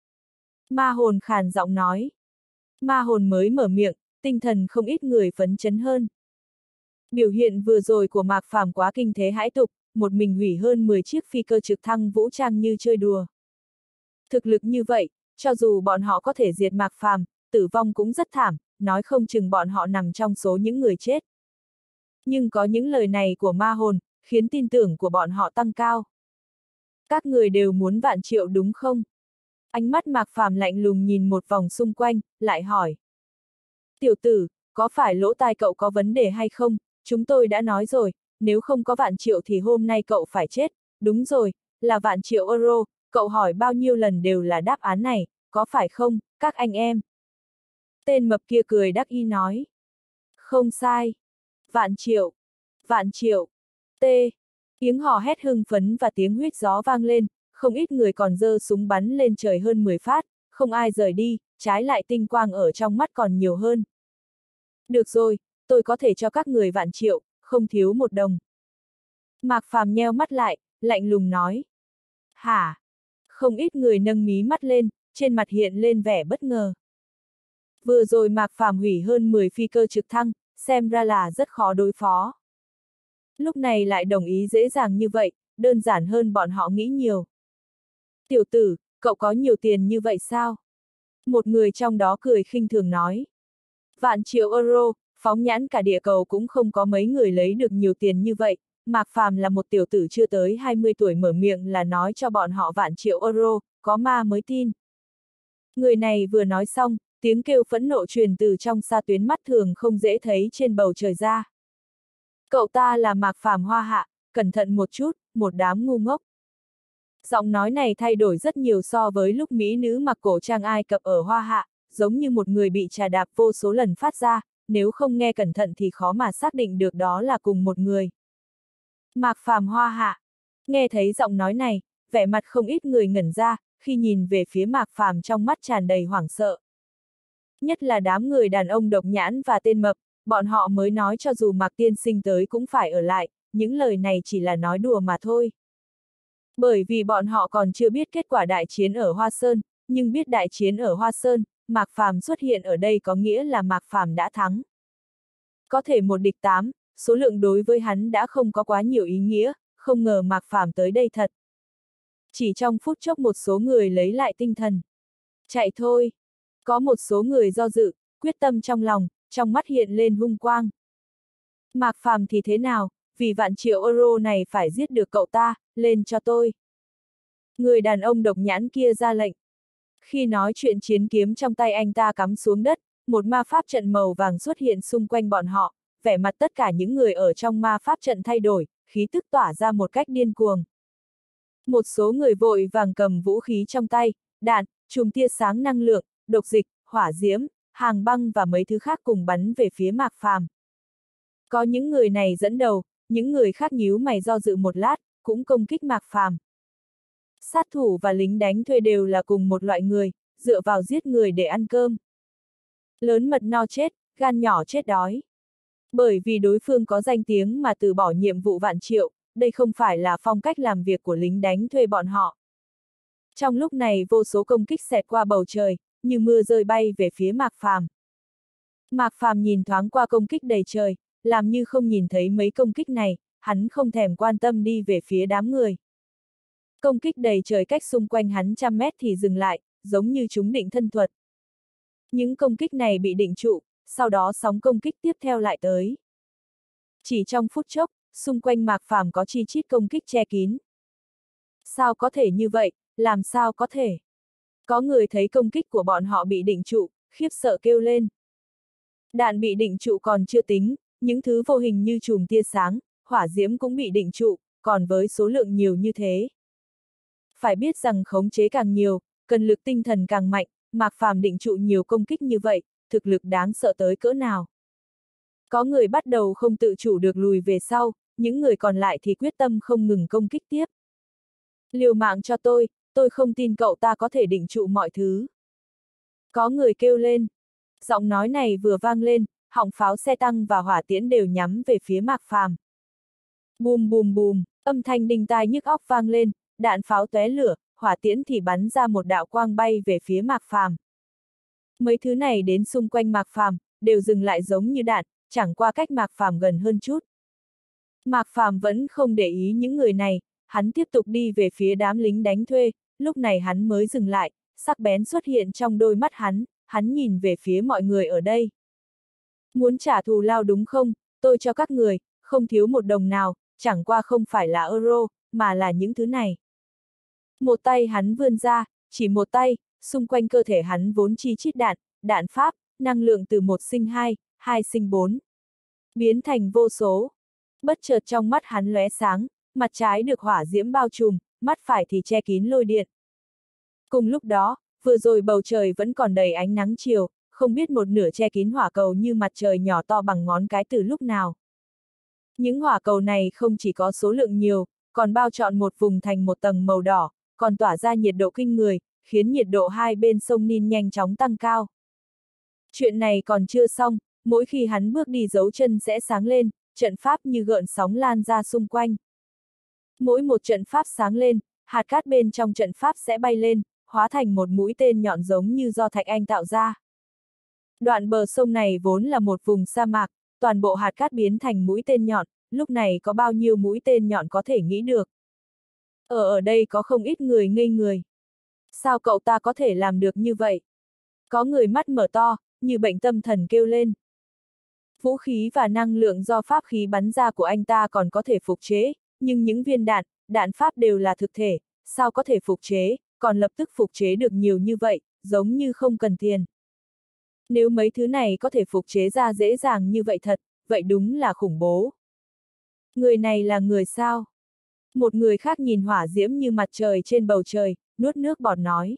Ma hồn khàn giọng nói. Ma hồn mới mở miệng, tinh thần không ít người phấn chấn hơn. Biểu hiện vừa rồi của Mạc Phàm quá kinh thế hãi tục, một mình hủy hơn 10 chiếc phi cơ trực thăng vũ trang như chơi đùa. Thực lực như vậy, cho dù bọn họ có thể diệt Mạc Phàm, tử vong cũng rất thảm, nói không chừng bọn họ nằm trong số những người chết. Nhưng có những lời này của ma hồn, khiến tin tưởng của bọn họ tăng cao. Các người đều muốn vạn triệu đúng không? Ánh mắt Mạc Phàm lạnh lùng nhìn một vòng xung quanh, lại hỏi. Tiểu tử, có phải lỗ tai cậu có vấn đề hay không? Chúng tôi đã nói rồi, nếu không có vạn triệu thì hôm nay cậu phải chết. Đúng rồi, là vạn triệu euro, cậu hỏi bao nhiêu lần đều là đáp án này, có phải không, các anh em? Tên mập kia cười đắc ý nói. Không sai. Vạn triệu. Vạn triệu. T. Tiếng hò hét hưng phấn và tiếng huýt gió vang lên, không ít người còn giơ súng bắn lên trời hơn 10 phát, không ai rời đi, trái lại tinh quang ở trong mắt còn nhiều hơn. Được rồi, tôi có thể cho các người vạn triệu, không thiếu một đồng. Mạc Phàm nheo mắt lại, lạnh lùng nói. Hả? Không ít người nâng mí mắt lên, trên mặt hiện lên vẻ bất ngờ. Vừa rồi Mạc Phàm hủy hơn 10 phi cơ trực thăng, xem ra là rất khó đối phó. Lúc này lại đồng ý dễ dàng như vậy, đơn giản hơn bọn họ nghĩ nhiều. Tiểu tử, cậu có nhiều tiền như vậy sao? Một người trong đó cười khinh thường nói. Vạn triệu euro, phóng nhãn cả địa cầu cũng không có mấy người lấy được nhiều tiền như vậy. Mạc Phàm là một tiểu tử chưa tới 20 tuổi mở miệng là nói cho bọn họ vạn triệu euro, có ma mới tin. Người này vừa nói xong, tiếng kêu phẫn nộ truyền từ trong xa tuyến mắt thường không dễ thấy trên bầu trời ra. Cậu ta là Mạc Phàm Hoa Hạ, cẩn thận một chút, một đám ngu ngốc. Giọng nói này thay đổi rất nhiều so với lúc mỹ nữ mặc cổ trang Ai Cập ở Hoa Hạ, giống như một người bị trà đạp vô số lần phát ra, nếu không nghe cẩn thận thì khó mà xác định được đó là cùng một người. Mạc Phàm Hoa Hạ. Nghe thấy giọng nói này, vẻ mặt không ít người ngẩn ra, khi nhìn về phía Mạc Phàm trong mắt tràn đầy hoảng sợ. Nhất là đám người đàn ông độc nhãn và tên mập, bọn họ mới nói cho dù Mạc tiên sinh tới cũng phải ở lại, những lời này chỉ là nói đùa mà thôi. Bởi vì bọn họ còn chưa biết kết quả đại chiến ở Hoa Sơn, nhưng biết đại chiến ở Hoa Sơn, Mạc Phàm xuất hiện ở đây có nghĩa là Mạc Phàm đã thắng. Có thể 1 địch 8, số lượng đối với hắn đã không có quá nhiều ý nghĩa, không ngờ Mạc Phàm tới đây thật. Chỉ trong phút chốc một số người lấy lại tinh thần. Chạy thôi. Có một số người do dự, quyết tâm trong lòng, trong mắt hiện lên hung quang. Mạc Phàm thì thế nào, vì vạn triệu euro này phải giết được cậu ta, lên cho tôi. Người đàn ông độc nhãn kia ra lệnh. Khi nói chuyện chiến kiếm trong tay anh ta cắm xuống đất, một ma pháp trận màu vàng xuất hiện xung quanh bọn họ, vẻ mặt tất cả những người ở trong ma pháp trận thay đổi, khí tức tỏa ra một cách điên cuồng. Một số người vội vàng cầm vũ khí trong tay, đạn, chùm tia sáng năng lượng, độc dịch, hỏa diễm, hàng băng và mấy thứ khác cùng bắn về phía Mạc Phàm. Có những người này dẫn đầu, những người khác nhíu mày do dự một lát, cũng công kích Mạc Phàm. Sát thủ và lính đánh thuê đều là cùng một loại người, dựa vào giết người để ăn cơm. Lớn mật no chết, gan nhỏ chết đói. Bởi vì đối phương có danh tiếng mà từ bỏ nhiệm vụ vạn triệu, đây không phải là phong cách làm việc của lính đánh thuê bọn họ. Trong lúc này vô số công kích xẹt qua bầu trời, như mưa rơi bay về phía Mạc Phàm. Mạc Phàm nhìn thoáng qua công kích đầy trời, làm như không nhìn thấy mấy công kích này, hắn không thèm quan tâm đi về phía đám người. Công kích đầy trời cách xung quanh hắn trăm mét thì dừng lại, giống như chúng định thân thuật. Những công kích này bị định trụ, sau đó sóng công kích tiếp theo lại tới. Chỉ trong phút chốc, xung quanh Mạc Phàm có chi chít công kích che kín. Sao có thể như vậy, làm sao có thể? Có người thấy công kích của bọn họ bị định trụ, khiếp sợ kêu lên. Đạn bị định trụ còn chưa tính, những thứ vô hình như chùm tia sáng, hỏa diễm cũng bị định trụ, còn với số lượng nhiều như thế. Phải biết rằng khống chế càng nhiều, cần lực tinh thần càng mạnh, Mạc Phàm định trụ nhiều công kích như vậy, thực lực đáng sợ tới cỡ nào. Có người bắt đầu không tự chủ được lùi về sau, những người còn lại thì quyết tâm không ngừng công kích tiếp. Liều mạng cho tôi không tin cậu ta có thể định trụ mọi thứ. Có người kêu lên. Giọng nói này vừa vang lên, họng pháo xe tăng và hỏa tiễn đều nhắm về phía Mạc Phàm. Bùm bùm bùm, âm thanh đinh tai nhức óc vang lên, đạn pháo tóe lửa, hỏa tiễn thì bắn ra một đạo quang bay về phía Mạc Phàm. Mấy thứ này đến xung quanh Mạc Phàm, đều dừng lại giống như đạn, chẳng qua cách Mạc Phàm gần hơn chút. Mạc Phàm vẫn không để ý những người này, hắn tiếp tục đi về phía đám lính đánh thuê, lúc này hắn mới dừng lại, sắc bén xuất hiện trong đôi mắt hắn nhìn về phía mọi người ở đây. Muốn trả thù lao đúng không, tôi cho các người, không thiếu một đồng nào, chẳng qua không phải là euro, mà là những thứ này. Một tay hắn vươn ra, chỉ một tay, xung quanh cơ thể hắn vốn chi chít đạn, đạn pháp, năng lượng từ 1 sinh 2, 2 sinh 4. Biến thành vô số. Bất chợt trong mắt hắn lóe sáng, mặt trái được hỏa diễm bao trùm, mắt phải thì che kín lôi điện. Cùng lúc đó, vừa rồi bầu trời vẫn còn đầy ánh nắng chiều, không biết một nửa che kín hỏa cầu như mặt trời nhỏ to bằng ngón cái từ lúc nào. Những hỏa cầu này không chỉ có số lượng nhiều, còn bao trọn một vùng thành một tầng màu đỏ, còn tỏa ra nhiệt độ kinh người, khiến nhiệt độ hai bên sông Nin nhanh chóng tăng cao. Chuyện này còn chưa xong, mỗi khi hắn bước đi dấu chân sẽ sáng lên, trận pháp như gợn sóng lan ra xung quanh. Mỗi một trận pháp sáng lên, hạt cát bên trong trận pháp sẽ bay lên, hóa thành một mũi tên nhọn giống như do thạch anh tạo ra. Đoạn bờ sông này vốn là một vùng sa mạc, toàn bộ hạt cát biến thành mũi tên nhọn, lúc này có bao nhiêu mũi tên nhọn có thể nghĩ được. Ở đây có không ít người ngây người. Sao cậu ta có thể làm được như vậy? Có người mắt mở to, như bệnh tâm thần kêu lên. Vũ khí và năng lượng do pháp khí bắn ra của anh ta còn có thể phục chế, nhưng những viên đạn pháp đều là thực thể, sao có thể phục chế, còn lập tức phục chế được nhiều như vậy, giống như không cần tiền. Nếu mấy thứ này có thể phục chế ra dễ dàng như vậy thật, vậy đúng là khủng bố. Người này là người sao? Một người khác nhìn hỏa diễm như mặt trời trên bầu trời, nuốt nước bọt nói.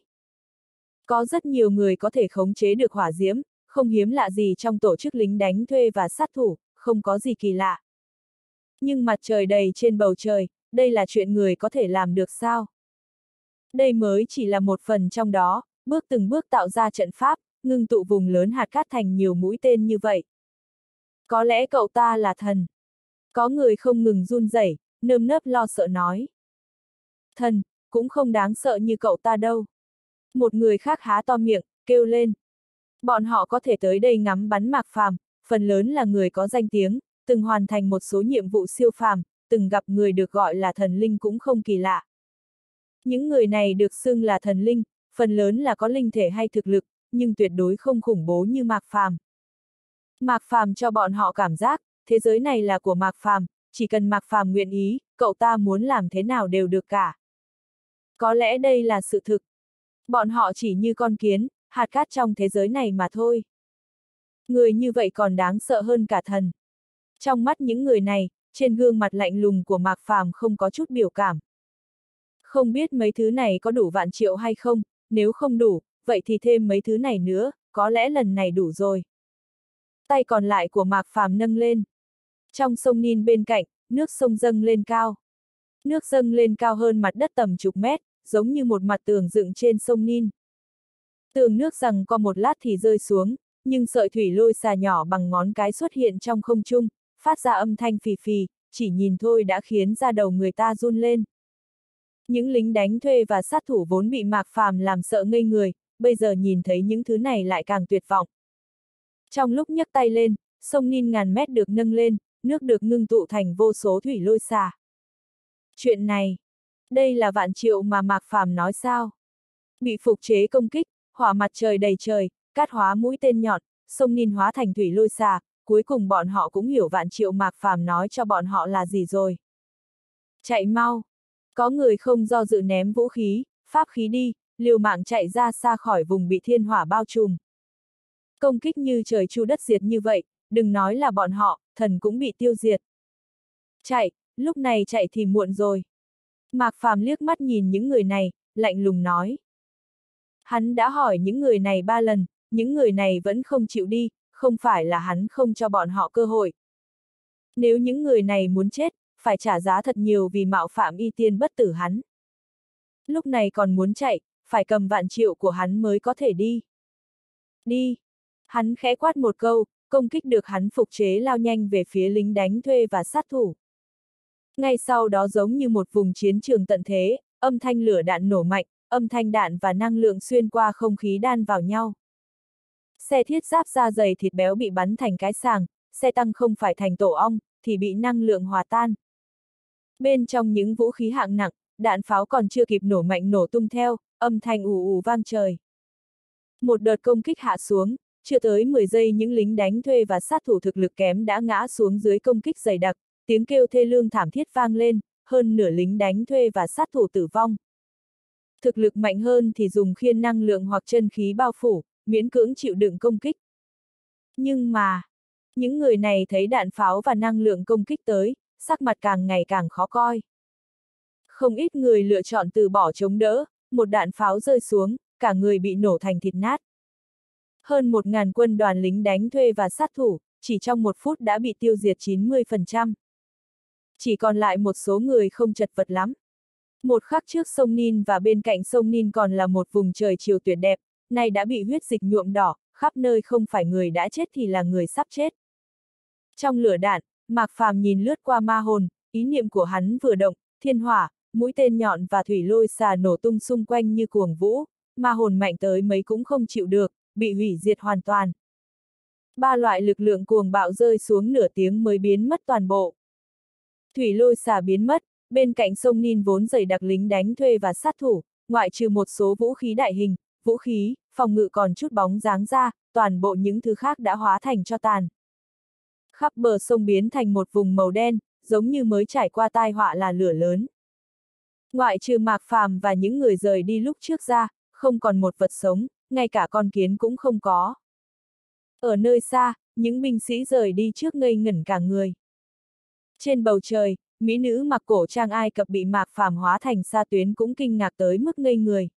Có rất nhiều người có thể khống chế được hỏa diễm, không hiếm lạ gì trong tổ chức lính đánh thuê và sát thủ, không có gì kỳ lạ. Nhưng mặt trời đầy trên bầu trời, đây là chuyện người có thể làm được sao? Đây mới chỉ là một phần trong đó, bước từng bước tạo ra trận pháp, ngưng tụ vùng lớn hạt cát thành nhiều mũi tên như vậy. Có lẽ cậu ta là thần. Có người không ngừng run rẩy, nơm nớp lo sợ nói. Thần, cũng không đáng sợ như cậu ta đâu. Một người khác há to miệng, kêu lên. Bọn họ có thể tới đây ngắm bắn Mạc Phàm, phần lớn là người có danh tiếng, từng hoàn thành một số nhiệm vụ siêu phàm, từng gặp người được gọi là thần linh cũng không kỳ lạ. Những người này được xưng là thần linh, phần lớn là có linh thể hay thực lực, nhưng tuyệt đối không khủng bố như Mạc Phàm. Mạc Phàm cho bọn họ cảm giác, thế giới này là của Mạc Phàm, chỉ cần Mạc Phàm nguyện ý, cậu ta muốn làm thế nào đều được cả. Có lẽ đây là sự thực. Bọn họ chỉ như con kiến, hạt cát trong thế giới này mà thôi. Người như vậy còn đáng sợ hơn cả thần. Trong mắt những người này, trên gương mặt lạnh lùng của Mạc Phàm không có chút biểu cảm. Không biết mấy thứ này có đủ vạn triệu hay không, nếu không đủ, vậy thì thêm mấy thứ này nữa, có lẽ lần này đủ rồi. Tay còn lại của Mạc Phàm nâng lên. Trong sông Nin bên cạnh, nước sông dâng lên cao. Nước dâng lên cao hơn mặt đất tầm chục mét, giống như một mặt tường dựng trên sông Nin. Tường nước giằng co một lát thì rơi xuống, nhưng sợi thủy lôi xà nhỏ bằng ngón cái xuất hiện trong không trung, phát ra âm thanh phì phì, chỉ nhìn thôi đã khiến da đầu người ta run lên. Những lính đánh thuê và sát thủ vốn bị Mạc Phàm làm sợ ngây người, bây giờ nhìn thấy những thứ này lại càng tuyệt vọng. Trong lúc nhấc tay lên, sông Nin ngàn mét được nâng lên, nước được ngưng tụ thành vô số thủy lôi xà. Chuyện này, đây là vạn triệu mà Mạc Phàm nói sao? Bị phục chế công kích, hỏa mặt trời đầy trời, cát hóa mũi tên nhọn, sông Nin hóa thành thủy lôi xà, cuối cùng bọn họ cũng hiểu vạn triệu Mạc Phàm nói cho bọn họ là gì rồi. Chạy mau! Có người không do dự ném vũ khí, pháp khí đi, liều mạng chạy ra xa khỏi vùng bị thiên hỏa bao trùm. Công kích như trời chu đất diệt như vậy, đừng nói là bọn họ, thần cũng bị tiêu diệt. Chạy, lúc này chạy thì muộn rồi. Mạc Phàm liếc mắt nhìn những người này, lạnh lùng nói. Hắn đã hỏi những người này 3 lần, những người này vẫn không chịu đi, không phải là hắn không cho bọn họ cơ hội. Nếu những người này muốn chết, phải trả giá thật nhiều vì mạo phạm y tiên bất tử hắn. Lúc này còn muốn chạy, phải cầm vạn triệu của hắn mới có thể đi. Đi! Hắn khẽ quát một câu, công kích được hắn phục chế lao nhanh về phía lính đánh thuê và sát thủ. Ngay sau đó giống như một vùng chiến trường tận thế, âm thanh lửa đạn nổ mạnh, âm thanh đạn và năng lượng xuyên qua không khí đan vào nhau. Xe thiết giáp da dày thịt béo bị bắn thành cái sàng, xe tăng không phải thành tổ ong, thì bị năng lượng hòa tan. Bên trong những vũ khí hạng nặng, đạn pháo còn chưa kịp nổ mạnh nổ tung theo, âm thanh ù ù vang trời. Một đợt công kích hạ xuống, chưa tới 10 giây những lính đánh thuê và sát thủ thực lực kém đã ngã xuống dưới công kích dày đặc, tiếng kêu thê lương thảm thiết vang lên, hơn nửa lính đánh thuê và sát thủ tử vong. Thực lực mạnh hơn thì dùng khiên năng lượng hoặc chân khí bao phủ, miễn cưỡng chịu đựng công kích. Nhưng mà, những người này thấy đạn pháo và năng lượng công kích tới, sắc mặt càng ngày càng khó coi. Không ít người lựa chọn từ bỏ chống đỡ, một đạn pháo rơi xuống, cả người bị nổ thành thịt nát. Hơn 1.000 quân đoàn lính đánh thuê và sát thủ, chỉ trong 1 phút đã bị tiêu diệt 90%. Chỉ còn lại một số người không chật vật lắm. Một khắc trước sông Nin và bên cạnh sông Nin còn là một vùng trời chiều tuyệt đẹp, nay đã bị huyết dịch nhuộm đỏ, khắp nơi không phải người đã chết thì là người sắp chết. Trong lửa đạn, Mạc Phàm nhìn lướt qua ma hồn, ý niệm của hắn vừa động, thiên hỏa, mũi tên nhọn và thủy lôi xà nổ tung xung quanh như cuồng vũ, ma hồn mạnh tới mấy cũng không chịu được, bị hủy diệt hoàn toàn. 3 loại lực lượng cuồng bạo rơi xuống nửa tiếng mới biến mất toàn bộ. Thủy lôi xà biến mất, bên cạnh sông Nin vốn dày đặc lính đánh thuê và sát thủ, ngoại trừ một số vũ khí đại hình, vũ khí, phòng ngự còn chút bóng dáng ra, toàn bộ những thứ khác đã hóa thành tro tàn. Khắp bờ sông biến thành một vùng màu đen, giống như mới trải qua tai họa là lửa lớn. Ngoại trừ Mạc Phàm và những người rời đi lúc trước ra, không còn một vật sống, ngay cả con kiến cũng không có. Ở nơi xa, những binh sĩ rời đi trước ngây ngẩn cả người. Trên bầu trời, mỹ nữ mặc cổ trang Ai Cập bị Mạc Phàm hóa thành sa tuyến cũng kinh ngạc tới mức ngây người.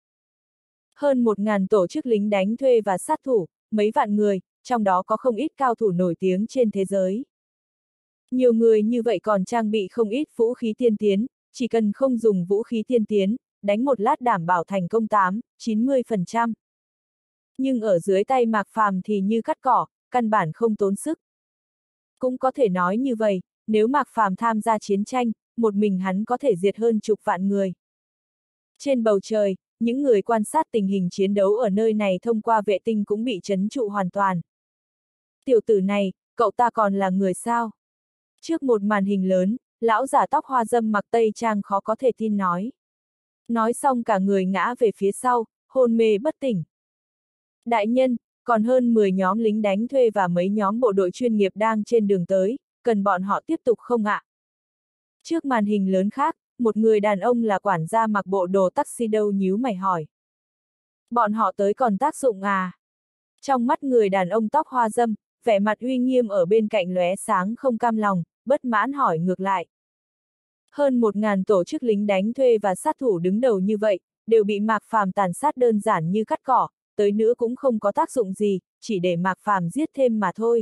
Hơn 1.000 tổ chức lính đánh thuê và sát thủ, mấy vạn người, trong đó có không ít cao thủ nổi tiếng trên thế giới. Nhiều người như vậy còn trang bị không ít vũ khí tiên tiến, chỉ cần không dùng vũ khí tiên tiến, đánh một lát đảm bảo thành công 80–90%. Nhưng ở dưới tay Mạc Phàm thì như cắt cỏ, căn bản không tốn sức. Cũng có thể nói như vậy, nếu Mạc Phàm tham gia chiến tranh, một mình hắn có thể diệt hơn chục vạn người. Trên bầu trời, những người quan sát tình hình chiến đấu ở nơi này thông qua vệ tinh cũng bị trấn trụ hoàn toàn. Tiểu tử này, cậu ta còn là người sao? Trước một màn hình lớn, lão giả tóc hoa râm mặc tây trang khó có thể tin nói. Nói xong cả người ngã về phía sau, hôn mê bất tỉnh. Đại nhân, còn hơn 10 nhóm lính đánh thuê và mấy nhóm bộ đội chuyên nghiệp đang trên đường tới, cần bọn họ tiếp tục không ạ? Trước màn hình lớn khác, một người đàn ông là quản gia mặc bộ đồ tuxedo nhíu mày hỏi. Bọn họ tới còn tác dụng à? Trong mắt người đàn ông tóc hoa râm, vẻ mặt uy nghiêm ở bên cạnh lóe sáng không cam lòng, bất mãn hỏi ngược lại. Hơn 1000 tổ chức lính đánh thuê và sát thủ đứng đầu như vậy, đều bị Mạc Phàm tàn sát đơn giản như cắt cỏ, tới nữa cũng không có tác dụng gì, chỉ để Mạc Phàm giết thêm mà thôi.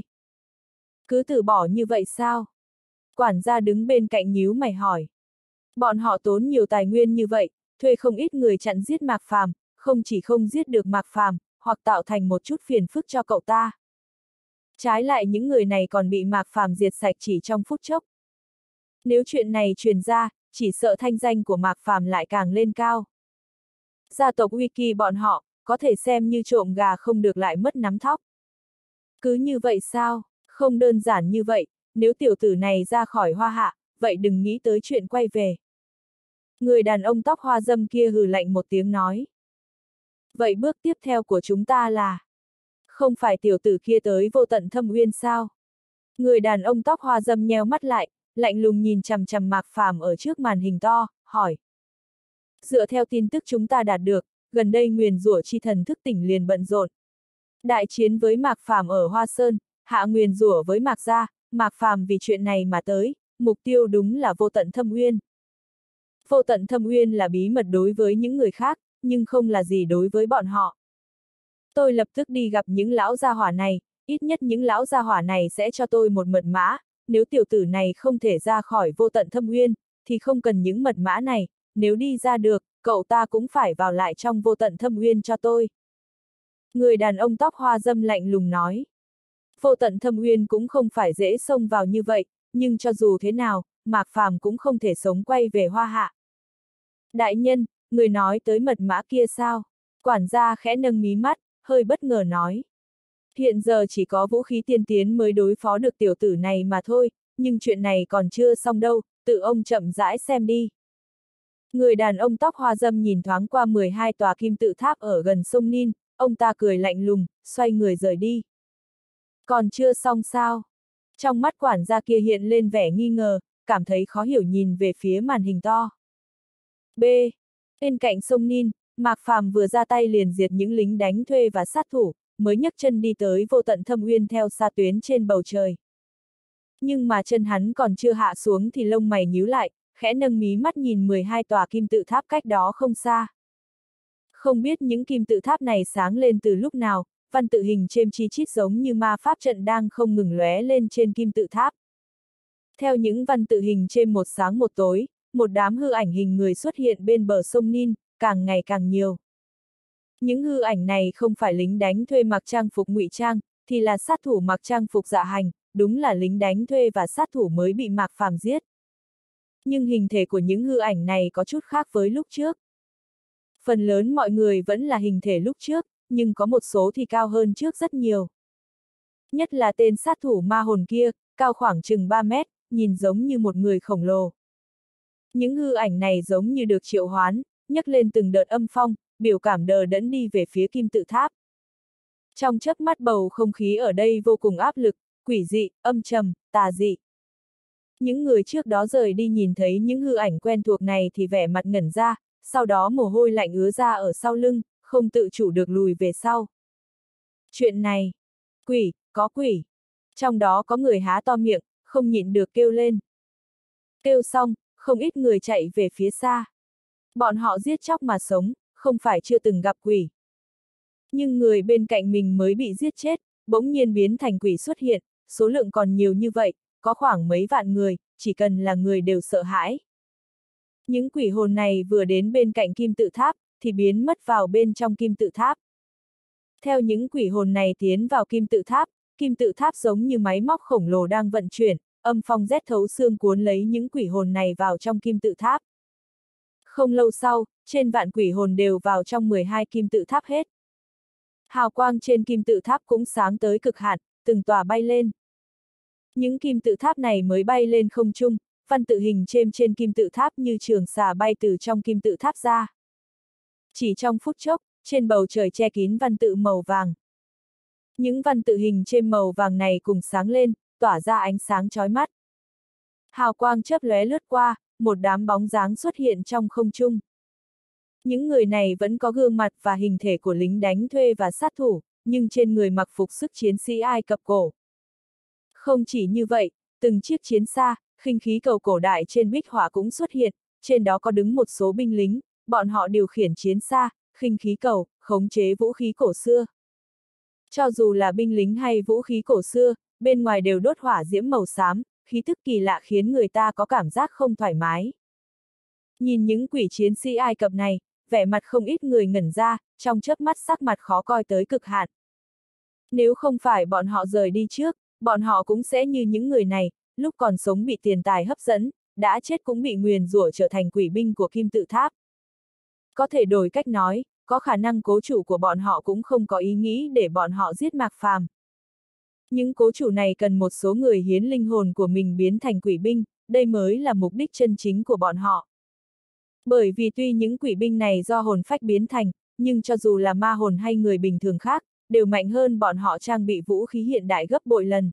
Cứ từ bỏ như vậy sao? Quản gia đứng bên cạnh nhíu mày hỏi. Bọn họ tốn nhiều tài nguyên như vậy, thuê không ít người chặn giết Mạc Phàm, không chỉ không giết được Mạc Phàm, hoặc tạo thành một chút phiền phức cho cậu ta. Trái lại những người này còn bị Mạc Phàm diệt sạch chỉ trong phút chốc. Nếu chuyện này truyền ra, chỉ sợ thanh danh của Mạc Phàm lại càng lên cao. Gia tộc Wiki bọn họ, có thể xem như trộm gà không được lại mất nắm thóc. Cứ như vậy sao? Không đơn giản như vậy, nếu tiểu tử này ra khỏi Hoa Hạ, vậy đừng nghĩ tới chuyện quay về. Người đàn ông tóc hoa râm kia hừ lạnh một tiếng nói. Vậy bước tiếp theo của chúng ta là... Không phải tiểu tử kia tới Vô Tận Thâm Uyên sao? Người đàn ông tóc hoa râm nheo mắt lại, lạnh lùng nhìn chằm chằm Mạc Phàm ở trước màn hình to, hỏi. Dựa theo tin tức chúng ta đạt được, gần đây nguyền rủa chi thần thức tỉnh liền bận rộn. Đại chiến với Mạc Phàm ở Hoa Sơn, hạ nguyền rủa với Mạc gia, Mạc Phàm vì chuyện này mà tới, mục tiêu đúng là Vô Tận Thâm Uyên. Vô Tận Thâm Uyên là bí mật đối với những người khác, nhưng không là gì đối với bọn họ. Tôi lập tức đi gặp những lão gia hỏa này, ít nhất những lão gia hỏa này sẽ cho tôi một mật mã, nếu tiểu tử này không thể ra khỏi Vô Tận Thâm Uyên, thì không cần những mật mã này, nếu đi ra được, cậu ta cũng phải vào lại trong Vô Tận Thâm Uyên cho tôi. Người đàn ông tóc hoa râm lạnh lùng nói. Vô Tận Thâm Uyên cũng không phải dễ xông vào như vậy, nhưng cho dù thế nào, Mạc Phàm cũng không thể sống quay về Hoa Hạ. Đại nhân, người nói tới mật mã kia sao? Quản gia khẽ nâng mí mắt, hơi bất ngờ nói. Hiện giờ chỉ có vũ khí tiên tiến mới đối phó được tiểu tử này mà thôi, nhưng chuyện này còn chưa xong đâu, tự ông chậm rãi xem đi. Người đàn ông tóc hoa râm nhìn thoáng qua 12 tòa kim tự tháp ở gần sông Nin, ông ta cười lạnh lùng, xoay người rời đi. Còn chưa xong sao? Trong mắt quản gia kia hiện lên vẻ nghi ngờ, cảm thấy khó hiểu nhìn về phía màn hình to. B. Bên cạnh sông Nin, Mạc Phàm vừa ra tay liền diệt những lính đánh thuê và sát thủ, mới nhấc chân đi tới Vô Tận Thâm Uyên theo xa tuyến trên bầu trời. Nhưng mà chân hắn còn chưa hạ xuống thì lông mày nhíu lại, khẽ nâng mí mắt nhìn 12 tòa kim tự tháp cách đó không xa. Không biết những kim tự tháp này sáng lên từ lúc nào, văn tự hình chêm chi chít giống như ma pháp trận đang không ngừng lóe lên trên kim tự tháp. Theo những văn tự hình chêm một sáng một tối, một đám hư ảnh hình người xuất hiện bên bờ sông Nin, càng ngày càng nhiều. Những hư ảnh này không phải lính đánh thuê mặc trang phục ngụy trang, thì là sát thủ mặc trang phục dạ hành, đúng là lính đánh thuê và sát thủ mới bị Mạc Phàm giết. Nhưng hình thể của những hư ảnh này có chút khác với lúc trước. Phần lớn mọi người vẫn là hình thể lúc trước, nhưng có một số thì cao hơn trước rất nhiều. Nhất là tên sát thủ ma hồn kia, cao khoảng chừng 3 mét, nhìn giống như một người khổng lồ. Những hư ảnh này giống như được triệu hoán, nhấc lên từng đợt âm phong, biểu cảm đờ đẫn đi về phía kim tự tháp. Trong chớp mắt bầu không khí ở đây vô cùng áp lực, quỷ dị, âm trầm, tà dị. Những người trước đó rời đi nhìn thấy những hư ảnh quen thuộc này thì vẻ mặt ngẩn ra, sau đó mồ hôi lạnh ứa ra ở sau lưng, không tự chủ được lùi về sau. Chuyện này, quỷ, có quỷ. Trong đó có người há to miệng, không nhịn được kêu lên. Kêu xong, không ít người chạy về phía xa. Bọn họ giết chóc mà sống, không phải chưa từng gặp quỷ. Nhưng người bên cạnh mình mới bị giết chết, bỗng nhiên biến thành quỷ xuất hiện, số lượng còn nhiều như vậy, có khoảng mấy vạn người, chỉ cần là người đều sợ hãi. Những quỷ hồn này vừa đến bên cạnh kim tự tháp, thì biến mất vào bên trong kim tự tháp. Theo những quỷ hồn này tiến vào kim tự tháp giống như máy móc khổng lồ đang vận chuyển, âm phong rét thấu xương cuốn lấy những quỷ hồn này vào trong kim tự tháp. Không lâu sau, trên vạn quỷ hồn đều vào trong 12 kim tự tháp hết. Hào quang trên kim tự tháp cũng sáng tới cực hạn, từng tòa bay lên. Những kim tự tháp này mới bay lên không trung, văn tự hình trên kim tự tháp như trường xà bay từ trong kim tự tháp ra. Chỉ trong phút chốc, trên bầu trời che kín văn tự màu vàng. Những văn tự hình trên màu vàng này cùng sáng lên, tỏa ra ánh sáng chói mắt. Hào quang chớp lóe lướt qua, một đám bóng dáng xuất hiện trong không trung. Những người này vẫn có gương mặt và hình thể của lính đánh thuê và sát thủ, nhưng trên người mặc phục sức chiến sĩ Ai Cập cổ. Không chỉ như vậy, từng chiếc chiến xa, khinh khí cầu cổ đại trên bích họa cũng xuất hiện, trên đó có đứng một số binh lính, bọn họ điều khiển chiến xa, khinh khí cầu, khống chế vũ khí cổ xưa. Cho dù là binh lính hay vũ khí cổ xưa, bên ngoài đều đốt hỏa diễm màu xám, khí tức kỳ lạ khiến người ta có cảm giác không thoải mái. Nhìn những quỷ chiến sĩ Ai Cập này, vẻ mặt không ít người ngẩn ra, trong chớp mắt sắc mặt khó coi tới cực hạn. Nếu không phải bọn họ rời đi trước, bọn họ cũng sẽ như những người này, lúc còn sống bị tiền tài hấp dẫn, đã chết cũng bị nguyền rủa trở thành quỷ binh của kim tự tháp. Có thể đổi cách nói, có khả năng cố chủ của bọn họ cũng không có ý nghĩ để bọn họ giết Mạc Phàm. Những cố chủ này cần một số người hiến linh hồn của mình biến thành quỷ binh, đây mới là mục đích chân chính của bọn họ. Bởi vì tuy những quỷ binh này do hồn phách biến thành, nhưng cho dù là ma hồn hay người bình thường khác, đều mạnh hơn bọn họ trang bị vũ khí hiện đại gấp bội lần.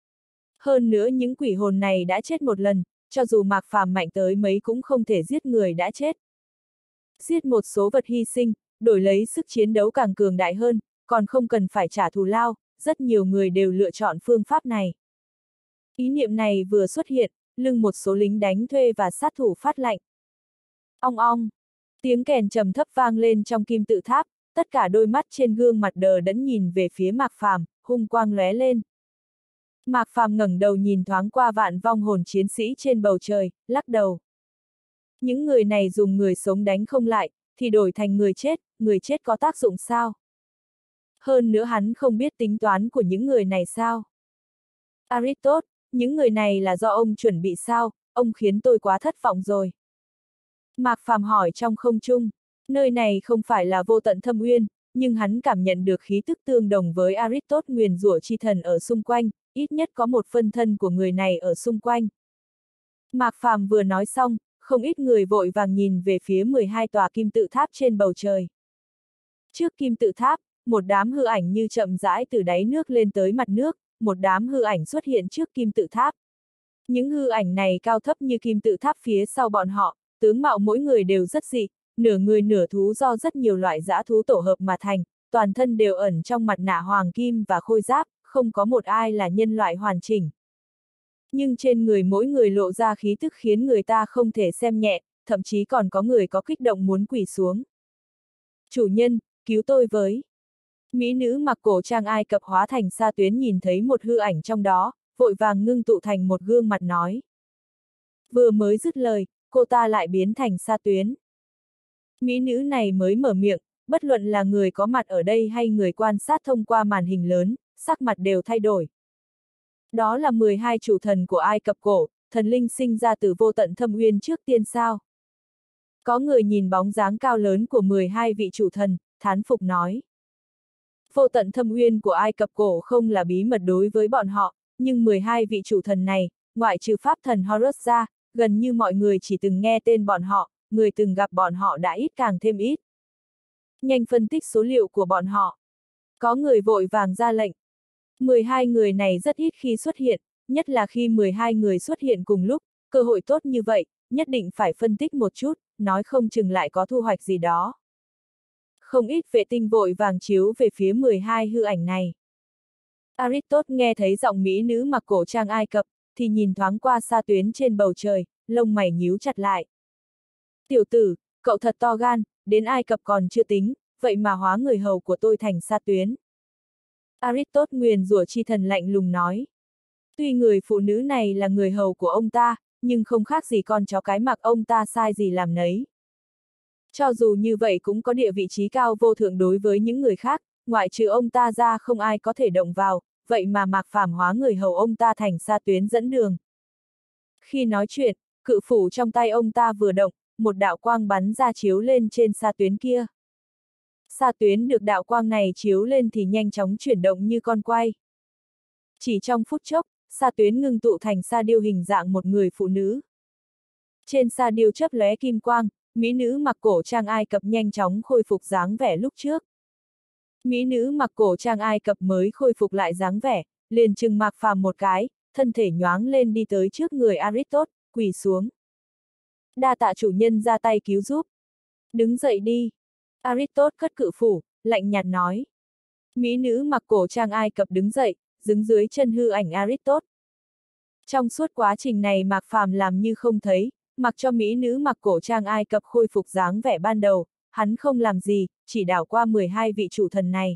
Hơn nữa những quỷ hồn này đã chết một lần, cho dù Mạc Phàm mạnh tới mấy cũng không thể giết người đã chết. Giết một số vật hy sinh, đổi lấy sức chiến đấu càng cường đại hơn, còn không cần phải trả thù lao, rất nhiều người đều lựa chọn phương pháp này. Ý niệm này vừa xuất hiện, lưng một số lính đánh thuê và sát thủ phát lạnh. Ong ong, tiếng kèn trầm thấp vang lên trong kim tự tháp, tất cả đôi mắt trên gương mặt đờ đẫn nhìn về phía Mạc Phàm, hung quang lóe lên. Mạc Phàm ngẩng đầu nhìn thoáng qua vạn vong hồn chiến sĩ trên bầu trời, lắc đầu. Những người này dùng người sống đánh không lại, thì đổi thành người chết có tác dụng sao? Hơn nữa hắn không biết tính toán của những người này sao? Aristotle, những người này là do ông chuẩn bị sao? Ông khiến tôi quá thất vọng rồi. Mạc Phàm hỏi trong không trung, nơi này không phải là vô tận thâm uyên, nhưng hắn cảm nhận được khí tức tương đồng với Aristotle nguyền rủa chi thần ở xung quanh, ít nhất có một phân thân của người này ở xung quanh. Mạc Phàm vừa nói xong, không ít người vội vàng nhìn về phía 12 tòa kim tự tháp trên bầu trời. Trước kim tự tháp, một đám hư ảnh như chậm rãi từ đáy nước lên tới mặt nước, một đám hư ảnh xuất hiện trước kim tự tháp. Những hư ảnh này cao thấp như kim tự tháp phía sau bọn họ, tướng mạo mỗi người đều rất dị, nửa người nửa thú do rất nhiều loại dã thú tổ hợp mà thành, toàn thân đều ẩn trong mặt nạ hoàng kim và khôi giáp, không có một ai là nhân loại hoàn chỉnh. Nhưng trên người mỗi người lộ ra khí tức khiến người ta không thể xem nhẹ, thậm chí còn có người có kích động muốn quỳ xuống. Chủ nhân, cứu tôi với. Mỹ nữ mặc cổ trang Ai Cập hóa thành Sa Tuyến nhìn thấy một hư ảnh trong đó, vội vàng ngưng tụ thành một gương mặt nói. Vừa mới dứt lời, cô ta lại biến thành Sa Tuyến. Mỹ nữ này mới mở miệng, bất luận là người có mặt ở đây hay người quan sát thông qua màn hình lớn, sắc mặt đều thay đổi. Đó là 12 chủ thần của Ai Cập cổ, thần linh sinh ra từ vô tận thâm uyên trước tiên sao. Có người nhìn bóng dáng cao lớn của 12 vị chủ thần, thán phục nói. Vô tận thâm uyên của Ai Cập cổ không là bí mật đối với bọn họ, nhưng 12 vị chủ thần này, ngoại trừ pháp thần Horus ra, gần như mọi người chỉ từng nghe tên bọn họ, người từng gặp bọn họ đã ít càng thêm ít. Nhanh phân tích số liệu của bọn họ. Có người vội vàng ra lệnh. 12 người này rất ít khi xuất hiện, nhất là khi 12 người xuất hiện cùng lúc, cơ hội tốt như vậy, nhất định phải phân tích một chút, nói không chừng lại có thu hoạch gì đó. Không ít vệ tinh vội vàng chiếu về phía 12 hư ảnh này. Aristotle nghe thấy giọng mỹ nữ mặc cổ trang Ai Cập, thì nhìn thoáng qua Sa Tuyến trên bầu trời, lông mày nhíu chặt lại. Tiểu tử, cậu thật to gan, đến Ai Cập còn chưa tính, vậy mà hóa người hầu của tôi thành Sa Tuyến. Aristotle nguyền rủa chi thần lạnh lùng nói. Tuy người phụ nữ này là người hầu của ông ta, nhưng không khác gì con chó cái mặc ông ta sai gì làm nấy. Cho dù như vậy cũng có địa vị trí cao vô thượng đối với những người khác, ngoại trừ ông ta ra không ai có thể động vào, vậy mà Mạc Phàm hóa người hầu ông ta thành Sa Tuyến dẫn đường. Khi nói chuyện, cự phủ trong tay ông ta vừa động, một đạo quang bắn ra chiếu lên trên sa tuyến kia. Sa tuyến được đạo quang này chiếu lên thì nhanh chóng chuyển động như con quay. Chỉ trong phút chốc, sa tuyến ngưng tụ thành sa điêu hình dạng một người phụ nữ. Trên sa điêu chớp lóe kim quang, mỹ nữ mặc cổ trang Ai Cập nhanh chóng khôi phục dáng vẻ lúc trước. Mỹ nữ mặc cổ trang Ai Cập mới khôi phục lại dáng vẻ, liền trừng Mạc Phàm một cái, thân thể nhoáng lên đi tới trước người Aristotle, quỳ xuống. Đa tạ chủ nhân ra tay cứu giúp. Đứng dậy đi. Aristotle cất cự phủ, lạnh nhạt nói. Mỹ nữ mặc cổ trang Ai Cập đứng dậy, đứng dưới chân hư ảnh Aristotle. Trong suốt quá trình này Mạc Phàm làm như không thấy, mặc cho mỹ nữ mặc cổ trang Ai Cập khôi phục dáng vẻ ban đầu, hắn không làm gì, chỉ đảo qua 12 vị chủ thần này.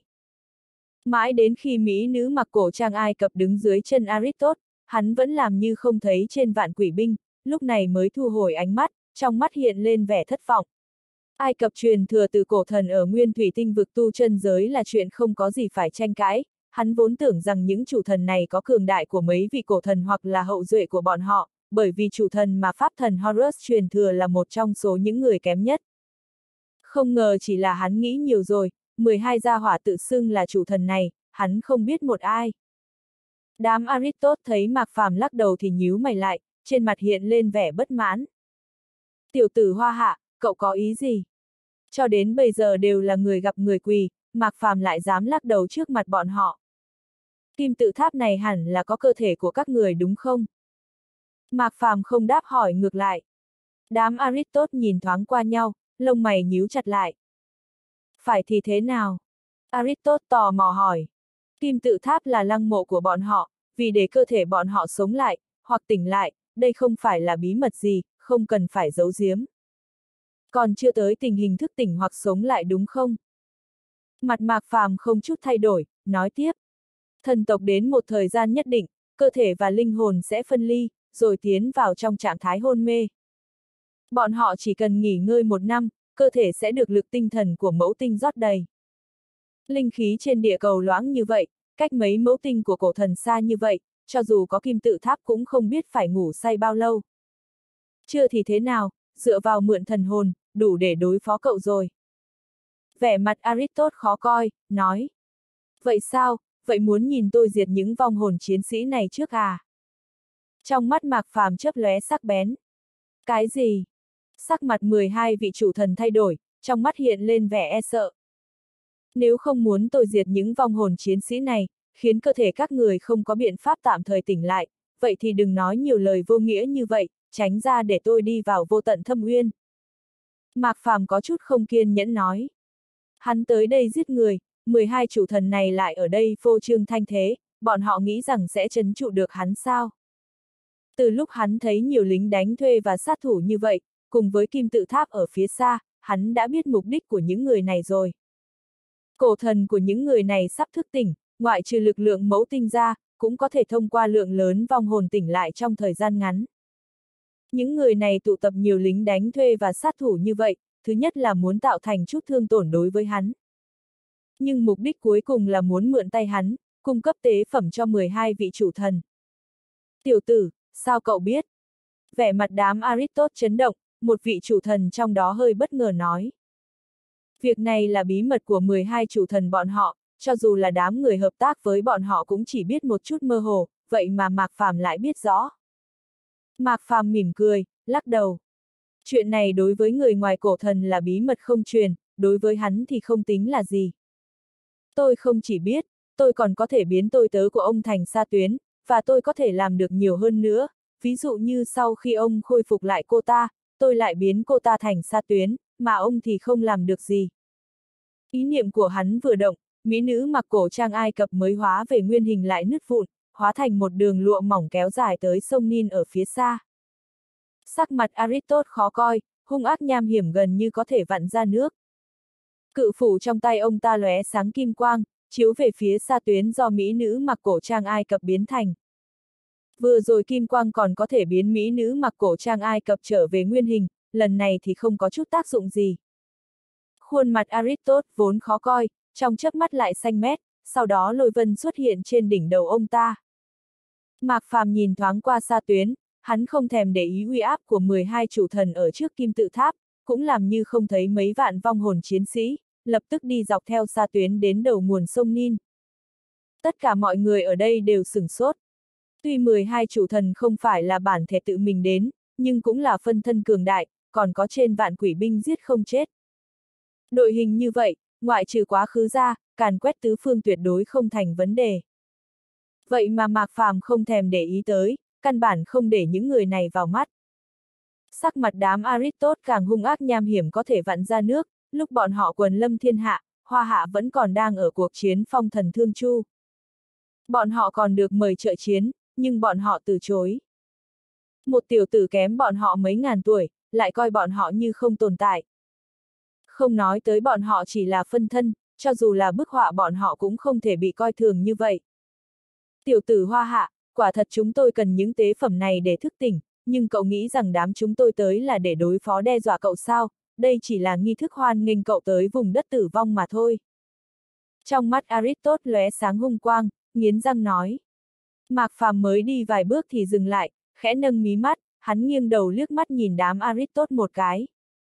Mãi đến khi mỹ nữ mặc cổ trang Ai Cập đứng dưới chân Aristotle, hắn vẫn làm như không thấy trên vạn quỷ binh, lúc này mới thu hồi ánh mắt, trong mắt hiện lên vẻ thất vọng. Ai Cập truyền thừa từ cổ thần ở nguyên thủy tinh vực tu chân giới là chuyện không có gì phải tranh cãi, hắn vốn tưởng rằng những chủ thần này có cường đại của mấy vị cổ thần hoặc là hậu duệ của bọn họ, bởi vì chủ thần mà pháp thần Horus truyền thừa là một trong số những người kém nhất. Không ngờ chỉ là hắn nghĩ nhiều rồi, 12 gia hỏa tự xưng là chủ thần này, hắn không biết một ai. Đám Aristotle thấy Mạc Phàm lắc đầu thì nhíu mày lại, trên mặt hiện lên vẻ bất mãn. Tiểu tử Hoa Hạ, cậu có ý gì? Cho đến bây giờ đều là người gặp người quỳ, Mạc Phàm lại dám lắc đầu trước mặt bọn họ. Kim tự tháp này hẳn là có cơ thể của các người đúng không? Mạc Phàm không đáp hỏi ngược lại. Đám Aristotle nhìn thoáng qua nhau, lông mày nhíu chặt lại. Phải thì thế nào? Aristotle tò mò hỏi. Kim tự tháp là lăng mộ của bọn họ, vì để cơ thể bọn họ sống lại, hoặc tỉnh lại, đây không phải là bí mật gì, không cần phải giấu giếm. Còn chưa tới tình hình thức tỉnh hoặc sống lại đúng không? Mặt Mạc Phàm không chút thay đổi, nói tiếp. Thần tộc đến một thời gian nhất định, cơ thể và linh hồn sẽ phân ly, rồi tiến vào trong trạng thái hôn mê. Bọn họ chỉ cần nghỉ ngơi 1 năm, cơ thể sẽ được lực tinh thần của mẫu tinh rót đầy. Linh khí trên địa cầu loãng như vậy, cách mấy mẫu tinh của cổ thần xa như vậy, cho dù có kim tự tháp cũng không biết phải ngủ say bao lâu. Chưa thì thế nào, dựa vào mượn thần hồn, đủ để đối phó cậu rồi. Vẻ mặt Aristotle khó coi, nói. Vậy sao, vậy muốn nhìn tôi diệt những vong hồn chiến sĩ này trước à? Trong mắt Mạc Phàm chớp lóe sắc bén. Cái gì? Sắc mặt 12 vị chủ thần thay đổi, trong mắt hiện lên vẻ e sợ. Nếu không muốn tôi diệt những vong hồn chiến sĩ này, khiến cơ thể các người không có biện pháp tạm thời tỉnh lại, vậy thì đừng nói nhiều lời vô nghĩa như vậy, tránh ra để tôi đi vào vô tận thâm uyên. Mạc Phàm có chút không kiên nhẫn nói. Hắn tới đây giết người, 12 chủ thần này lại ở đây phô trương thanh thế, bọn họ nghĩ rằng sẽ trấn trụ được hắn sao? Từ lúc hắn thấy nhiều lính đánh thuê và sát thủ như vậy, cùng với kim tự tháp ở phía xa, hắn đã biết mục đích của những người này rồi. Cổ thần của những người này sắp thức tỉnh, ngoại trừ lực lượng mẫu tinh ra, cũng có thể thông qua lượng lớn vong hồn tỉnh lại trong thời gian ngắn. Những người này tụ tập nhiều lính đánh thuê và sát thủ như vậy, thứ nhất là muốn tạo thành chút thương tổn đối với hắn. Nhưng mục đích cuối cùng là muốn mượn tay hắn, cung cấp tế phẩm cho 12 vị chủ thần. Tiểu tử, sao cậu biết? Vẻ mặt đám Aristotle chấn động, một vị chủ thần trong đó hơi bất ngờ nói. Việc này là bí mật của 12 chủ thần bọn họ, cho dù là đám người hợp tác với bọn họ cũng chỉ biết một chút mơ hồ, vậy mà Mạc Phàm lại biết rõ. Mạc Phàm mỉm cười, lắc đầu. Chuyện này đối với người ngoài cổ thần là bí mật không truyền, đối với hắn thì không tính là gì. Tôi không chỉ biết, tôi còn có thể biến tôi tớ của ông thành sa tuyến, và tôi có thể làm được nhiều hơn nữa, ví dụ như sau khi ông khôi phục lại cô ta, tôi lại biến cô ta thành sa tuyến, mà ông thì không làm được gì. Ý niệm của hắn vừa động, mỹ nữ mặc cổ trang Ai Cập mới hóa về nguyên hình lại nứt vụn, hóa thành một đường lụa mỏng kéo dài tới sông Nin ở phía xa. Sắc mặt Aristotle khó coi, hung ác nham hiểm gần như có thể vặn ra nước. Cự phủ trong tay ông ta lóe sáng kim quang, chiếu về phía sa tuyến do mỹ nữ mặc cổ trang Ai Cập biến thành. Vừa rồi kim quang còn có thể biến mỹ nữ mặc cổ trang Ai Cập trở về nguyên hình, lần này thì không có chút tác dụng gì. Khuôn mặt Aristotle vốn khó coi, trong chớp mắt lại xanh mét, sau đó lôi vân xuất hiện trên đỉnh đầu ông ta. Mạc Phàm nhìn thoáng qua sa tuyến, hắn không thèm để ý uy áp của 12 chủ thần ở trước kim tự tháp, cũng làm như không thấy mấy vạn vong hồn chiến sĩ, lập tức đi dọc theo xa tuyến đến đầu nguồn sông Nin. Tất cả mọi người ở đây đều sửng sốt. Tuy 12 chủ thần không phải là bản thể tự mình đến, nhưng cũng là phân thân cường đại, còn có trên vạn quỷ binh giết không chết. Đội hình như vậy, ngoại trừ quá khứ ra, càn quét tứ phương tuyệt đối không thành vấn đề. Vậy mà Mạc Phàm không thèm để ý tới, căn bản không để những người này vào mắt. Sắc mặt đám Aristotle càng hung ác nham hiểm có thể vặn ra nước, lúc bọn họ quần lâm thiên hạ, Hoa Hạ vẫn còn đang ở cuộc chiến phong thần Thương Chu. Bọn họ còn được mời trợ chiến, nhưng bọn họ từ chối. Một tiểu tử kém bọn họ mấy ngàn tuổi, lại coi bọn họ như không tồn tại. Không nói tới bọn họ chỉ là phân thân, cho dù là bức họa bọn họ cũng không thể bị coi thường như vậy. Tiểu tử Hoa Hạ, quả thật chúng tôi cần những tế phẩm này để thức tỉnh, nhưng cậu nghĩ rằng đám chúng tôi tới là để đối phó đe dọa cậu sao, đây chỉ là nghi thức hoan nghênh cậu tới vùng đất tử vong mà thôi. Trong mắt Aristotle lóe sáng hung quang, nghiến răng nói. Mạc Phàm mới đi vài bước thì dừng lại, khẽ nâng mí mắt, hắn nghiêng đầu liếc mắt nhìn đám Aristotle một cái.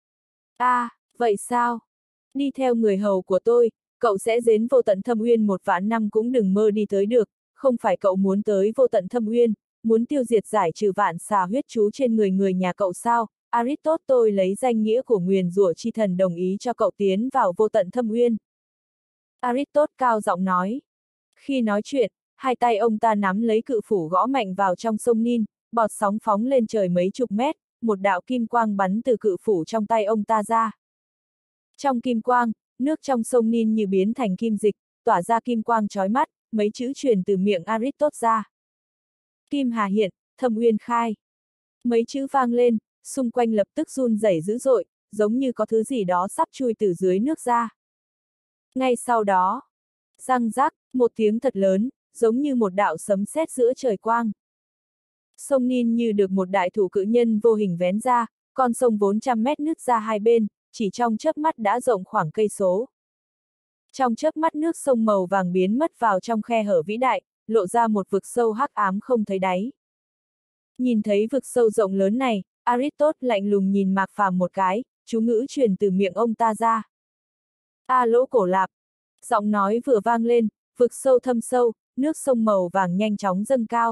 Vậy sao? Đi theo người hầu của tôi, cậu sẽ đến vô tận thâm uyên 1 vạn năm cũng đừng mơ đi tới được, không phải cậu muốn tới vô tận thâm uyên, muốn tiêu diệt giải trừ vạn xà huyết chú trên người nhà cậu sao? Aristotle, tôi lấy danh nghĩa của nguyền rủa chi thần đồng ý cho cậu tiến vào vô tận thâm uyên. Aristotle cao giọng nói. Khi nói chuyện, hai tay ông ta nắm lấy cự phủ gõ mạnh vào trong sông Nin, bọt sóng phóng lên trời mấy chục mét, một đạo kim quang bắn từ cự phủ trong tay ông ta ra. Trong kim quang, nước trong sông Nin như biến thành kim dịch, tỏa ra kim quang chói mắt, mấy chữ truyền từ miệng Aristotle ra. Kim hà hiện, thâm uyên khai. Mấy chữ vang lên, xung quanh lập tức run rẩy dữ dội, giống như có thứ gì đó sắp chui từ dưới nước ra. Ngay sau đó, răng rắc, một tiếng thật lớn, giống như một đạo sấm sét giữa trời quang. Sông Nin như được một đại thủ cự nhân vô hình vén ra, con sông vốn trăm mét nứt ra hai bên, chỉ trong chớp mắt đã rộng khoảng cây số. Trong chớp mắt nước sông màu vàng biến mất vào trong khe hở vĩ đại, lộ ra một vực sâu hắc ám không thấy đáy. Nhìn thấy vực sâu rộng lớn này, Aristotle lạnh lùng nhìn Mạc Phàm một cái, chú ngữ truyền từ miệng ông ta ra. Lỗ cổ lạp. Giọng nói vừa vang lên, vực sâu thâm sâu, nước sông màu vàng nhanh chóng dâng cao.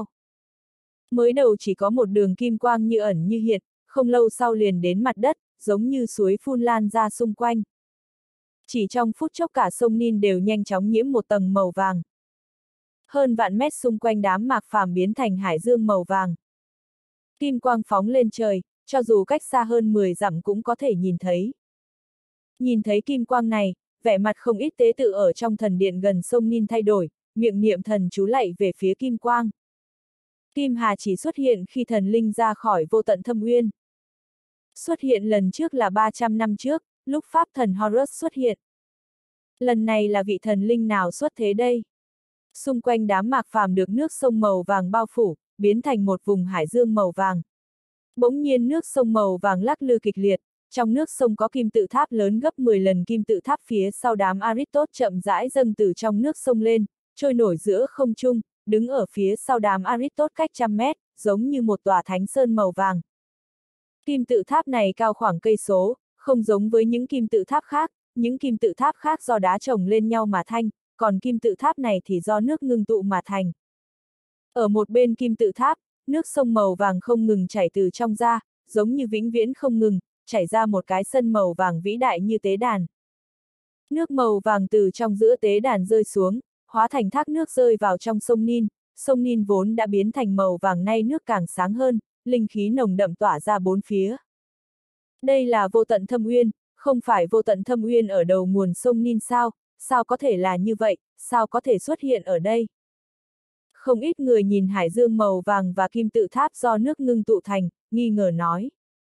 Mới đầu chỉ có một đường kim quang như ẩn như hiện, không lâu sau liền đến mặt đất, giống như suối phun lan ra xung quanh. Chỉ trong phút chốc cả sông Nin đều nhanh chóng nhiễm một tầng màu vàng. Hơn vạn mét xung quanh đám Mạc Phàm biến thành hải dương màu vàng. Kim quang phóng lên trời, cho dù cách xa hơn 10 dặm cũng có thể nhìn thấy. Nhìn thấy kim quang này, vẻ mặt không ít tế tự ở trong thần điện gần sông Nin thay đổi, miệng niệm thần chú lạy về phía kim quang. Kim hà chỉ xuất hiện khi thần linh ra khỏi vô tận thâm uyên. Xuất hiện lần trước là 300 năm trước, lúc Pháp thần Horus xuất hiện. Lần này là vị thần linh nào xuất thế đây? Xung quanh đám Mạc Phàm được nước sông màu vàng bao phủ, biến thành một vùng hải dương màu vàng. Bỗng nhiên nước sông màu vàng lắc lư kịch liệt, trong nước sông có kim tự tháp lớn gấp 10 lần kim tự tháp phía sau đám Aristotle chậm rãi dâng từ trong nước sông lên, trôi nổi giữa không trung, đứng ở phía sau đám Aristotle cách trăm mét, giống như một tòa thánh sơn màu vàng. Kim tự tháp này cao khoảng cây số, không giống với những kim tự tháp khác, những kim tự tháp khác do đá chồng lên nhau mà thành, còn kim tự tháp này thì do nước ngưng tụ mà thành. Ở một bên kim tự tháp, nước sông màu vàng không ngừng chảy từ trong ra, giống như vĩnh viễn không ngừng, chảy ra một cái sân màu vàng vĩ đại như tế đàn. Nước màu vàng từ trong giữa tế đàn rơi xuống, hóa thành thác nước rơi vào trong sông Nin vốn đã biến thành màu vàng nay nước càng sáng hơn, linh khí nồng đậm tỏa ra bốn phía. Đây là vô tận thâm uyên, không phải vô tận thâm uyên ở đầu nguồn sông Nin sao, sao có thể là như vậy, sao có thể xuất hiện ở đây? Không ít người nhìn hải dương màu vàng và kim tự tháp do nước ngưng tụ thành, nghi ngờ nói.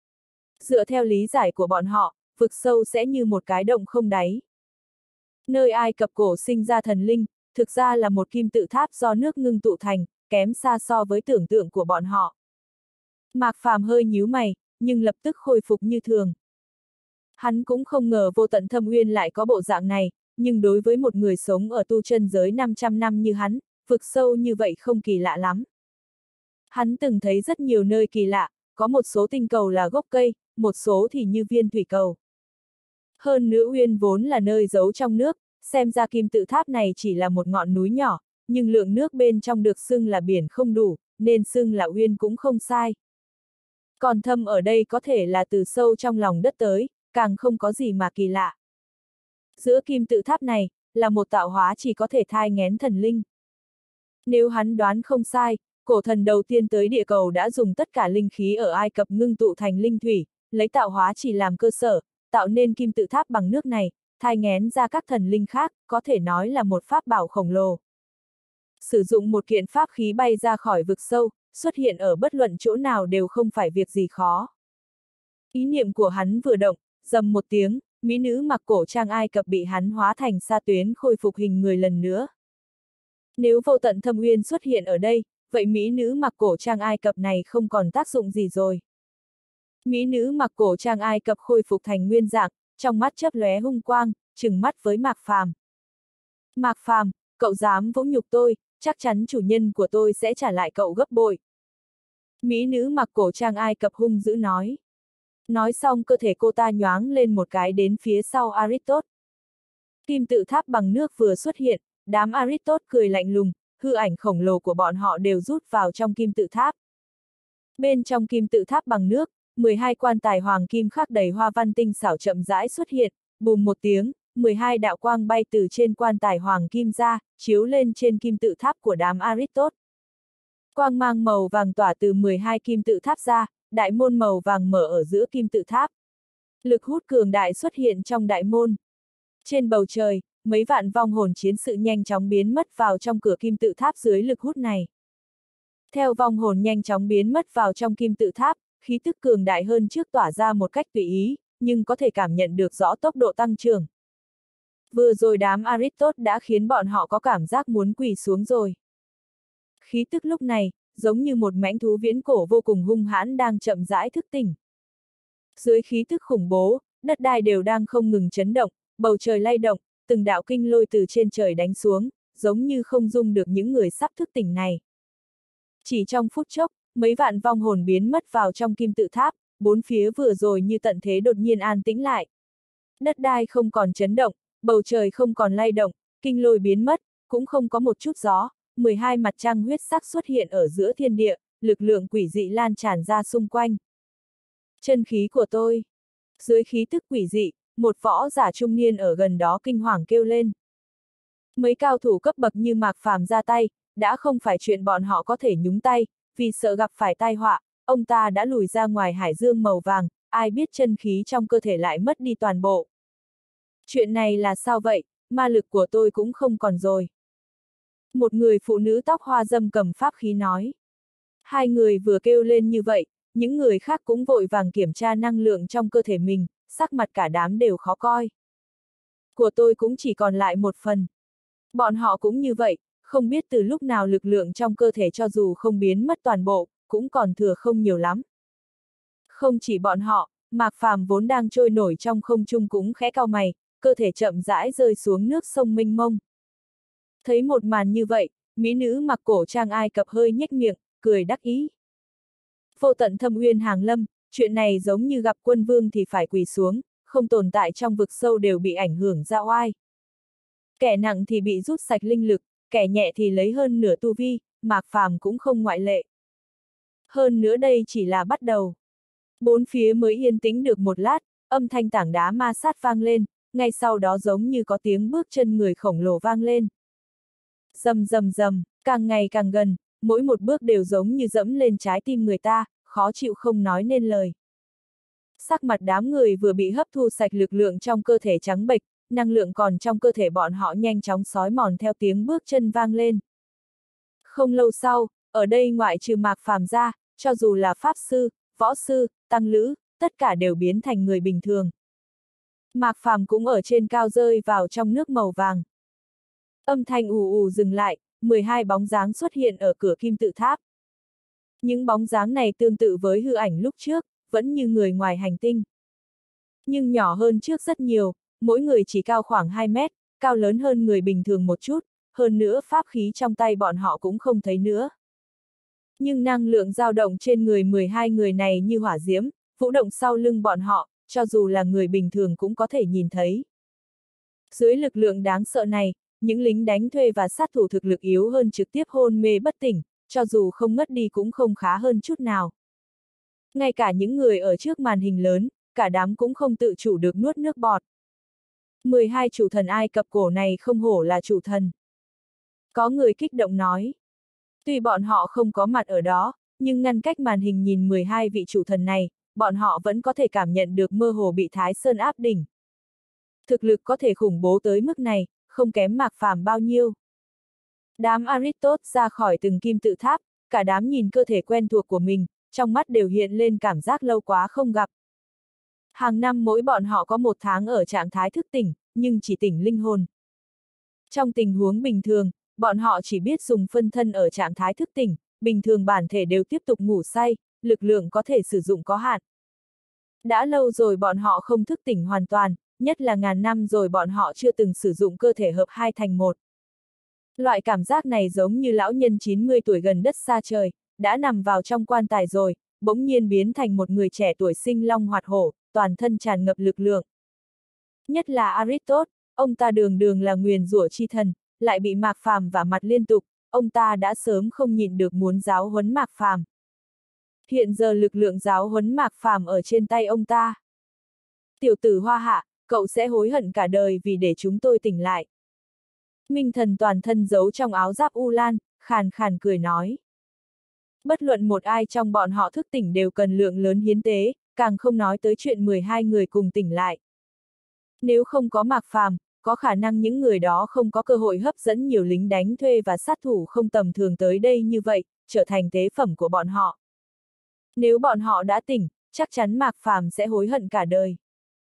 Dựa theo lý giải của bọn họ, vực sâu sẽ như một cái động không đáy. Nơi Ai Cập cổ sinh ra thần linh, thực ra là một kim tự tháp do nước ngưng tụ thành, kém xa so với tưởng tượng của bọn họ. Mạc Phàm hơi nhíu mày, nhưng lập tức khôi phục như thường. Hắn cũng không ngờ vô tận thâm uyên lại có bộ dạng này, nhưng đối với một người sống ở tu chân giới 500 năm như hắn, vực sâu như vậy không kỳ lạ lắm. Hắn từng thấy rất nhiều nơi kỳ lạ, có một số tinh cầu là gốc cây, một số thì như viên thủy cầu. Hơn nữa Uyên vốn là nơi giấu trong nước, xem ra kim tự tháp này chỉ là một ngọn núi nhỏ, nhưng lượng nước bên trong được xưng là biển không đủ, nên xưng là Uyên cũng không sai. Còn thâm ở đây có thể là từ sâu trong lòng đất tới, càng không có gì mà kỳ lạ. Giữa kim tự tháp này, là một tạo hóa chỉ có thể thai nghén thần linh. Nếu hắn đoán không sai, cổ thần đầu tiên tới địa cầu đã dùng tất cả linh khí ở Ai Cập ngưng tụ thành linh thủy, lấy tạo hóa chỉ làm cơ sở, tạo nên kim tự tháp bằng nước này, thai nghén ra các thần linh khác, có thể nói là một pháp bảo khổng lồ. Sử dụng một kiện pháp khí bay ra khỏi vực sâu, xuất hiện ở bất luận chỗ nào đều không phải việc gì khó. Ý niệm của hắn vừa động, rầm một tiếng, mỹ nữ mặc cổ trang Ai Cập bị hắn hóa thành sa tuyến khôi phục hình người lần nữa. Nếu Vô Tận Thâm Uyên xuất hiện ở đây, vậy mỹ nữ mặc cổ trang Ai Cập này không còn tác dụng gì rồi. Mỹ nữ mặc cổ trang Ai Cập khôi phục thành nguyên dạng, trong mắt chớp lóe hung quang, trừng mắt với Mạc Phàm. Mạc Phàm, cậu dám vỗ nhục tôi, chắc chắn chủ nhân của tôi sẽ trả lại cậu gấp bội. Mỹ nữ mặc cổ trang Ai Cập hung dữ nói. Nói xong cơ thể cô ta nhoáng lên một cái đến phía sau Aristotle. Kim tự tháp bằng nước vừa xuất hiện, đám Aristotle cười lạnh lùng, hư ảnh khổng lồ của bọn họ đều rút vào trong kim tự tháp. Bên trong kim tự tháp bằng nước, 12 quan tài hoàng kim khắc đầy hoa văn tinh xảo chậm rãi xuất hiện, bùm một tiếng, 12 đạo quang bay từ trên quan tài hoàng kim ra, chiếu lên trên kim tự tháp của đám Aristotle. Quang mang màu vàng tỏa từ 12 kim tự tháp ra, đại môn màu vàng mở ở giữa kim tự tháp. Lực hút cường đại xuất hiện trong đại môn. Trên bầu trời, mấy vạn vong hồn chiến sự nhanh chóng biến mất vào trong cửa kim tự tháp dưới lực hút này. Theo vong hồn nhanh chóng biến mất vào trong kim tự tháp, khí tức cường đại hơn trước tỏa ra một cách tùy ý, nhưng có thể cảm nhận được rõ tốc độ tăng trưởng. Vừa rồi đám Aristotle đã khiến bọn họ có cảm giác muốn quỳ xuống rồi. Khí tức lúc này, giống như một mãnh thú viễn cổ vô cùng hung hãn đang chậm rãi thức tỉnh. Dưới khí tức khủng bố, đất đai đều đang không ngừng chấn động, bầu trời lay động, từng đạo kinh lôi từ trên trời đánh xuống, giống như không dung được những người sắp thức tỉnh này. Chỉ trong phút chốc, mấy vạn vong hồn biến mất vào trong kim tự tháp, bốn phía vừa rồi như tận thế đột nhiên an tĩnh lại. Đất đai không còn chấn động, bầu trời không còn lay động, kinh lôi biến mất, cũng không có một chút gió, 12 mặt trăng huyết sắc xuất hiện ở giữa thiên địa, lực lượng quỷ dị lan tràn ra xung quanh. Chân khí của tôi. Dưới khí tức quỷ dị, một võ giả trung niên ở gần đó kinh hoàng kêu lên. Mấy cao thủ cấp bậc như Mạc Phàm ra tay, đã không phải chuyện bọn họ có thể nhúng tay, vì sợ gặp phải tai họa, ông ta đã lùi ra ngoài hải dương màu vàng, ai biết chân khí trong cơ thể lại mất đi toàn bộ. Chuyện này là sao vậy, ma lực của tôi cũng không còn rồi. Một người phụ nữ tóc hoa râm cầm pháp khí nói. Hai người vừa kêu lên như vậy, những người khác cũng vội vàng kiểm tra năng lượng trong cơ thể mình, sắc mặt cả đám đều khó coi. Của tôi cũng chỉ còn lại một phần. Bọn họ cũng như vậy, không biết từ lúc nào lực lượng trong cơ thể cho dù không biến mất toàn bộ, cũng còn thừa không nhiều lắm. Không chỉ bọn họ, Mạc Phàm vốn đang trôi nổi trong không trung cũng khẽ cau mày, cơ thể chậm rãi rơi xuống nước sông mênh mông. Thấy một màn như vậy, mỹ nữ mặc cổ trang Ai Cập hơi nhếch miệng, cười đắc ý. Vô Tận Thâm Uyên hàng lâm, chuyện này giống như gặp quân vương thì phải quỳ xuống, không tồn tại trong vực sâu đều bị ảnh hưởng ra oai. Kẻ nặng thì bị rút sạch linh lực, kẻ nhẹ thì lấy hơn nửa tu vi, Mạc Phàm cũng không ngoại lệ. Hơn nữa đây chỉ là bắt đầu. Bốn phía mới yên tĩnh được một lát, âm thanh tảng đá ma sát vang lên, ngay sau đó giống như có tiếng bước chân người khổng lồ vang lên. Rầm rầm rầm, càng ngày càng gần, mỗi một bước đều giống như dẫm lên trái tim người ta, khó chịu không nói nên lời. Sắc mặt đám người vừa bị hấp thu sạch lực lượng trong cơ thể trắng bệch, năng lượng còn trong cơ thể bọn họ nhanh chóng xói mòn theo tiếng bước chân vang lên. Không lâu sau, ở đây ngoại trừ Mạc Phàm ra, cho dù là pháp sư, võ sư, tăng lữ, tất cả đều biến thành người bình thường. Mạc Phàm cũng ở trên cao rơi vào trong nước màu vàng. Âm thanh ù ù dừng lại, 12 bóng dáng xuất hiện ở cửa kim tự tháp. Những bóng dáng này tương tự với hư ảnh lúc trước, vẫn như người ngoài hành tinh. Nhưng nhỏ hơn trước rất nhiều, mỗi người chỉ cao khoảng 2 mét, cao lớn hơn người bình thường một chút, hơn nữa pháp khí trong tay bọn họ cũng không thấy nữa. Nhưng năng lượng dao động trên người 12 người này như hỏa diễm, vũ động sau lưng bọn họ, cho dù là người bình thường cũng có thể nhìn thấy. Dưới lực lượng đáng sợ này, những lính đánh thuê và sát thủ thực lực yếu hơn trực tiếp hôn mê bất tỉnh, cho dù không ngất đi cũng không khá hơn chút nào. Ngay cả những người ở trước màn hình lớn, cả đám cũng không tự chủ được nuốt nước bọt. 12 chủ thần Ai Cập cổ này không hổ là chủ thần. Có người kích động nói. Tuy bọn họ không có mặt ở đó, nhưng ngăn cách màn hình nhìn 12 vị chủ thần này, bọn họ vẫn có thể cảm nhận được mơ hồ bị Thái Sơn áp đỉnh. Thực lực có thể khủng bố tới mức này, không kém Mạc Phàm bao nhiêu. Đám Aristotle ra khỏi từng kim tự tháp, cả đám nhìn cơ thể quen thuộc của mình, trong mắt đều hiện lên cảm giác lâu quá không gặp. Hàng năm mỗi bọn họ có 1 tháng ở trạng thái thức tỉnh, nhưng chỉ tỉnh linh hồn. Trong tình huống bình thường, bọn họ chỉ biết dùng phân thân ở trạng thái thức tỉnh, bình thường bản thể đều tiếp tục ngủ say, lực lượng có thể sử dụng có hạn. Đã lâu rồi bọn họ không thức tỉnh hoàn toàn, nhất là ngàn năm rồi bọn họ chưa từng sử dụng cơ thể hợp hai thành một. Loại cảm giác này giống như lão nhân 90 tuổi gần đất xa trời, đã nằm vào trong quan tài rồi, bỗng nhiên biến thành một người trẻ tuổi sinh long hoạt hổ, toàn thân tràn ngập lực lượng. Nhất là Aristotle, ông ta đường đường là nguyền rủa chi thần, lại bị Mạc Phàm vả mặt liên tục, ông ta đã sớm không nhịn được muốn giáo huấn Mạc Phàm. Hiện giờ lực lượng giáo huấn Mạc Phàm ở trên tay ông ta. Tiểu tử Hoa Hạ, cậu sẽ hối hận cả đời vì để chúng tôi tỉnh lại. Minh Thần toàn thân giấu trong áo giáp U Lan, khàn khàn cười nói. Bất luận một ai trong bọn họ thức tỉnh đều cần lượng lớn hiến tế, càng không nói tới chuyện 12 người cùng tỉnh lại. Nếu không có Mạc Phàm, có khả năng những người đó không có cơ hội hấp dẫn nhiều lính đánh thuê và sát thủ không tầm thường tới đây như vậy, trở thành tế phẩm của bọn họ. Nếu bọn họ đã tỉnh, chắc chắn Mạc Phàm sẽ hối hận cả đời.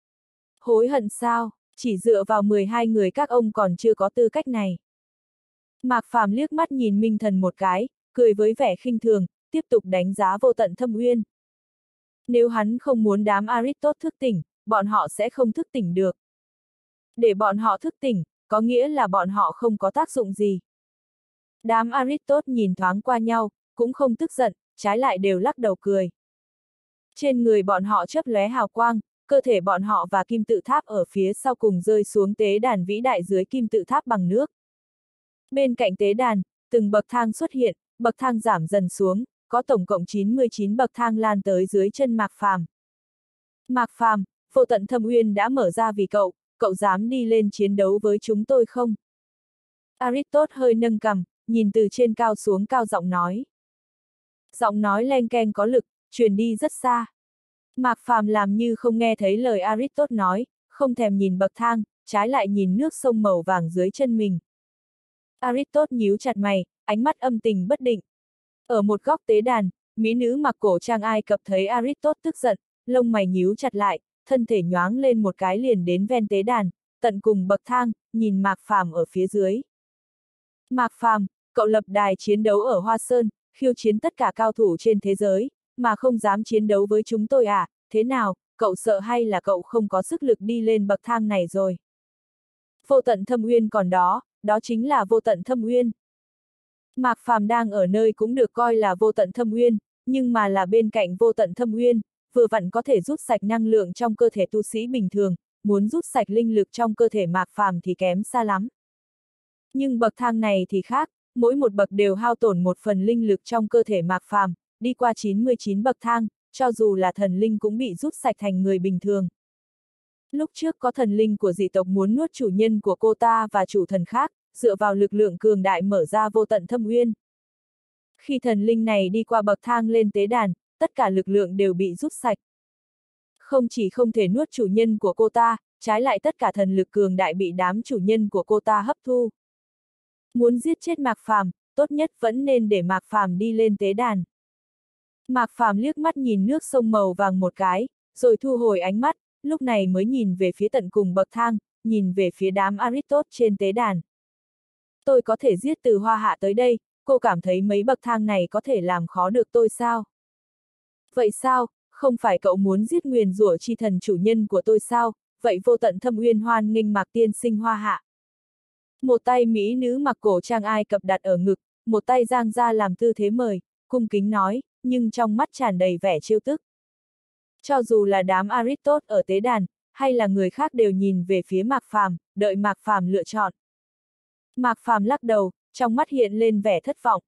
Hối hận sao? Chỉ dựa vào 12 người các ông còn chưa có tư cách này. Mạc Phàm liếc mắt nhìn Minh Thần một cái, cười với vẻ khinh thường, tiếp tục đánh giá Vô Tận Thâm Uyên. Nếu hắn không muốn đám Aristotle thức tỉnh, bọn họ sẽ không thức tỉnh được. Để bọn họ thức tỉnh, có nghĩa là bọn họ không có tác dụng gì. Đám Aristotle nhìn thoáng qua nhau, cũng không tức giận, trái lại đều lắc đầu cười. Trên người bọn họ chớp lóe hào quang, cơ thể bọn họ và kim tự tháp ở phía sau cùng rơi xuống tế đàn vĩ đại dưới kim tự tháp bằng nước. Bên cạnh tế đàn, từng bậc thang xuất hiện, bậc thang giảm dần xuống, có tổng cộng 99 bậc thang lan tới dưới chân Mạc Phàm. Mạc Phàm, Vô Tận Thâm Uyên đã mở ra vì cậu, cậu dám đi lên chiến đấu với chúng tôi không? Aristotle hơi nâng cằm, nhìn từ trên cao xuống cao giọng nói. Giọng nói leng keng có lực, truyền đi rất xa. Mạc Phàm làm như không nghe thấy lời Aristotle nói, không thèm nhìn bậc thang, trái lại nhìn nước sông màu vàng dưới chân mình. Aristotle nhíu chặt mày, ánh mắt âm tình bất định. Ở một góc tế đàn, mỹ nữ mặc cổ trang Ai Cập thấy Aristotle tức giận, lông mày nhíu chặt lại, thân thể nhoáng lên một cái liền đến ven tế đàn, tận cùng bậc thang, nhìn Mạc Phàm ở phía dưới. Mạc Phàm, cậu lập đài chiến đấu ở Hoa Sơn, khiêu chiến tất cả cao thủ trên thế giới, mà không dám chiến đấu với chúng tôi à, thế nào, cậu sợ hay là cậu không có sức lực đi lên bậc thang này rồi? Vô Tận Thâm Uyên còn đó, đó chính là Vô Tận Thâm Uyên. Mạc Phàm đang ở nơi cũng được coi là Vô Tận Thâm Uyên, nhưng mà là bên cạnh Vô Tận Thâm Uyên, vừa vặn có thể rút sạch năng lượng trong cơ thể tu sĩ bình thường, muốn rút sạch linh lực trong cơ thể Mạc Phàm thì kém xa lắm. Nhưng bậc thang này thì khác, mỗi một bậc đều hao tổn một phần linh lực trong cơ thể Mạc Phàm, đi qua 99 bậc thang, cho dù là thần linh cũng bị rút sạch thành người bình thường. Lúc trước có thần linh của dị tộc muốn nuốt chủ nhân của cô ta và chủ thần khác, dựa vào lực lượng cường đại mở ra Vô Tận Thâm Uyên. Khi thần linh này đi qua bậc thang lên tế đàn, tất cả lực lượng đều bị rút sạch. Không chỉ không thể nuốt chủ nhân của cô ta, trái lại tất cả thần lực cường đại bị đám chủ nhân của cô ta hấp thu. Muốn giết chết Mạc Phàm, tốt nhất vẫn nên để Mạc Phàm đi lên tế đàn. Mạc Phàm liếc mắt nhìn nước sông màu vàng một cái, rồi thu hồi ánh mắt, lúc này mới nhìn về phía tận cùng bậc thang, nhìn về phía đám Aristotle trên tế đàn. Tôi có thể giết từ Hoa Hạ tới đây, cô cảm thấy mấy bậc thang này có thể làm khó được tôi sao? Vậy sao, không phải cậu muốn giết nguyền rủa chi thần chủ nhân của tôi sao, vậy Vô Tận Thâm Uyên hoan nghênh Mạc tiên sinh Hoa Hạ. Một tay mỹ nữ mặc cổ trang Ai Cập đặt ở ngực, một tay giang ra làm tư thế mời, cung kính nói, nhưng trong mắt tràn đầy vẻ trêu tức. Cho dù là đám Aristotle ở tế đàn, hay là người khác đều nhìn về phía Mạc Phàm, đợi Mạc Phàm lựa chọn. Mạc Phàm lắc đầu, trong mắt hiện lên vẻ thất vọng.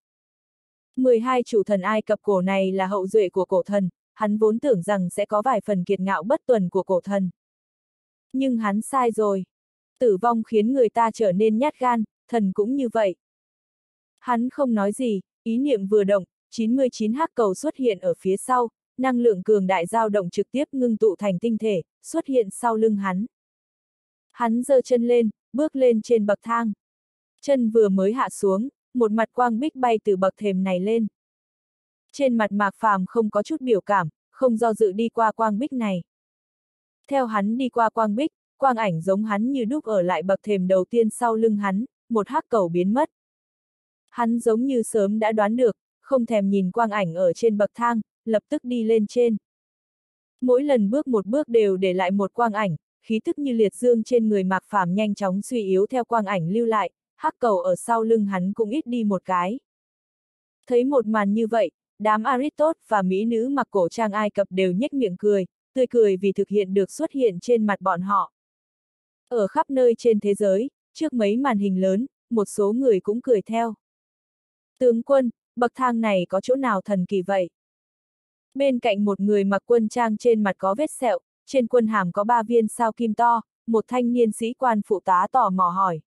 12 chủ thần Ai Cập cổ này là hậu duệ của cổ thần, hắn vốn tưởng rằng sẽ có vài phần kiệt ngạo bất tuần của cổ thần. Nhưng hắn sai rồi. Tử vong khiến người ta trở nên nhát gan, thần cũng như vậy. Hắn không nói gì, ý niệm vừa động, 99 hắc cầu xuất hiện ở phía sau, năng lượng cường đại dao động trực tiếp ngưng tụ thành tinh thể, xuất hiện sau lưng hắn. Hắn giơ chân lên, bước lên trên bậc thang. Chân vừa mới hạ xuống, một mặt quang bích bay từ bậc thềm này lên. Trên mặt Mạc Phàm không có chút biểu cảm, không do dự đi qua quang bích này. Theo hắn đi qua quang bích, quang ảnh giống hắn như đúc ở lại bậc thềm đầu tiên sau lưng hắn, một hắc cầu biến mất. Hắn giống như sớm đã đoán được, không thèm nhìn quang ảnh ở trên bậc thang, lập tức đi lên trên. Mỗi lần bước một bước đều để lại một quang ảnh, khí tức như liệt dương trên người Mạc Phàm nhanh chóng suy yếu theo quang ảnh lưu lại, hắc cầu ở sau lưng hắn cũng ít đi một cái. Thấy một màn như vậy, đám Aristotle và mỹ nữ mặc cổ trang Ai Cập đều nhếch miệng cười, tươi cười vì thực hiện được xuất hiện trên mặt bọn họ. Ở khắp nơi trên thế giới, trước mấy màn hình lớn, một số người cũng cười theo. Tướng quân, bậc thang này có chỗ nào thần kỳ vậy? Bên cạnh một người mặc quân trang trên mặt có vết sẹo, trên quân hàm có 3 viên sao kim to, một thanh niên sĩ quan phụ tá tò mò hỏi.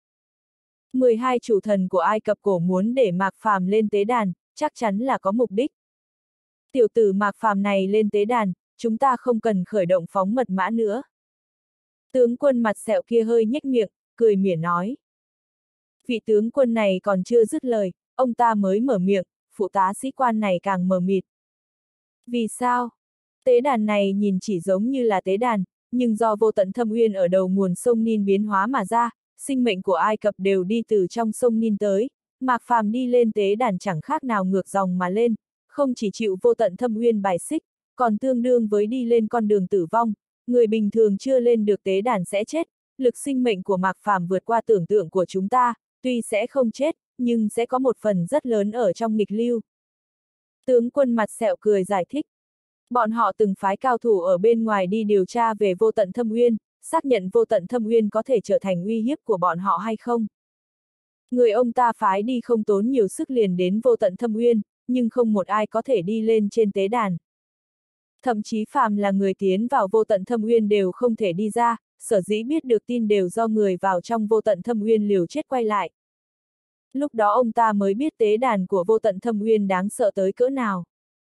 12 chủ thần của Ai Cập cổ muốn để Mạc Phàm lên tế đàn, chắc chắn là có mục đích. Tiểu tử Mạc Phàm này lên tế đàn, chúng ta không cần khởi động phóng mật mã nữa. Tướng quân mặt sẹo kia hơi nhếch miệng, cười mỉa nói. Vị tướng quân này còn chưa dứt lời, ông ta mới mở miệng, phụ tá sĩ quan này càng mờ mịt. Vì sao? Tế đàn này nhìn chỉ giống như là tế đàn, nhưng do vô tận thâm uyên ở đầu nguồn sông Nin biến hóa mà ra, sinh mệnh của Ai Cập đều đi từ trong sông Nin tới, Mạc Phàm đi lên tế đàn chẳng khác nào ngược dòng mà lên, không chỉ chịu vô tận thâm uyên bài xích, còn tương đương với đi lên con đường tử vong, người bình thường chưa lên được tế đàn sẽ chết, lực sinh mệnh của Mạc Phàm vượt qua tưởng tượng của chúng ta, tuy sẽ không chết, nhưng sẽ có một phần rất lớn ở trong nghịch lưu. Tướng quân mặt sẹo cười giải thích. Bọn họ từng phái cao thủ ở bên ngoài đi điều tra về vô tận thâm uyên, xác nhận vô tận thâm uyên có thể trở thành uy hiếp của bọn họ hay không. Người ông ta phái đi không tốn nhiều sức liền đến vô tận thâm uyên, nhưng không một ai có thể đi lên trên tế đàn. Thậm chí phàm là người tiến vào vô tận thâm uyên đều không thể đi ra, sở dĩ biết được tin đều do người vào trong vô tận thâm uyên liều chết quay lại. Lúc đó ông ta mới biết tế đàn của vô tận thâm uyên đáng sợ tới cỡ nào.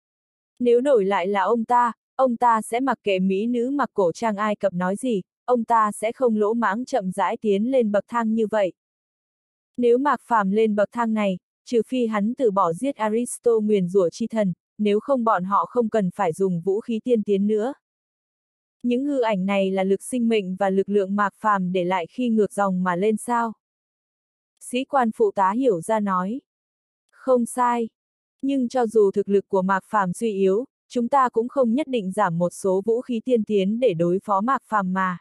Nếu đổi lại là ông ta sẽ mặc kệ mỹ nữ mặc cổ trang Ai Cập nói gì, ông ta sẽ không lỗ mãng chậm rãi tiến lên bậc thang như vậy. Nếu Mạc Phàm lên bậc thang này, trừ phi hắn từ bỏ giết Aristo nguyền rủa chi thần, nếu không bọn họ không cần phải dùng vũ khí tiên tiến nữa. Những hư ảnh này là lực sinh mệnh và lực lượng Mạc Phàm để lại khi ngược dòng mà lên sao? Sĩ quan phụ tá hiểu ra nói. Không sai. Nhưng cho dù thực lực của Mạc Phàm suy yếu, chúng ta cũng không nhất định giảm một số vũ khí tiên tiến để đối phó Mạc Phàm mà.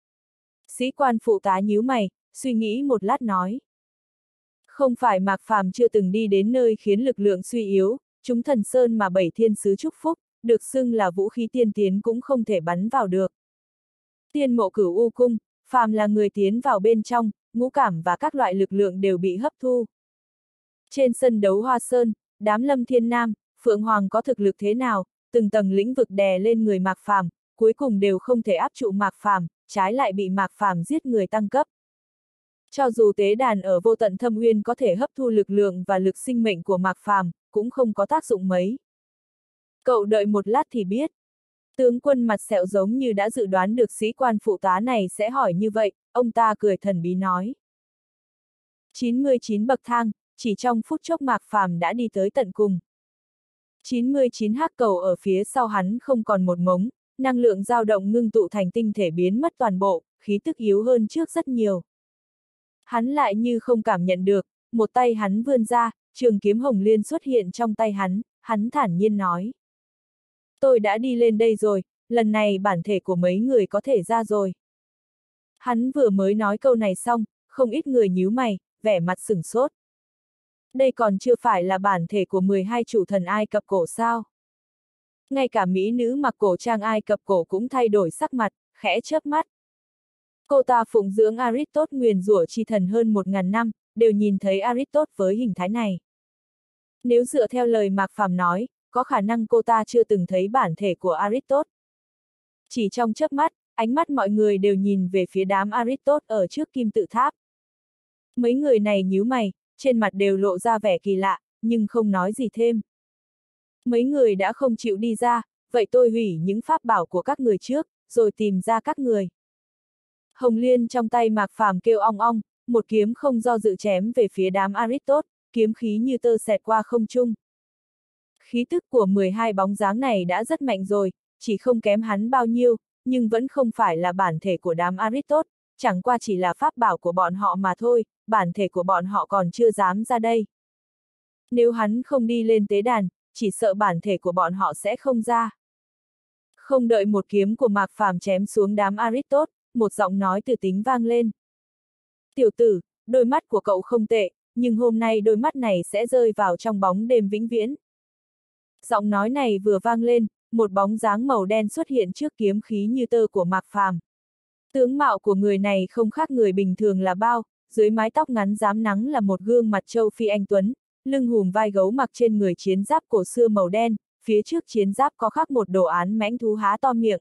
Sĩ quan phụ tá nhíu mày, suy nghĩ một lát nói. Không phải Mạc Phàm chưa từng đi đến nơi khiến lực lượng suy yếu, chúng thần sơn mà 7 thiên sứ chúc phúc, được xưng là vũ khí tiên tiến cũng không thể bắn vào được. Tiên mộ Cửu U cung, phàm là người tiến vào bên trong, ngũ cảm và các loại lực lượng đều bị hấp thu. Trên sân đấu Hoa Sơn, đám Lâm Thiên Nam, Phượng Hoàng có thực lực thế nào, từng tầng lĩnh vực đè lên người Mạc Phàm, cuối cùng đều không thể áp trụ Mạc Phàm, trái lại bị Mạc Phàm giết người tăng cấp. Cho dù tế đàn ở vô tận thâm uyên có thể hấp thu lực lượng và lực sinh mệnh của Mạc Phàm, cũng không có tác dụng mấy. Cậu đợi một lát thì biết. Tướng quân mặt sẹo giống như đã dự đoán được sĩ quan phụ tá này sẽ hỏi như vậy, ông ta cười thần bí nói. 99 bậc thang, chỉ trong phút chốc Mạc Phàm đã đi tới tận cùng. 99 hắc cầu ở phía sau hắn không còn một mống, năng lượng dao động ngưng tụ thành tinh thể biến mất toàn bộ, khí tức yếu hơn trước rất nhiều. Hắn lại như không cảm nhận được, một tay hắn vươn ra, trường kiếm hồng liên xuất hiện trong tay hắn thản nhiên nói. Tôi đã đi lên đây rồi, lần này bản thể của mấy người có thể ra rồi. Hắn vừa mới nói câu này xong, không ít người nhíu mày, vẻ mặt sửng sốt. Đây còn chưa phải là bản thể của 12 chủ thần Ai Cập cổ sao? Ngay cả mỹ nữ mặc cổ trang Ai Cập cổ cũng thay đổi sắc mặt, khẽ chớp mắt. Cô ta phụng dưỡng Aristotle nguyền rủa chi thần hơn 1000 năm, đều nhìn thấy Aristotle với hình thái này. Nếu dựa theo lời Mạc Phàm nói, có khả năng cô ta chưa từng thấy bản thể của Aristotle. Chỉ trong chớp mắt, ánh mắt mọi người đều nhìn về phía đám Aristotle ở trước kim tự tháp. Mấy người này nhíu mày, trên mặt đều lộ ra vẻ kỳ lạ, nhưng không nói gì thêm. Mấy người đã không chịu đi ra, vậy tôi hủy những pháp bảo của các người trước, rồi tìm ra các người. Hồng liên trong tay Mạc Phàm kêu ong ong, một kiếm không do dự chém về phía đám Aristotle, kiếm khí như tơ xẹt qua không trung. Khí tức của 12 bóng dáng này đã rất mạnh rồi, chỉ không kém hắn bao nhiêu, nhưng vẫn không phải là bản thể của đám Aristotle, chẳng qua chỉ là pháp bảo của bọn họ mà thôi, bản thể của bọn họ còn chưa dám ra đây. Nếu hắn không đi lên tế đàn, chỉ sợ bản thể của bọn họ sẽ không ra. Không đợi một kiếm của Mạc Phàm chém xuống đám Aristotle, một giọng nói từ tính vang lên. Tiểu tử, đôi mắt của cậu không tệ, nhưng hôm nay đôi mắt này sẽ rơi vào trong bóng đêm vĩnh viễn. Giọng nói này vừa vang lên, một bóng dáng màu đen xuất hiện trước kiếm khí như tơ của Mạc Phàm. Tướng mạo của người này không khác người bình thường là bao, dưới mái tóc ngắn rám nắng là một gương mặt châu Phi anh tuấn, lưng hùm vai gấu mặc trên người chiến giáp cổ xưa màu đen, phía trước chiến giáp có khắc một đồ án mãnh thú há to miệng.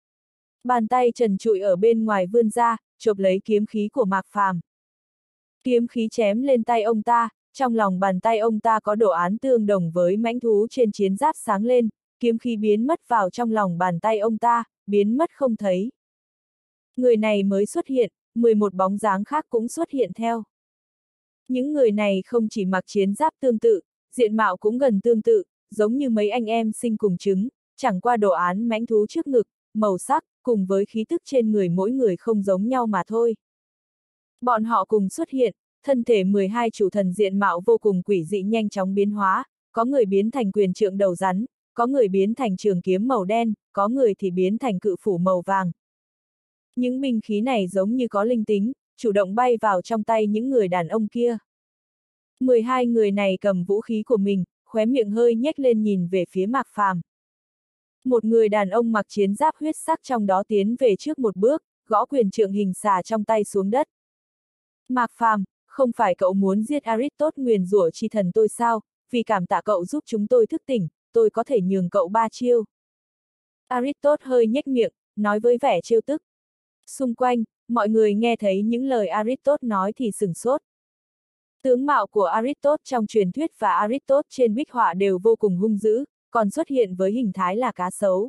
Bàn tay trần trụi ở bên ngoài vươn ra, chộp lấy kiếm khí của Mạc Phàm. Kiếm khí chém lên tay ông ta, trong lòng bàn tay ông ta có đồ án tương đồng với mãnh thú trên chiến giáp sáng lên, kiếm khí biến mất vào trong lòng bàn tay ông ta, biến mất không thấy. Người này mới xuất hiện, 11 bóng dáng khác cũng xuất hiện theo. Những người này không chỉ mặc chiến giáp tương tự, diện mạo cũng gần tương tự, giống như mấy anh em sinh cùng trứng, chẳng qua đồ án mãnh thú trước ngực, màu sắc, cùng với khí tức trên người mỗi người không giống nhau mà thôi. Bọn họ cùng xuất hiện, thân thể 12 chủ thần diện mạo vô cùng quỷ dị nhanh chóng biến hóa, có người biến thành quyền trượng đầu rắn, có người biến thành trường kiếm màu đen, có người thì biến thành cự phủ màu vàng. Những binh khí này giống như có linh tính, chủ động bay vào trong tay những người đàn ông kia. 12 người này cầm vũ khí của mình, khóe miệng hơi nhếch lên nhìn về phía Mạc Phàm. Một người đàn ông mặc chiến giáp huyết sắc trong đó tiến về trước một bước, gõ quyền trượng hình xà trong tay xuống đất. Mạc Phàm, không phải cậu muốn giết Aristotle nguyền rủa chi thần tôi sao, vì cảm tạ cậu giúp chúng tôi thức tỉnh, tôi có thể nhường cậu 3 chiêu. Aristotle hơi nhếch miệng, nói với vẻ trêu tức. Xung quanh, mọi người nghe thấy những lời Aristotle nói thì sửng sốt. Tướng mạo của Aristotle trong truyền thuyết và Aristotle trên bích họa đều vô cùng hung dữ, còn xuất hiện với hình thái là cá sấu.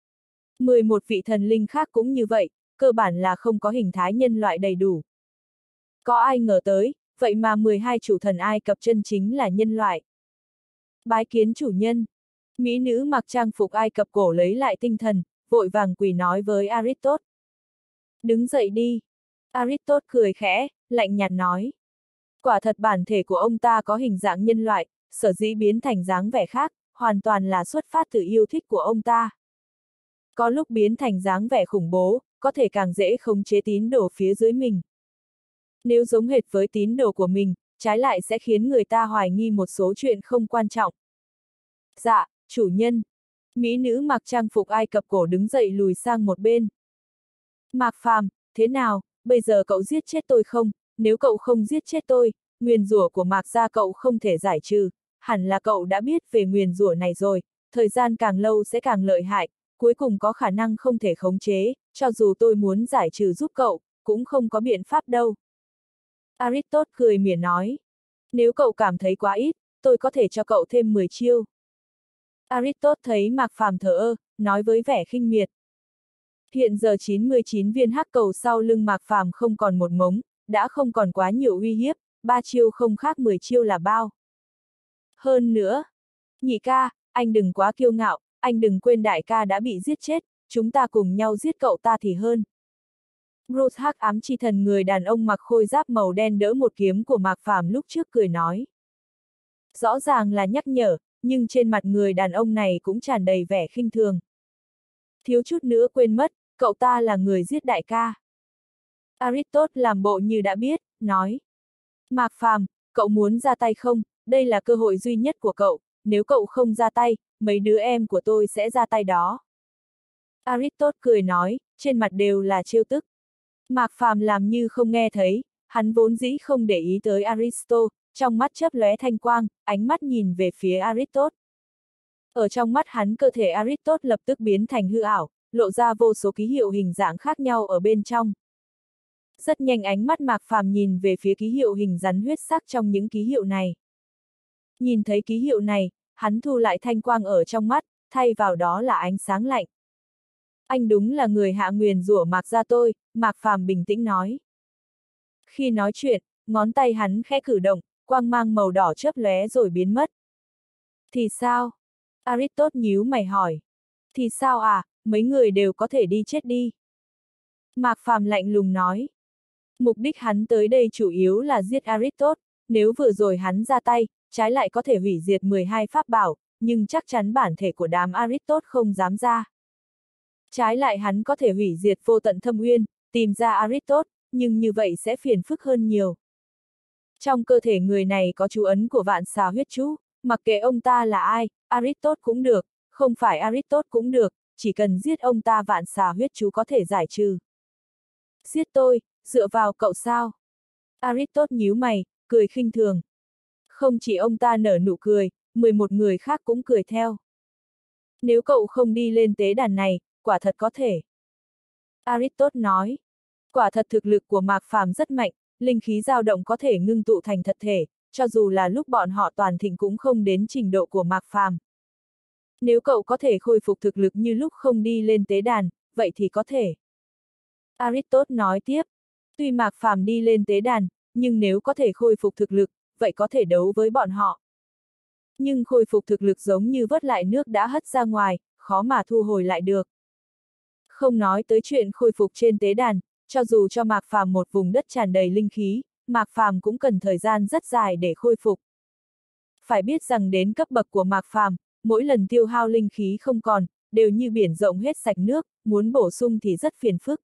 11 vị thần linh khác cũng như vậy, cơ bản là không có hình thái nhân loại đầy đủ. Có ai ngờ tới, vậy mà 12 chủ thần Ai Cập chân chính là nhân loại. Bái kiến chủ nhân. Mỹ nữ mặc trang phục Ai Cập cổ lấy lại tinh thần, vội vàng quỳ nói với Aristotle. Đứng dậy đi. Aristotle cười khẽ, lạnh nhạt nói. Quả thật bản thể của ông ta có hình dạng nhân loại, sở dĩ biến thành dáng vẻ khác, hoàn toàn là xuất phát từ yêu thích của ông ta. Có lúc biến thành dáng vẻ khủng bố, có thể càng dễ khống chế tín đồ phía dưới mình. Nếu giống hệt với tín đồ của mình, trái lại sẽ khiến người ta hoài nghi một số chuyện không quan trọng. Dạ, chủ nhân. Mỹ nữ mặc trang phục Ai Cập cổ đứng dậy lùi sang một bên. Mạc Phàm, thế nào, bây giờ cậu giết chết tôi không? Nếu cậu không giết chết tôi, nguyền rủa của Mạc gia cậu không thể giải trừ, hẳn là cậu đã biết về nguyền rủa này rồi, thời gian càng lâu sẽ càng lợi hại, cuối cùng có khả năng không thể khống chế, cho dù tôi muốn giải trừ giúp cậu, cũng không có biện pháp đâu. Aristotle cười mỉa nói. Nếu cậu cảm thấy quá ít, tôi có thể cho cậu thêm 10 chiêu. Aristotle thấy Mạc Phàm thờ ơ, nói với vẻ khinh miệt. Hiện giờ 99 viên hắc cầu sau lưng Mạc Phàm không còn một mống, đã không còn quá nhiều uy hiếp, 3 chiêu không khác 10 chiêu là bao. Hơn nữa, nhị ca, anh đừng quá kiêu ngạo, anh đừng quên đại ca đã bị giết chết, chúng ta cùng nhau giết cậu ta thì hơn. Bruce hắc ám chi thần người đàn ông mặc khôi giáp màu đen đỡ một kiếm của Mạc Phàm lúc trước cười nói. Rõ ràng là nhắc nhở, nhưng trên mặt người đàn ông này cũng tràn đầy vẻ khinh thường. Thiếu chút nữa quên mất, cậu ta là người giết đại ca. Aristotle làm bộ như đã biết, nói. Mạc Phàm, cậu muốn ra tay không, đây là cơ hội duy nhất của cậu, nếu cậu không ra tay, mấy đứa em của tôi sẽ ra tay đó. Aristotle cười nói, trên mặt đều là trêu tức. Mạc Phàm làm như không nghe thấy, hắn vốn dĩ không để ý tới Aristotle, trong mắt chớp lóe thanh quang, ánh mắt nhìn về phía Aristotle. Ở trong mắt hắn cơ thể Aristotle lập tức biến thành hư ảo, lộ ra vô số ký hiệu hình dạng khác nhau ở bên trong. Rất nhanh ánh mắt Mạc Phàm nhìn về phía ký hiệu hình rắn huyết sắc trong những ký hiệu này. Nhìn thấy ký hiệu này, hắn thu lại thanh quang ở trong mắt, thay vào đó là ánh sáng lạnh. Anh đúng là người hạ nguyền rủa Mạc gia tôi, Mạc Phàm bình tĩnh nói. Khi nói chuyện, ngón tay hắn khẽ cử động, quang mang màu đỏ chớp lóe rồi biến mất. Thì sao? Aristotle nhíu mày hỏi. Thì sao à, mấy người đều có thể đi chết đi. Mạc Phàm lạnh lùng nói. Mục đích hắn tới đây chủ yếu là giết Aristotle, nếu vừa rồi hắn ra tay, trái lại có thể hủy diệt 12 pháp bảo, nhưng chắc chắn bản thể của đám Aristotle không dám ra. Trái lại hắn có thể hủy diệt vô tận thâm uyên, tìm ra Aristotle, nhưng như vậy sẽ phiền phức hơn nhiều. Trong cơ thể người này có chú ấn của vạn xà huyết chú, mặc kệ ông ta là ai, Aristotle cũng được, không phải Aristotle cũng được, chỉ cần giết ông ta vạn xà huyết chú có thể giải trừ. Giết tôi, dựa vào cậu sao? Aristotle nhíu mày, cười khinh thường. Không chỉ ông ta nở nụ cười, 11 người khác cũng cười theo. Nếu cậu không đi lên tế đàn này, quả thật có thể. Aristotle nói. Quả thật thực lực của Mạc Phàm rất mạnh, linh khí dao động có thể ngưng tụ thành thật thể, cho dù là lúc bọn họ toàn thịnh cũng không đến trình độ của Mạc Phàm. Nếu cậu có thể khôi phục thực lực như lúc không đi lên tế đàn, vậy thì có thể. Aristotle nói tiếp. Tuy Mạc Phàm đi lên tế đàn, nhưng nếu có thể khôi phục thực lực, vậy có thể đấu với bọn họ. Nhưng khôi phục thực lực giống như vớt lại nước đã hất ra ngoài, khó mà thu hồi lại được. Không nói tới chuyện khôi phục trên tế đàn, cho dù cho Mạc Phàm một vùng đất tràn đầy linh khí, Mạc Phàm cũng cần thời gian rất dài để khôi phục. Phải biết rằng đến cấp bậc của Mạc Phàm, mỗi lần tiêu hao linh khí không còn, đều như biển rộng hết sạch nước, muốn bổ sung thì rất phiền phức.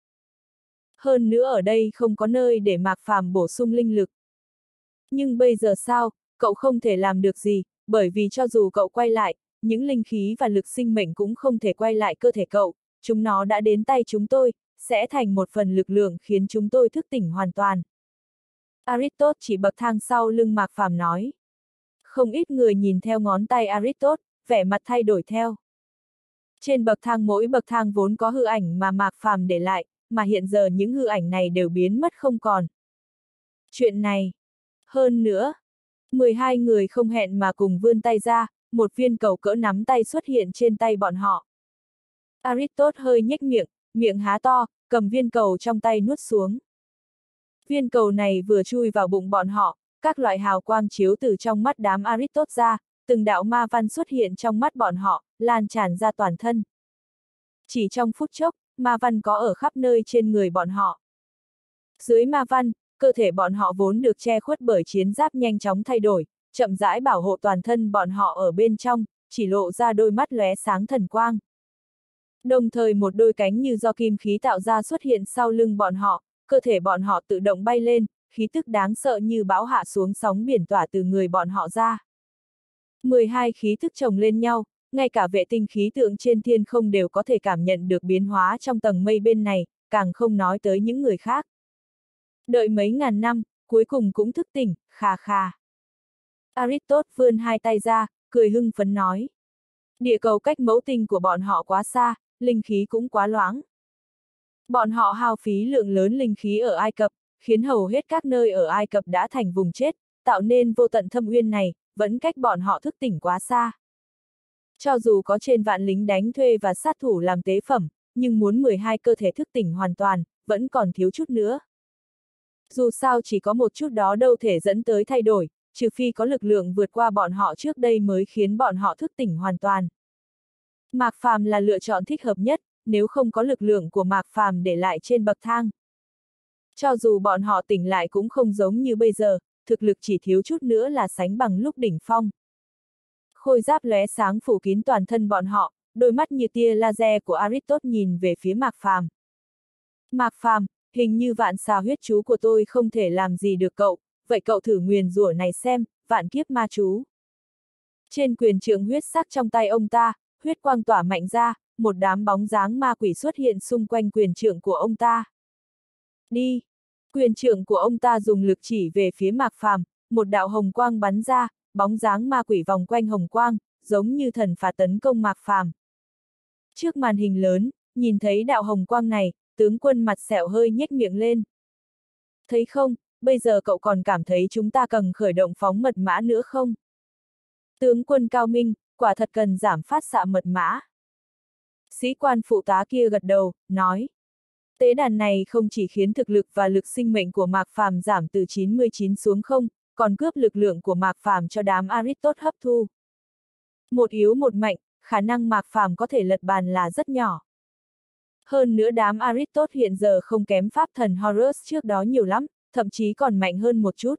Hơn nữa ở đây không có nơi để Mạc Phàm bổ sung linh lực. Nhưng bây giờ sao, cậu không thể làm được gì, bởi vì cho dù cậu quay lại, những linh khí và lực sinh mệnh cũng không thể quay lại cơ thể cậu, chúng nó đã đến tay chúng tôi, sẽ thành một phần lực lượng khiến chúng tôi thức tỉnh hoàn toàn. Aristotle chỉ bậc thang sau lưng Mạc Phàm nói. Không ít người nhìn theo ngón tay Aristotle, vẻ mặt thay đổi theo. Trên bậc thang mỗi bậc thang vốn có hư ảnh mà Mạc Phàm để lại, mà hiện giờ những hư ảnh này đều biến mất không còn. Chuyện này. Hơn nữa, 12 người không hẹn mà cùng vươn tay ra, một viên cầu cỡ nắm tay xuất hiện trên tay bọn họ. Aristotle hơi nhếch miệng, miệng há to, cầm viên cầu trong tay nuốt xuống. Viên cầu này vừa chui vào bụng bọn họ, các loại hào quang chiếu từ trong mắt đám Aristotle ra, từng đạo ma văn xuất hiện trong mắt bọn họ, lan tràn ra toàn thân. Chỉ trong phút chốc, ma văn có ở khắp nơi trên người bọn họ. Dưới ma văn, cơ thể bọn họ vốn được che khuất bởi chiến giáp nhanh chóng thay đổi, chậm rãi bảo hộ toàn thân bọn họ ở bên trong, chỉ lộ ra đôi mắt lóe sáng thần quang. Đồng thời một đôi cánh như do kim khí tạo ra xuất hiện sau lưng bọn họ, cơ thể bọn họ tự động bay lên, khí tức đáng sợ như bão hạ xuống sóng biển tỏa từ người bọn họ ra. 12 khí tức chồng lên nhau, ngay cả vệ tinh khí tượng trên thiên không đều có thể cảm nhận được biến hóa trong tầng mây bên này, càng không nói tới những người khác. Đợi mấy ngàn năm, cuối cùng cũng thức tỉnh, khà khà. Aristotle vươn hai tay ra, cười hưng phấn nói. Địa cầu cách mẫu tinh của bọn họ quá xa, linh khí cũng quá loãng. Bọn họ hao phí lượng lớn linh khí ở Ai Cập, khiến hầu hết các nơi ở Ai Cập đã thành vùng chết, tạo nên vô tận thâm uyên này, vẫn cách bọn họ thức tỉnh quá xa. Cho dù có trên vạn lính đánh thuê và sát thủ làm tế phẩm, nhưng muốn 12 cơ thể thức tỉnh hoàn toàn, vẫn còn thiếu chút nữa. Dù sao chỉ có một chút đó đâu thể dẫn tới thay đổi, trừ phi có lực lượng vượt qua bọn họ trước đây mới khiến bọn họ thức tỉnh hoàn toàn. Mạc Phàm là lựa chọn thích hợp nhất, nếu không có lực lượng của Mạc Phàm để lại trên bậc thang. Cho dù bọn họ tỉnh lại cũng không giống như bây giờ, thực lực chỉ thiếu chút nữa là sánh bằng lúc đỉnh phong. Khôi giáp lóe sáng phủ kín toàn thân bọn họ, đôi mắt như tia laser của Aristotle nhìn về phía Mạc Phàm. Mạc Phàm, hình như vạn xà huyết chú của tôi không thể làm gì được cậu, vậy cậu thử nguyền rủa này xem, vạn kiếp ma chú. Trên quyền trượng huyết sắc trong tay ông ta, huyết quang tỏa mạnh ra, một đám bóng dáng ma quỷ xuất hiện xung quanh quyền trượng của ông ta. Đi! Quyền trượng của ông ta dùng lực chỉ về phía Mạc Phàm, một đạo hồng quang bắn ra, bóng dáng ma quỷ vòng quanh hồng quang, giống như thần phạt tấn công Mạc Phàm. Trước màn hình lớn, nhìn thấy đạo hồng quang này, tướng quân mặt sẹo hơi nhếch miệng lên. Thấy không, bây giờ cậu còn cảm thấy chúng ta cần khởi động phóng mật mã nữa không? Tướng quân cao minh, quả thật cần giảm phát xạ mật mã. Sĩ quan phụ tá kia gật đầu, nói. Tế đàn này không chỉ khiến thực lực và lực sinh mệnh của Mạc Phàm giảm từ 99 xuống 0, còn cướp lực lượng của Mạc Phàm cho đám Aristotle hấp thu. Một yếu một mạnh, khả năng Mạc Phàm có thể lật bàn là rất nhỏ. Hơn nữa đám Aristotle hiện giờ không kém pháp thần Horus trước đó nhiều lắm, thậm chí còn mạnh hơn một chút.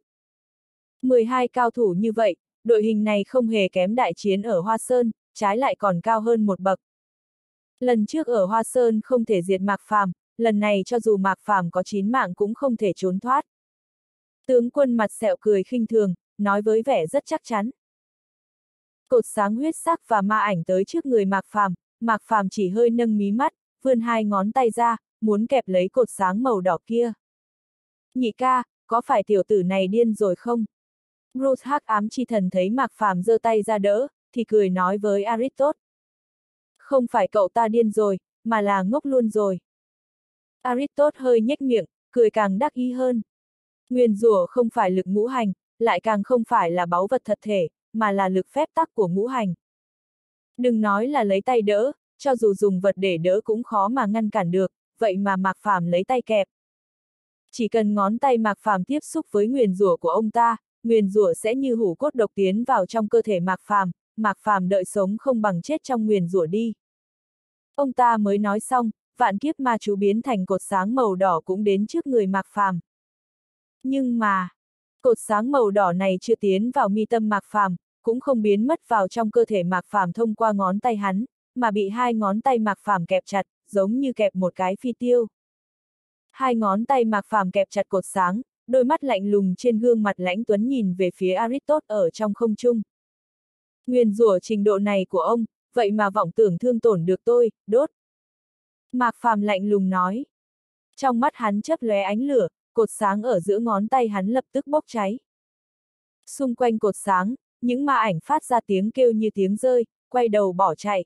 12 cao thủ như vậy, đội hình này không hề kém đại chiến ở Hoa Sơn, trái lại còn cao hơn một bậc. Lần trước ở Hoa Sơn không thể diệt Mạc Phàm, lần này cho dù Mạc Phàm có 9 mạng cũng không thể trốn thoát. Tướng quân mặt sẹo cười khinh thường, nói với vẻ rất chắc chắn. Cột sáng huyết sắc và ma ảnh tới trước người Mạc Phàm chỉ hơi nâng mí mắt, vươn hai ngón tay ra, muốn kẹp lấy cột sáng màu đỏ kia. Nhị ca, có phải tiểu tử này điên rồi không? Bruce hắc ám chi thần thấy Mạc Phàm giơ tay ra đỡ, thì cười nói với Aristotle. Không phải cậu ta điên rồi, mà là ngốc luôn rồi. Aristotle hơi nhếch miệng, cười càng đắc ý hơn. Nguyền rủa không phải lực ngũ hành, lại càng không phải là báu vật thật thể, mà là lực phép tắc của ngũ hành. Đừng nói là lấy tay đỡ, cho dù dùng vật để đỡ cũng khó mà ngăn cản được, vậy mà Mạc Phàm lấy tay kẹp. Chỉ cần ngón tay Mạc Phàm tiếp xúc với nguyền rủa của ông ta, nguyền rủa sẽ như hủ cốt độc tiến vào trong cơ thể Mạc Phàm đợi sống không bằng chết trong nguyền rủa đi. Ông ta mới nói xong, vạn kiếp ma chú biến thành cột sáng màu đỏ cũng đến trước người Mạc Phàm. Nhưng mà, cột sáng màu đỏ này chưa tiến vào mi tâm Mạc Phàm, cũng không biến mất vào trong cơ thể Mạc Phàm thông qua ngón tay hắn, mà bị hai ngón tay Mạc Phàm kẹp chặt, giống như kẹp một cái phi tiêu. Hai ngón tay Mạc Phàm kẹp chặt cột sáng, đôi mắt lạnh lùng trên gương mặt lãnh tuấn nhìn về phía Aristotle ở trong không trung. Nguyền rủa trình độ này của ông, vậy mà vọng tưởng thương tổn được tôi, đốt. Mạc Phàm lạnh lùng nói. Trong mắt hắn chớp lóe ánh lửa, cột sáng ở giữa ngón tay hắn lập tức bốc cháy. Xung quanh cột sáng, những ma ảnh phát ra tiếng kêu như tiếng rơi, quay đầu bỏ chạy.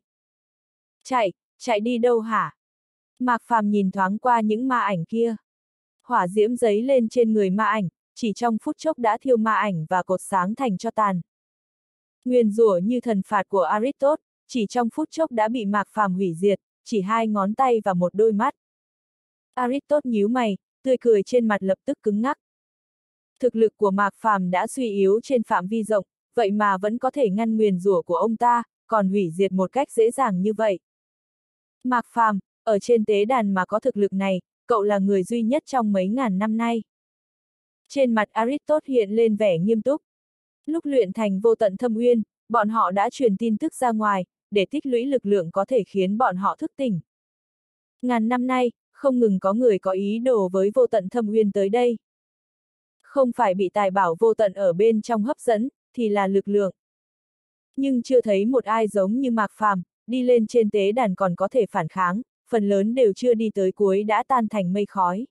Chạy đi đâu hả? Mạc Phàm nhìn thoáng qua những ma ảnh kia. Hỏa diễm giấy lên trên người ma ảnh, chỉ trong phút chốc đã thiêu ma ảnh và cột sáng thành tro tàn. Nguyền rủa như thần phạt của Aristotle, chỉ trong phút chốc đã bị Mạc Phàm hủy diệt, chỉ hai ngón tay và một đôi mắt. Aristotle nhíu mày, tươi cười trên mặt lập tức cứng ngắc. Thực lực của Mạc Phàm đã suy yếu trên phạm vi rộng, vậy mà vẫn có thể ngăn nguyền rủa của ông ta, còn hủy diệt một cách dễ dàng như vậy. Mạc Phàm, ở trên tế đàn mà có thực lực này, cậu là người duy nhất trong mấy ngàn năm nay. Trên mặt Aristotle hiện lên vẻ nghiêm túc. Lúc luyện thành vô tận thâm uyên, bọn họ đã truyền tin tức ra ngoài, để tích lũy lực lượng có thể khiến bọn họ thức tỉnh. Ngàn năm nay, không ngừng có người có ý đồ với vô tận thâm uyên tới đây. Không phải bị tài bảo vô tận ở bên trong hấp dẫn, thì là lực lượng. Nhưng chưa thấy một ai giống như Mạc Phàm, đi lên trên tế đàn còn có thể phản kháng, phần lớn đều chưa đi tới cuối đã tan thành mây khói.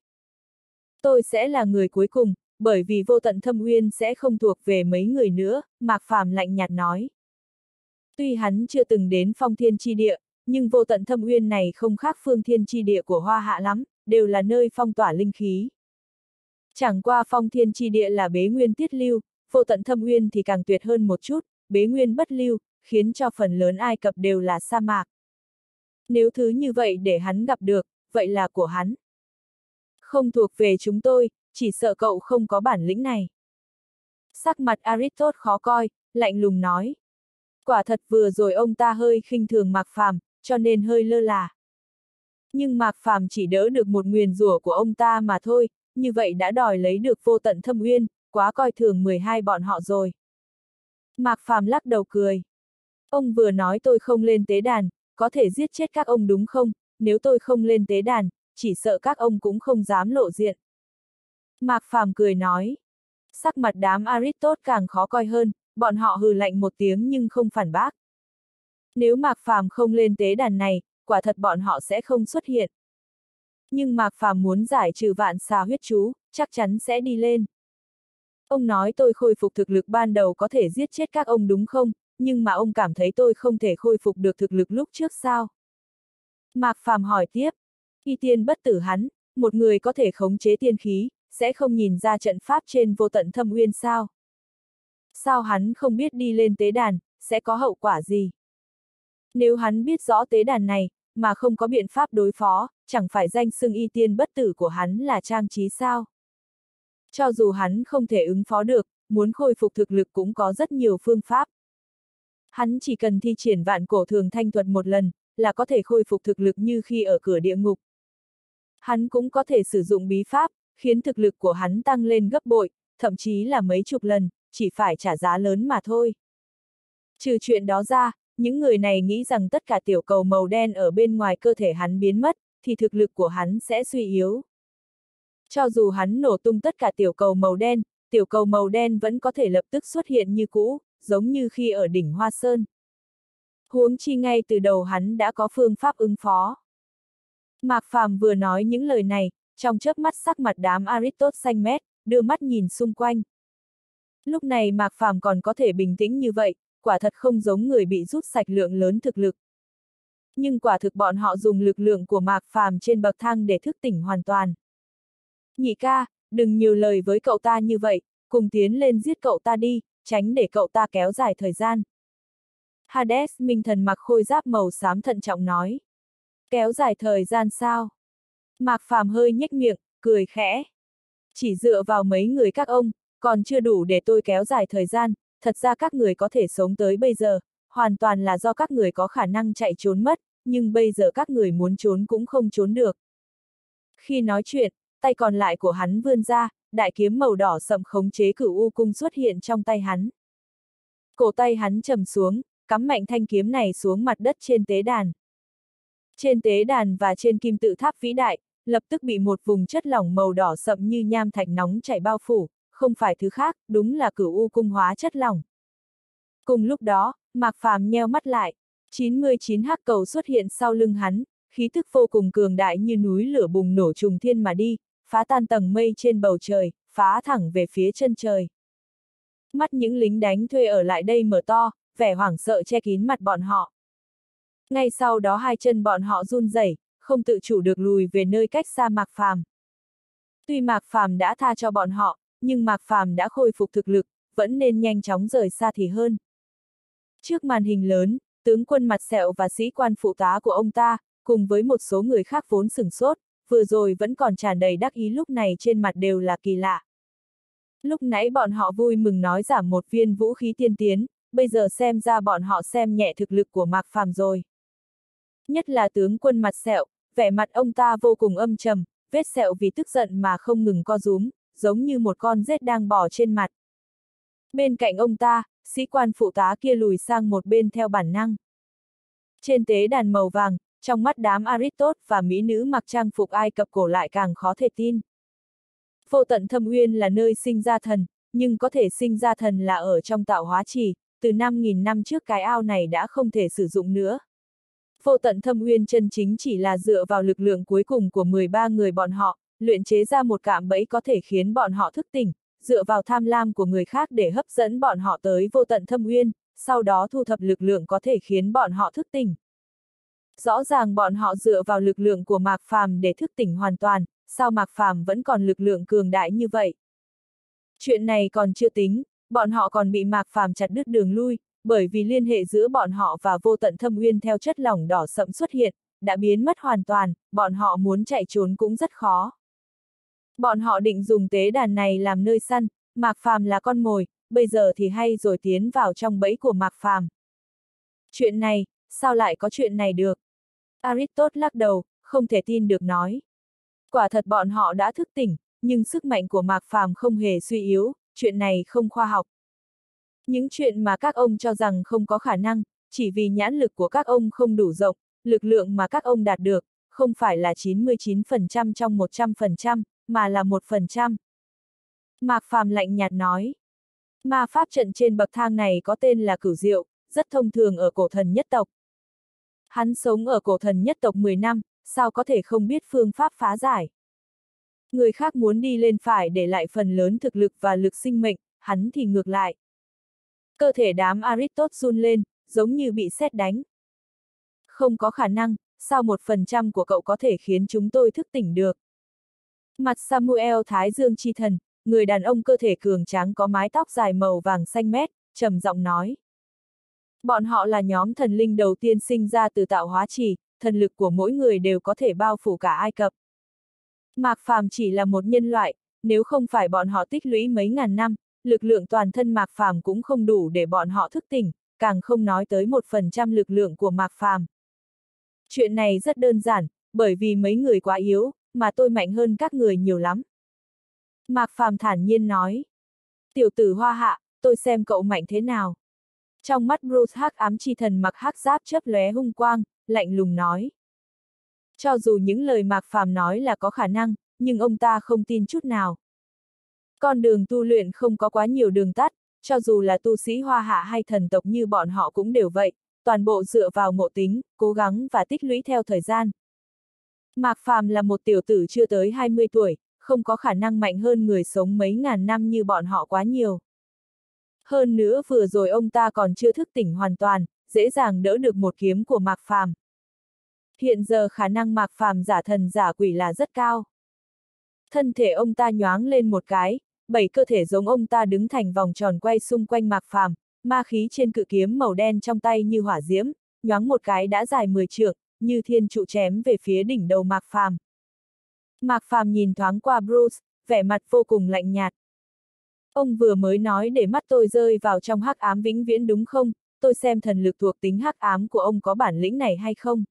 Tôi sẽ là người cuối cùng, bởi vì vô tận thâm uyên sẽ không thuộc về mấy người nữa, Mạc Phàm lạnh nhạt nói. Tuy hắn chưa từng đến phong thiên chi địa, nhưng vô tận thâm uyên này không khác phương thiên chi địa của Hoa Hạ lắm, đều là nơi phong tỏa linh khí. Chẳng qua phong thiên chi địa là bế nguyên tiết lưu, vô tận thâm uyên thì càng tuyệt hơn một chút, bế nguyên bất lưu, khiến cho phần lớn Ai Cập đều là sa mạc. Nếu thứ như vậy để hắn gặp được, vậy là của hắn. Không thuộc về chúng tôi, chỉ sợ cậu không có bản lĩnh này. Sắc mặt Aristotle khó coi, lạnh lùng nói. Quả thật vừa rồi ông ta hơi khinh thường Mạc Phàm, cho nên hơi lơ là. Nhưng Mạc Phàm chỉ đỡ được một nguyền rủa của ông ta mà thôi, như vậy đã đòi lấy được vô tận thâm uyên, quá coi thường 12 bọn họ rồi. Mạc Phàm lắc đầu cười. Ông vừa nói tôi không lên tế đàn, có thể giết chết các ông đúng không? Nếu tôi không lên tế đàn, chỉ sợ các ông cũng không dám lộ diện. Mạc Phàm cười nói. Sắc mặt đám Aristotle càng khó coi hơn, bọn họ hừ lạnh một tiếng nhưng không phản bác. Nếu Mạc Phàm không lên tế đàn này, quả thật bọn họ sẽ không xuất hiện. Nhưng Mạc Phàm muốn giải trừ vạn xà huyết chú, chắc chắn sẽ đi lên. Ông nói tôi khôi phục thực lực ban đầu có thể giết chết các ông đúng không, nhưng mà ông cảm thấy tôi không thể khôi phục được thực lực lúc trước sao? Mạc Phàm hỏi tiếp, y tiên bất tử hắn, một người có thể khống chế tiên khí, sẽ không nhìn ra trận pháp trên vô tận thâm uyên sao? Sao hắn không biết đi lên tế đàn, sẽ có hậu quả gì? Nếu hắn biết rõ tế đàn này, mà không có biện pháp đối phó, chẳng phải danh xưng y tiên bất tử của hắn là trang trí sao? Cho dù hắn không thể ứng phó được, muốn khôi phục thực lực cũng có rất nhiều phương pháp. Hắn chỉ cần thi triển vạn cổ thường thanh thuật một lần, là có thể khôi phục thực lực như khi ở cửa địa ngục. Hắn cũng có thể sử dụng bí pháp, khiến thực lực của hắn tăng lên gấp bội, thậm chí là mấy chục lần, chỉ phải trả giá lớn mà thôi. Trừ chuyện đó ra, những người này nghĩ rằng tất cả tiểu cầu màu đen ở bên ngoài cơ thể hắn biến mất, thì thực lực của hắn sẽ suy yếu. Cho dù hắn nổ tung tất cả tiểu cầu màu đen vẫn có thể lập tức xuất hiện như cũ, giống như khi ở đỉnh Hoa Sơn. Huống chi ngay từ đầu hắn đã có phương pháp ứng phó. Mạc Phàm vừa nói những lời này, trong chớp mắt sắc mặt đám Aristotle xanh mét, đưa mắt nhìn xung quanh. Lúc này Mạc Phàm còn có thể bình tĩnh như vậy, quả thật không giống người bị rút sạch lượng lớn thực lực. Nhưng quả thực bọn họ dùng lực lượng của Mạc Phàm trên bậc thang để thức tỉnh hoàn toàn. Nhị ca, đừng nhiều lời với cậu ta như vậy, cùng tiến lên giết cậu ta đi, tránh để cậu ta kéo dài thời gian. Hades minh thần mặc khôi giáp màu xám thận trọng nói. Kéo dài thời gian sao? Mạc Phàm hơi nhếch miệng, cười khẽ. Chỉ dựa vào mấy người các ông, còn chưa đủ để tôi kéo dài thời gian, thật ra các người có thể sống tới bây giờ, hoàn toàn là do các người có khả năng chạy trốn mất, nhưng bây giờ các người muốn trốn cũng không trốn được. Khi nói chuyện, tay còn lại của hắn vươn ra, đại kiếm màu đỏ sậm khống chế Cửu U cung xuất hiện trong tay hắn. Cổ tay hắn trầm xuống, cắm mạnh thanh kiếm này xuống mặt đất trên tế đàn. Trên tế đàn và trên kim tự tháp vĩ đại, lập tức bị một vùng chất lỏng màu đỏ sậm như nham thạch nóng chảy bao phủ, không phải thứ khác, đúng là Cửu U cung hóa chất lỏng. Cùng lúc đó, Mạc Phàm nheo mắt lại, 99 hắc cầu xuất hiện sau lưng hắn, khí tức vô cùng cường đại như núi lửa bùng nổ trùng thiên mà đi, phá tan tầng mây trên bầu trời, phá thẳng về phía chân trời. Mắt những lính đánh thuê ở lại đây mở to, vẻ hoảng sợ che kín mặt bọn họ. Ngay sau đó hai chân bọn họ run rẩy, không tự chủ được lùi về nơi cách xa Mạc Phàm. Tuy Mạc Phàm đã tha cho bọn họ, nhưng Mạc Phàm đã khôi phục thực lực, vẫn nên nhanh chóng rời xa thì hơn. Trước màn hình lớn, tướng quân mặt sẹo và sĩ quan phụ tá của ông ta, cùng với một số người khác vốn sửng sốt, vừa rồi vẫn còn tràn đầy đắc ý lúc này trên mặt đều là kỳ lạ. Lúc nãy bọn họ vui mừng nói giảm một viên vũ khí tiên tiến, bây giờ xem ra bọn họ xem nhẹ thực lực của Mạc Phàm rồi. Nhất là tướng quân mặt sẹo, vẻ mặt ông ta vô cùng âm trầm, vết sẹo vì tức giận mà không ngừng co rúm, giống như một con rết đang bò trên mặt. Bên cạnh ông ta, sĩ quan phụ tá kia lùi sang một bên theo bản năng. Trên tế đàn màu vàng, trong mắt đám Aristotle và mỹ nữ mặc trang phục Ai Cập cổ lại càng khó thể tin. Vô tận thâm uyên là nơi sinh ra thần, nhưng có thể sinh ra thần là ở trong tạo hóa trì, từ 5.000 năm trước cái ao này đã không thể sử dụng nữa. Vô tận thâm uyên chân chính chỉ là dựa vào lực lượng cuối cùng của 13 người bọn họ, luyện chế ra một cạm bẫy có thể khiến bọn họ thức tỉnh, dựa vào tham lam của người khác để hấp dẫn bọn họ tới vô tận thâm uyên, sau đó thu thập lực lượng có thể khiến bọn họ thức tỉnh. Rõ ràng bọn họ dựa vào lực lượng của Mạc Phàm để thức tỉnh hoàn toàn, sao Mạc Phàm vẫn còn lực lượng cường đại như vậy? Chuyện này còn chưa tính, bọn họ còn bị Mạc Phàm chặt đứt đường lui, bởi vì liên hệ giữa bọn họ và vô tận thâm uyên theo chất lỏng đỏ sậm xuất hiện, đã biến mất hoàn toàn, bọn họ muốn chạy trốn cũng rất khó. Bọn họ định dùng tế đàn này làm nơi săn, Mạc Phàm là con mồi, bây giờ thì hay rồi tiến vào trong bẫy của Mạc Phàm. Chuyện này, sao lại có chuyện này được? Aristotle lắc đầu, không thể tin được nói. Quả thật bọn họ đã thức tỉnh, nhưng sức mạnh của Mạc Phàm không hề suy yếu, chuyện này không khoa học. Những chuyện mà các ông cho rằng không có khả năng, chỉ vì nhãn lực của các ông không đủ rộng, lực lượng mà các ông đạt được, không phải là 99% trong 100%, mà là 1%. Mạc Phàm lạnh nhạt nói. Ma pháp trận trên bậc thang này có tên là Cửu Diệu, rất thông thường ở cổ thần nhất tộc. Hắn sống ở cổ thần nhất tộc 10 năm, sao có thể không biết phương pháp phá giải. Người khác muốn đi lên phải để lại phần lớn thực lực và lực sinh mệnh, hắn thì ngược lại. Cơ thể đám Aristotle run lên, giống như bị sét đánh. Không có khả năng, sao 1% của cậu có thể khiến chúng tôi thức tỉnh được? Mặt Samuel Thái Dương chi thần, người đàn ông cơ thể cường tráng có mái tóc dài màu vàng xanh mét, trầm giọng nói. Bọn họ là nhóm thần linh đầu tiên sinh ra từ tạo hóa trì, thần lực của mỗi người đều có thể bao phủ cả Ai Cập. Mạc Phàm chỉ là một nhân loại, nếu không phải bọn họ tích lũy mấy ngàn năm, lực lượng toàn thân Mạc Phàm cũng không đủ để bọn họ thức tỉnh, càng không nói tới 1% lực lượng của Mạc Phàm. Chuyện này rất đơn giản, bởi vì mấy người quá yếu, mà tôi mạnh hơn các người nhiều lắm. Mạc Phàm thản nhiên nói. Tiểu tử Hoa Hạ, tôi xem cậu mạnh thế nào. Trong mắt Bruce hắc ám chi thần mặc hắc giáp chớp lóe hung quang, lạnh lùng nói. Cho dù những lời Mạc Phàm nói là có khả năng, nhưng ông ta không tin chút nào. Con đường tu luyện không có quá nhiều đường tắt, cho dù là tu sĩ Hoa Hạ hay thần tộc như bọn họ cũng đều vậy, toàn bộ dựa vào ngộ tính, cố gắng và tích lũy theo thời gian. Mạc Phàm là một tiểu tử chưa tới 20 tuổi, không có khả năng mạnh hơn người sống mấy ngàn năm như bọn họ quá nhiều. Hơn nữa vừa rồi ông ta còn chưa thức tỉnh hoàn toàn, dễ dàng đỡ được một kiếm của Mạc Phàm. Hiện giờ khả năng Mạc Phàm giả thần giả quỷ là rất cao. Thân thể ông ta nhoáng lên một cái, 7 cơ thể giống ông ta đứng thành vòng tròn quay xung quanh Mạc Phàm, ma khí trên cự kiếm màu đen trong tay như hỏa diễm, nhoáng một cái đã dài 10 trượng, như thiên trụ chém về phía đỉnh đầu Mạc Phàm. Mạc Phàm nhìn thoáng qua Bruce, vẻ mặt vô cùng lạnh nhạt. Ông vừa mới nói để mắt tôi rơi vào trong hắc ám vĩnh viễn đúng không? Tôi xem thần lực thuộc tính hắc ám của ông có bản lĩnh này hay không?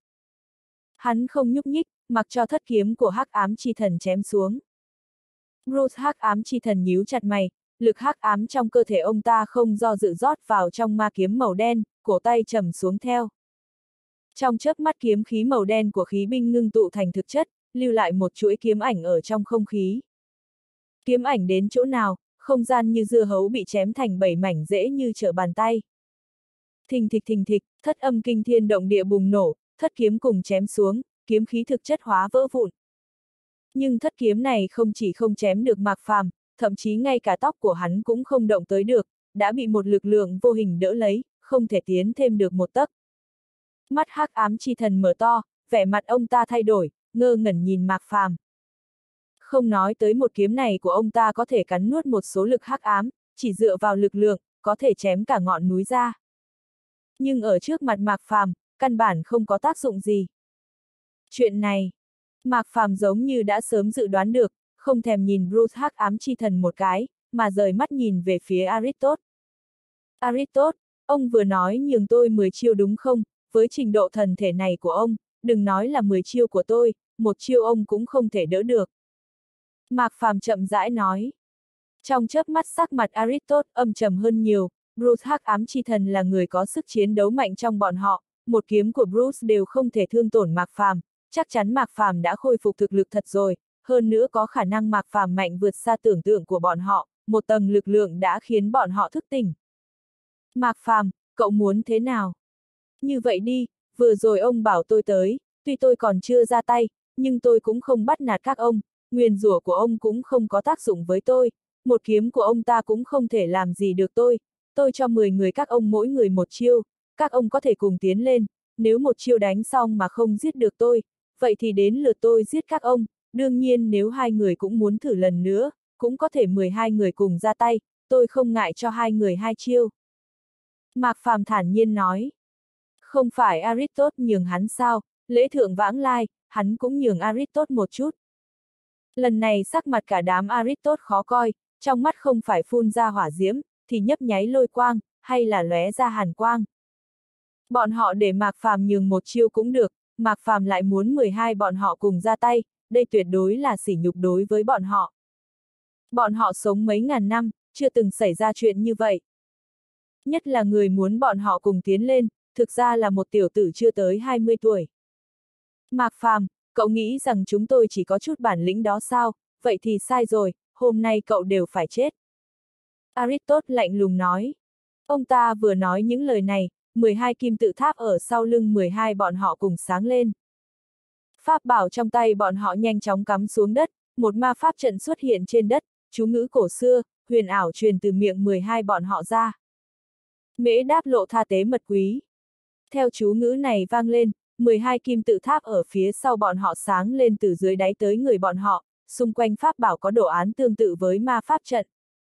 Hắn không nhúc nhích, mặc cho thất kiếm của hắc ám chi thần chém xuống. Bruce hắc ám chi thần nhíu chặt mày, lực hắc ám trong cơ thể ông ta không do dự rót vào trong ma kiếm màu đen, cổ tay trầm xuống theo. Trong chớp mắt kiếm khí màu đen của khí binh ngưng tụ thành thực chất, lưu lại một chuỗi kiếm ảnh ở trong không khí. Kiếm ảnh đến chỗ nào, không gian như dưa hấu bị chém thành 7 mảnh dễ như trở bàn tay. Thình thịch, thất âm kinh thiên động địa bùng nổ, thất kiếm cùng chém xuống, kiếm khí thực chất hóa vỡ vụn. Nhưng thất kiếm này không chỉ không chém được Mạc Phàm, thậm chí ngay cả tóc của hắn cũng không động tới được, đã bị một lực lượng vô hình đỡ lấy, không thể tiến thêm được một tấc. Mắt hắc ám chi thần mở to, vẻ mặt ông ta thay đổi, ngơ ngẩn nhìn Mạc Phàm. Không nói tới một kiếm này của ông ta có thể cắn nuốt một số lực hắc ám, chỉ dựa vào lực lượng, có thể chém cả ngọn núi ra. Nhưng ở trước mặt Mạc Phàm, căn bản không có tác dụng gì. Chuyện này, Mạc Phàm giống như đã sớm dự đoán được, không thèm nhìn Bruce hắc ám chi thần một cái, mà rời mắt nhìn về phía Aristotle. Aristotle, ông vừa nói nhường tôi 10 chiêu đúng không? Với trình độ thần thể này của ông, đừng nói là 10 chiêu của tôi, một chiêu ông cũng không thể đỡ được. Mạc Phàm chậm rãi nói. Trong chớp mắt sắc mặt Aristotle âm trầm hơn nhiều, Bruce hắc ám chi thần là người có sức chiến đấu mạnh trong bọn họ, một kiếm của Bruce đều không thể thương tổn Mạc Phàm, chắc chắn Mạc Phàm đã khôi phục thực lực thật rồi, hơn nữa có khả năng Mạc Phàm mạnh vượt xa tưởng tượng của bọn họ, một tầng lực lượng đã khiến bọn họ thức tỉnh. Mạc Phàm, cậu muốn thế nào? Như vậy đi, vừa rồi ông bảo tôi tới, tuy tôi còn chưa ra tay, nhưng tôi cũng không bắt nạt các ông, nguyền rủa của ông cũng không có tác dụng với tôi, một kiếm của ông ta cũng không thể làm gì được tôi cho 10 người các ông mỗi người một chiêu, các ông có thể cùng tiến lên, nếu một chiêu đánh xong mà không giết được tôi, vậy thì đến lượt tôi giết các ông, đương nhiên nếu hai người cũng muốn thử lần nữa, cũng có thể 12 người cùng ra tay, tôi không ngại cho hai người hai chiêu. Mạc Phàm thản nhiên nói. Không phải Aristotle nhường hắn sao, lễ thượng vãng lai, hắn cũng nhường Aristotle một chút. Lần này sắc mặt cả đám Aristotle khó coi, trong mắt không phải phun ra hỏa diễm, thì nhấp nháy lôi quang, hay là lóe ra hàn quang. Bọn họ để Mạc Phàm nhường một chiêu cũng được, Mạc Phàm lại muốn 12 bọn họ cùng ra tay, đây tuyệt đối là sỉ nhục đối với bọn họ. Bọn họ sống mấy ngàn năm, chưa từng xảy ra chuyện như vậy. Nhất là người muốn bọn họ cùng tiến lên, thực ra là một tiểu tử chưa tới 20 tuổi. Mạc Phàm, cậu nghĩ rằng chúng tôi chỉ có chút bản lĩnh đó sao, vậy thì sai rồi, hôm nay cậu đều phải chết. Aristotle lạnh lùng nói. Ông ta vừa nói những lời này, 12 kim tự tháp ở sau lưng 12 bọn họ cùng sáng lên. Pháp bảo trong tay bọn họ nhanh chóng cắm xuống đất, một ma pháp trận xuất hiện trên đất, chú ngữ cổ xưa, huyền ảo truyền từ miệng 12 bọn họ ra. Mễ đáp lộ tha tế mật quý. Theo chú ngữ này vang lên, 12 kim tự tháp ở phía sau bọn họ sáng lên từ dưới đáy tới người bọn họ, xung quanh pháp bảo có đồ án tương tự với ma pháp trận.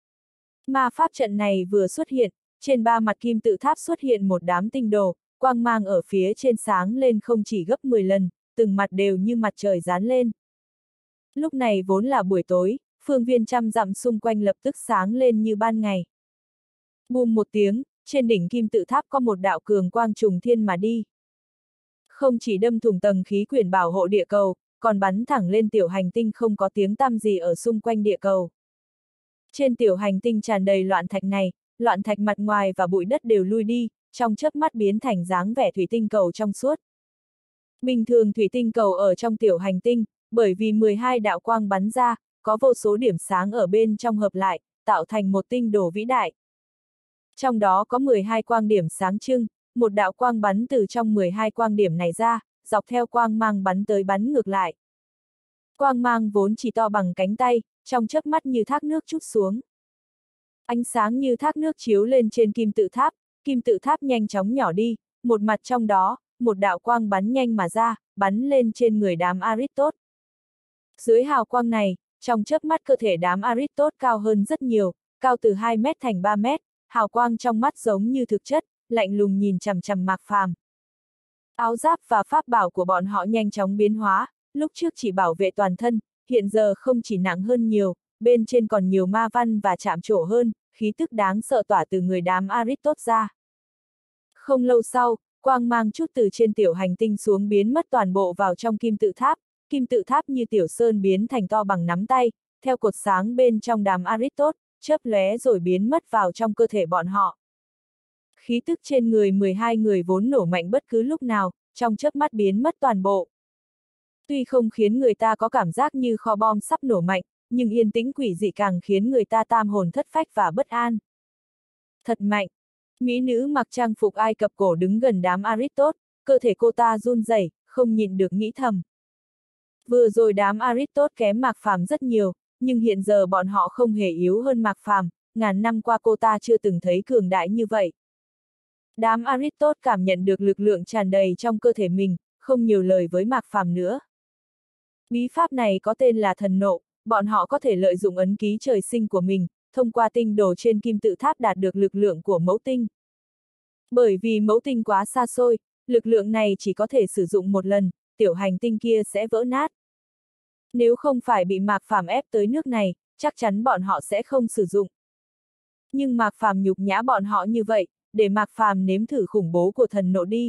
Ma pháp trận này vừa xuất hiện, trên ba mặt kim tự tháp xuất hiện một đám tinh đồ, quang mang ở phía trên sáng lên không chỉ gấp 10 lần, từng mặt đều như mặt trời dán lên. Lúc này vốn là buổi tối, phương viên trăm dặm xung quanh lập tức sáng lên như ban ngày. Bùm một tiếng, trên đỉnh kim tự tháp có một đạo cường quang trùng thiên mà đi. Không chỉ đâm thủng tầng khí quyển bảo hộ địa cầu, còn bắn thẳng lên tiểu hành tinh không có tiếng tăm gì ở xung quanh địa cầu. Trên tiểu hành tinh tràn đầy loạn thạch này, loạn thạch mặt ngoài và bụi đất đều lui đi, trong chớp mắt biến thành dáng vẻ thủy tinh cầu trong suốt. Bình thường thủy tinh cầu ở trong tiểu hành tinh, bởi vì 12 đạo quang bắn ra, có vô số điểm sáng ở bên trong hợp lại, tạo thành một tinh đồ vĩ đại. Trong đó có 12 quang điểm sáng trưng, một đạo quang bắn từ trong 12 quang điểm này ra, dọc theo quang mang bắn tới bắn ngược lại. Quang mang vốn chỉ to bằng cánh tay, trong chớp mắt như thác nước trút xuống. Ánh sáng như thác nước chiếu lên trên kim tự tháp nhanh chóng nhỏ đi, một mặt trong đó, một đạo quang bắn nhanh mà ra, bắn lên trên người đám Aristotle. Dưới hào quang này, trong chớp mắt cơ thể đám Aristotle cao hơn rất nhiều, cao từ 2 mét thành 3 mét, hào quang trong mắt giống như thực chất, lạnh lùng nhìn chằm chằm Mạc Phàm. Áo giáp và pháp bảo của bọn họ nhanh chóng biến hóa, lúc trước chỉ bảo vệ toàn thân, hiện giờ không chỉ nặng hơn nhiều, bên trên còn nhiều ma văn và chạm trổ hơn, khí tức đáng sợ tỏa từ người đám Aristotle ra. Không lâu sau, quang mang chút từ trên tiểu hành tinh xuống biến mất toàn bộ vào trong kim tự tháp như tiểu sơn biến thành to bằng nắm tay, theo cột sáng bên trong đám Aristotle, chớp lóe rồi biến mất vào trong cơ thể bọn họ. Khí tức trên người 12 người vốn nổ mạnh bất cứ lúc nào, trong chớp mắt biến mất toàn bộ. Tuy không khiến người ta có cảm giác như kho bom sắp nổ mạnh, nhưng yên tĩnh quỷ dị càng khiến người ta tam hồn thất phách và bất an. Thật mạnh! Mỹ nữ mặc trang phục Ai Cập cổ đứng gần đám Aristotle, cơ thể cô ta run rẩy, không nhịn được nghĩ thầm. Vừa rồi đám Aristotle kém Mạc Phàm rất nhiều, nhưng hiện giờ bọn họ không hề yếu hơn Mạc Phàm, ngàn năm qua cô ta chưa từng thấy cường đại như vậy. Đám Aristotle cảm nhận được lực lượng tràn đầy trong cơ thể mình, không nhiều lời với Mạc Phàm nữa. Bí pháp này có tên là thần nộ, bọn họ có thể lợi dụng ấn ký trời sinh của mình, thông qua tinh đồ trên kim tự tháp đạt được lực lượng của mẫu tinh. Bởi vì mẫu tinh quá xa xôi, lực lượng này chỉ có thể sử dụng một lần, tiểu hành tinh kia sẽ vỡ nát. Nếu không phải bị Mạc Phàm ép tới nước này, chắc chắn bọn họ sẽ không sử dụng. Nhưng Mạc Phàm nhục nhã bọn họ như vậy, để Mạc Phàm nếm thử khủng bố của thần nộ đi.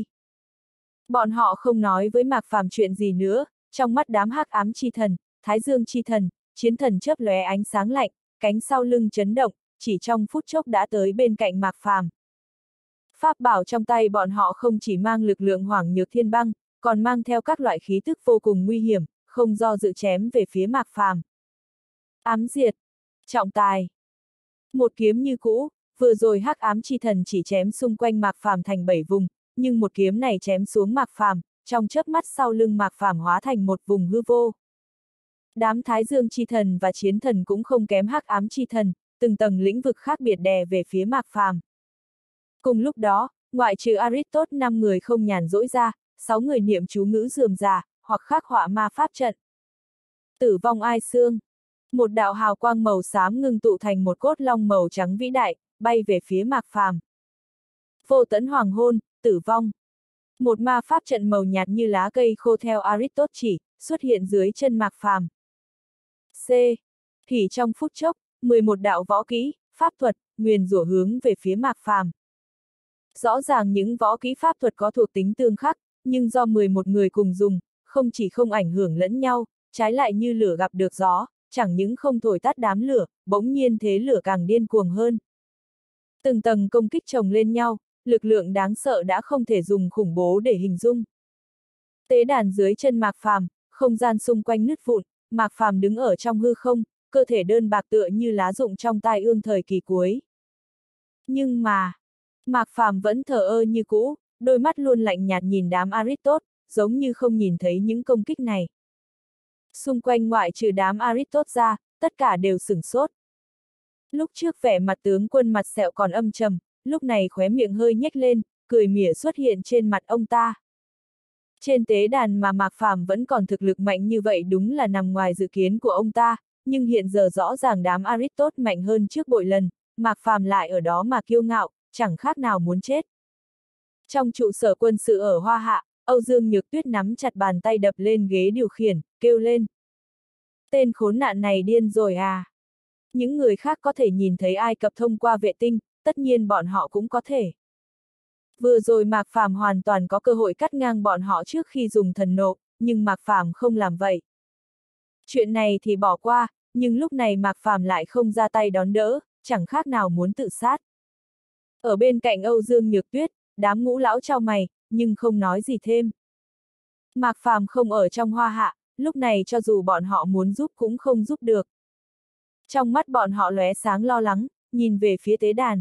Bọn họ không nói với Mạc Phàm chuyện gì nữa, trong mắt đám hắc ám chi thần, thái dương chi thần, chiến thần chớp lóe ánh sáng lạnh, cánh sau lưng chấn động, chỉ trong phút chốc đã tới bên cạnh Mạc Phàm. Pháp bảo trong tay bọn họ không chỉ mang lực lượng Hoàng Nhược Thiên Băng, còn mang theo các loại khí tức vô cùng nguy hiểm, không do dự chém về phía Mạc Phàm. Ám diệt, trọng tài. Một kiếm như cũ, vừa rồi hắc ám chi thần chỉ chém xung quanh Mạc Phàm thành 7 vùng, nhưng một kiếm này chém xuống Mạc Phàm, trong chớp mắt sau lưng Mạc Phàm hóa thành một vùng hư vô. Đám Thái Dương chi thần và chiến thần cũng không kém hắc ám chi thần, từng tầng lĩnh vực khác biệt đè về phía Mạc Phàm. Cùng lúc đó, ngoại trừ Aristotle 5 người không nhàn rỗi ra, 6 người niệm chú ngữ rườm rà, hoặc khắc họa ma pháp trận. Tử vong ai xương. Một đạo hào quang màu xám ngưng tụ thành một cốt long màu trắng vĩ đại, bay về phía Mạc Phàm. Vô tẫn hoàng hôn, tử vong. Một ma pháp trận màu nhạt như lá cây khô theo Aristotle chỉ, xuất hiện dưới chân Mạc Phàm. C. Thì trong phút chốc, 11 đạo võ kỹ, pháp thuật, nguyền rủa hướng về phía Mạc Phàm. Rõ ràng những võ kỹ pháp thuật có thuộc tính tương khắc, nhưng do 11 người cùng dùng, không chỉ không ảnh hưởng lẫn nhau, trái lại như lửa gặp được gió, chẳng những không thổi tắt đám lửa, bỗng nhiên thế lửa càng điên cuồng hơn. Từng tầng công kích chồng lên nhau, lực lượng đáng sợ đã không thể dùng khủng bố để hình dung. Tế đàn dưới chân Mạc Phàm, không gian xung quanh nứt vụn, Mạc Phàm đứng ở trong hư không, cơ thể đơn bạc tựa như lá rụng trong tai ương thời kỳ cuối. Nhưng mà, Mạc Phàm vẫn thờ ơ như cũ, đôi mắt luôn lạnh nhạt nhìn đám Aristotle, giống như không nhìn thấy những công kích này. Xung quanh ngoại trừ đám Aristotle ra, tất cả đều sửng sốt. Lúc trước vẻ mặt tướng quân mặt sẹo còn âm trầm, lúc này khóe miệng hơi nhếch lên, cười mỉa xuất hiện trên mặt ông ta. Trên tế đàn mà Mạc Phàm vẫn còn thực lực mạnh như vậy đúng là nằm ngoài dự kiến của ông ta, nhưng hiện giờ rõ ràng đám Aristotle mạnh hơn trước bội lần, Mạc Phàm lại ở đó mà kiêu ngạo, chẳng khác nào muốn chết. Trong trụ sở quân sự ở Hoa Hạ, Âu Dương Nhược Tuyết nắm chặt bàn tay đập lên ghế điều khiển, kêu lên. Tên khốn nạn này điên rồi à? Những người khác có thể nhìn thấy Ai Cập thông qua vệ tinh, tất nhiên bọn họ cũng có thể. Vừa rồi Mạc Phàm hoàn toàn có cơ hội cắt ngang bọn họ trước khi dùng thần nộ, nhưng Mạc Phàm không làm vậy. Chuyện này thì bỏ qua, nhưng lúc này Mạc Phàm lại không ra tay đón đỡ, chẳng khác nào muốn tự sát. Ở bên cạnh Âu Dương Nhược Tuyết, đám ngũ lão chau mày, nhưng không nói gì thêm. Mạc Phàm không ở trong Hoa Hạ, lúc này cho dù bọn họ muốn giúp cũng không giúp được. Trong mắt bọn họ lóe sáng lo lắng, nhìn về phía tế đàn.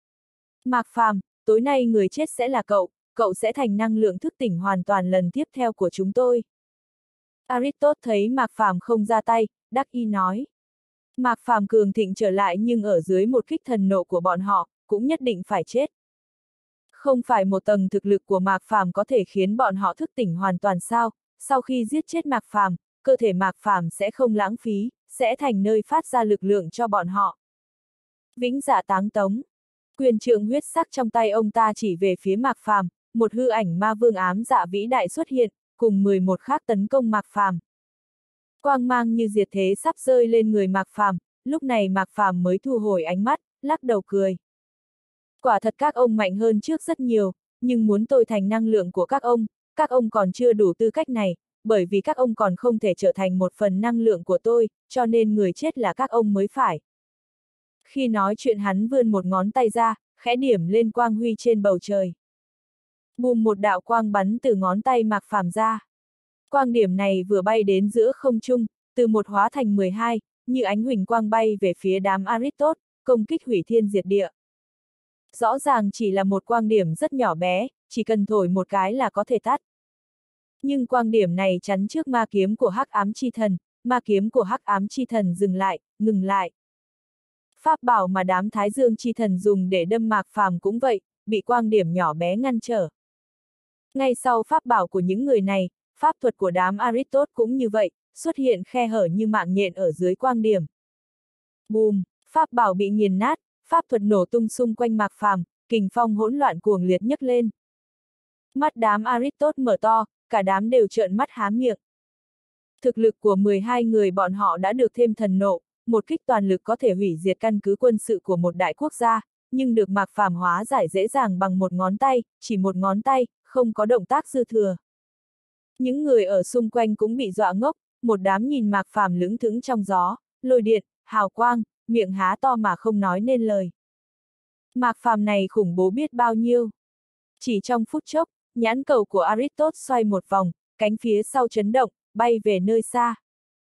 Mạc Phàm, tối nay người chết sẽ là cậu sẽ thành năng lượng thức tỉnh hoàn toàn lần tiếp theo của chúng tôi. Aristotle thấy Mạc Phàm không ra tay, đắc ý nói. Mạc Phàm cường thịnh trở lại nhưng ở dưới một kích thần nộ của bọn họ, cũng nhất định phải chết. Không phải một tầng thực lực của Mạc Phàm có thể khiến bọn họ thức tỉnh hoàn toàn sao, sau khi giết chết Mạc Phàm, cơ thể Mạc Phàm sẽ không lãng phí, sẽ thành nơi phát ra lực lượng cho bọn họ. Vĩnh Dạ Táng Tống. Quyền trượng huyết sắc trong tay ông ta chỉ về phía Mạc Phàm, một hư ảnh ma vương ám dạ vĩ đại xuất hiện, cùng 11 khác tấn công Mạc Phàm. Quang mang như diệt thế sắp rơi lên người Mạc Phàm, lúc này Mạc Phàm mới thu hồi ánh mắt, lắc đầu cười. Quả thật các ông mạnh hơn trước rất nhiều, nhưng muốn tôi thành năng lượng của các ông còn chưa đủ tư cách này, bởi vì các ông còn không thể trở thành một phần năng lượng của tôi, cho nên người chết là các ông mới phải. Khi nói chuyện hắn vươn một ngón tay ra, khẽ điểm lên quang huy trên bầu trời. Bùm, một đạo quang bắn từ ngón tay Mạc Phàm ra. Quang điểm này vừa bay đến giữa không trung, từ một hóa thành 12, như ánh huỳnh quang bay về phía đám Aristotle, công kích hủy thiên diệt địa. Rõ ràng chỉ là một quang điểm rất nhỏ bé, chỉ cần thổi một cái là có thể tắt. Nhưng quang điểm này chắn trước ma kiếm của Hắc Ám Chi Thần, ma kiếm của Hắc Ám Chi Thần ngừng lại. Pháp bảo mà đám Thái Dương Chi Thần dùng để đâm Mạc Phàm cũng vậy, bị quang điểm nhỏ bé ngăn trở. Ngay sau pháp bảo của những người này, pháp thuật của đám Aristotle cũng như vậy, xuất hiện khe hở như mạng nhện ở dưới quang điểm. Bùm, pháp bảo bị nghiền nát, pháp thuật nổ tung xung quanh Mạc Phàm, kình phong hỗn loạn cuồng liệt nhấc lên. Mắt đám Aristotle mở to, cả đám đều trợn mắt há miệng. Thực lực của 12 người bọn họ đã được thêm thần nộ, một kích toàn lực có thể hủy diệt căn cứ quân sự của một đại quốc gia, nhưng được Mạc Phàm hóa giải dễ dàng bằng một ngón tay, chỉ một ngón tay, không có động tác dư thừa. Những người ở xung quanh cũng bị dọa ngốc, một đám nhìn Mạc Phàm lững thững trong gió, lôi điện, hào quang, miệng há to mà không nói nên lời. Mạc Phàm này khủng bố biết bao nhiêu. Chỉ trong phút chốc, nhãn cầu của Aristotle xoay một vòng, cánh phía sau chấn động, bay về nơi xa.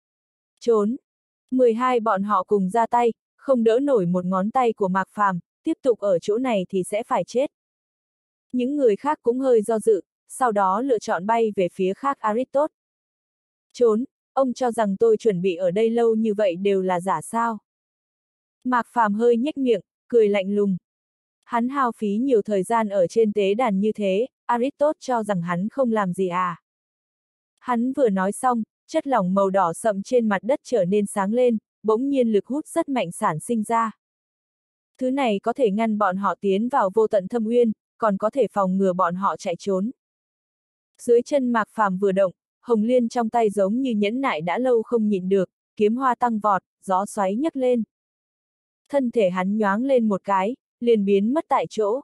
Trốn! 12 bọn họ cùng ra tay, không đỡ nổi một ngón tay của Mạc Phàm, tiếp tục ở chỗ này thì sẽ phải chết. Những người khác cũng hơi do dự, sau đó lựa chọn bay về phía khác Aristotle. Trốn, ông cho rằng tôi chuẩn bị ở đây lâu như vậy đều là giả sao? Mạc Phàm hơi nhếch miệng, cười lạnh lùng. Hắn hao phí nhiều thời gian ở trên tế đàn như thế, Aristotle cho rằng hắn không làm gì à? Hắn vừa nói xong, chất lỏng màu đỏ sậm trên mặt đất trở nên sáng lên, bỗng nhiên lực hút rất mạnh sản sinh ra. Thứ này có thể ngăn bọn họ tiến vào vô tận thâm uyên, còn có thể phòng ngừa bọn họ chạy trốn. Dưới chân Mạc Phàm vừa động, hồng liên trong tay giống như nhẫn nại đã lâu không nhịn được, kiếm hoa tăng vọt, gió xoáy nhấc lên. Thân thể hắn nhoáng lên một cái, liền biến mất tại chỗ.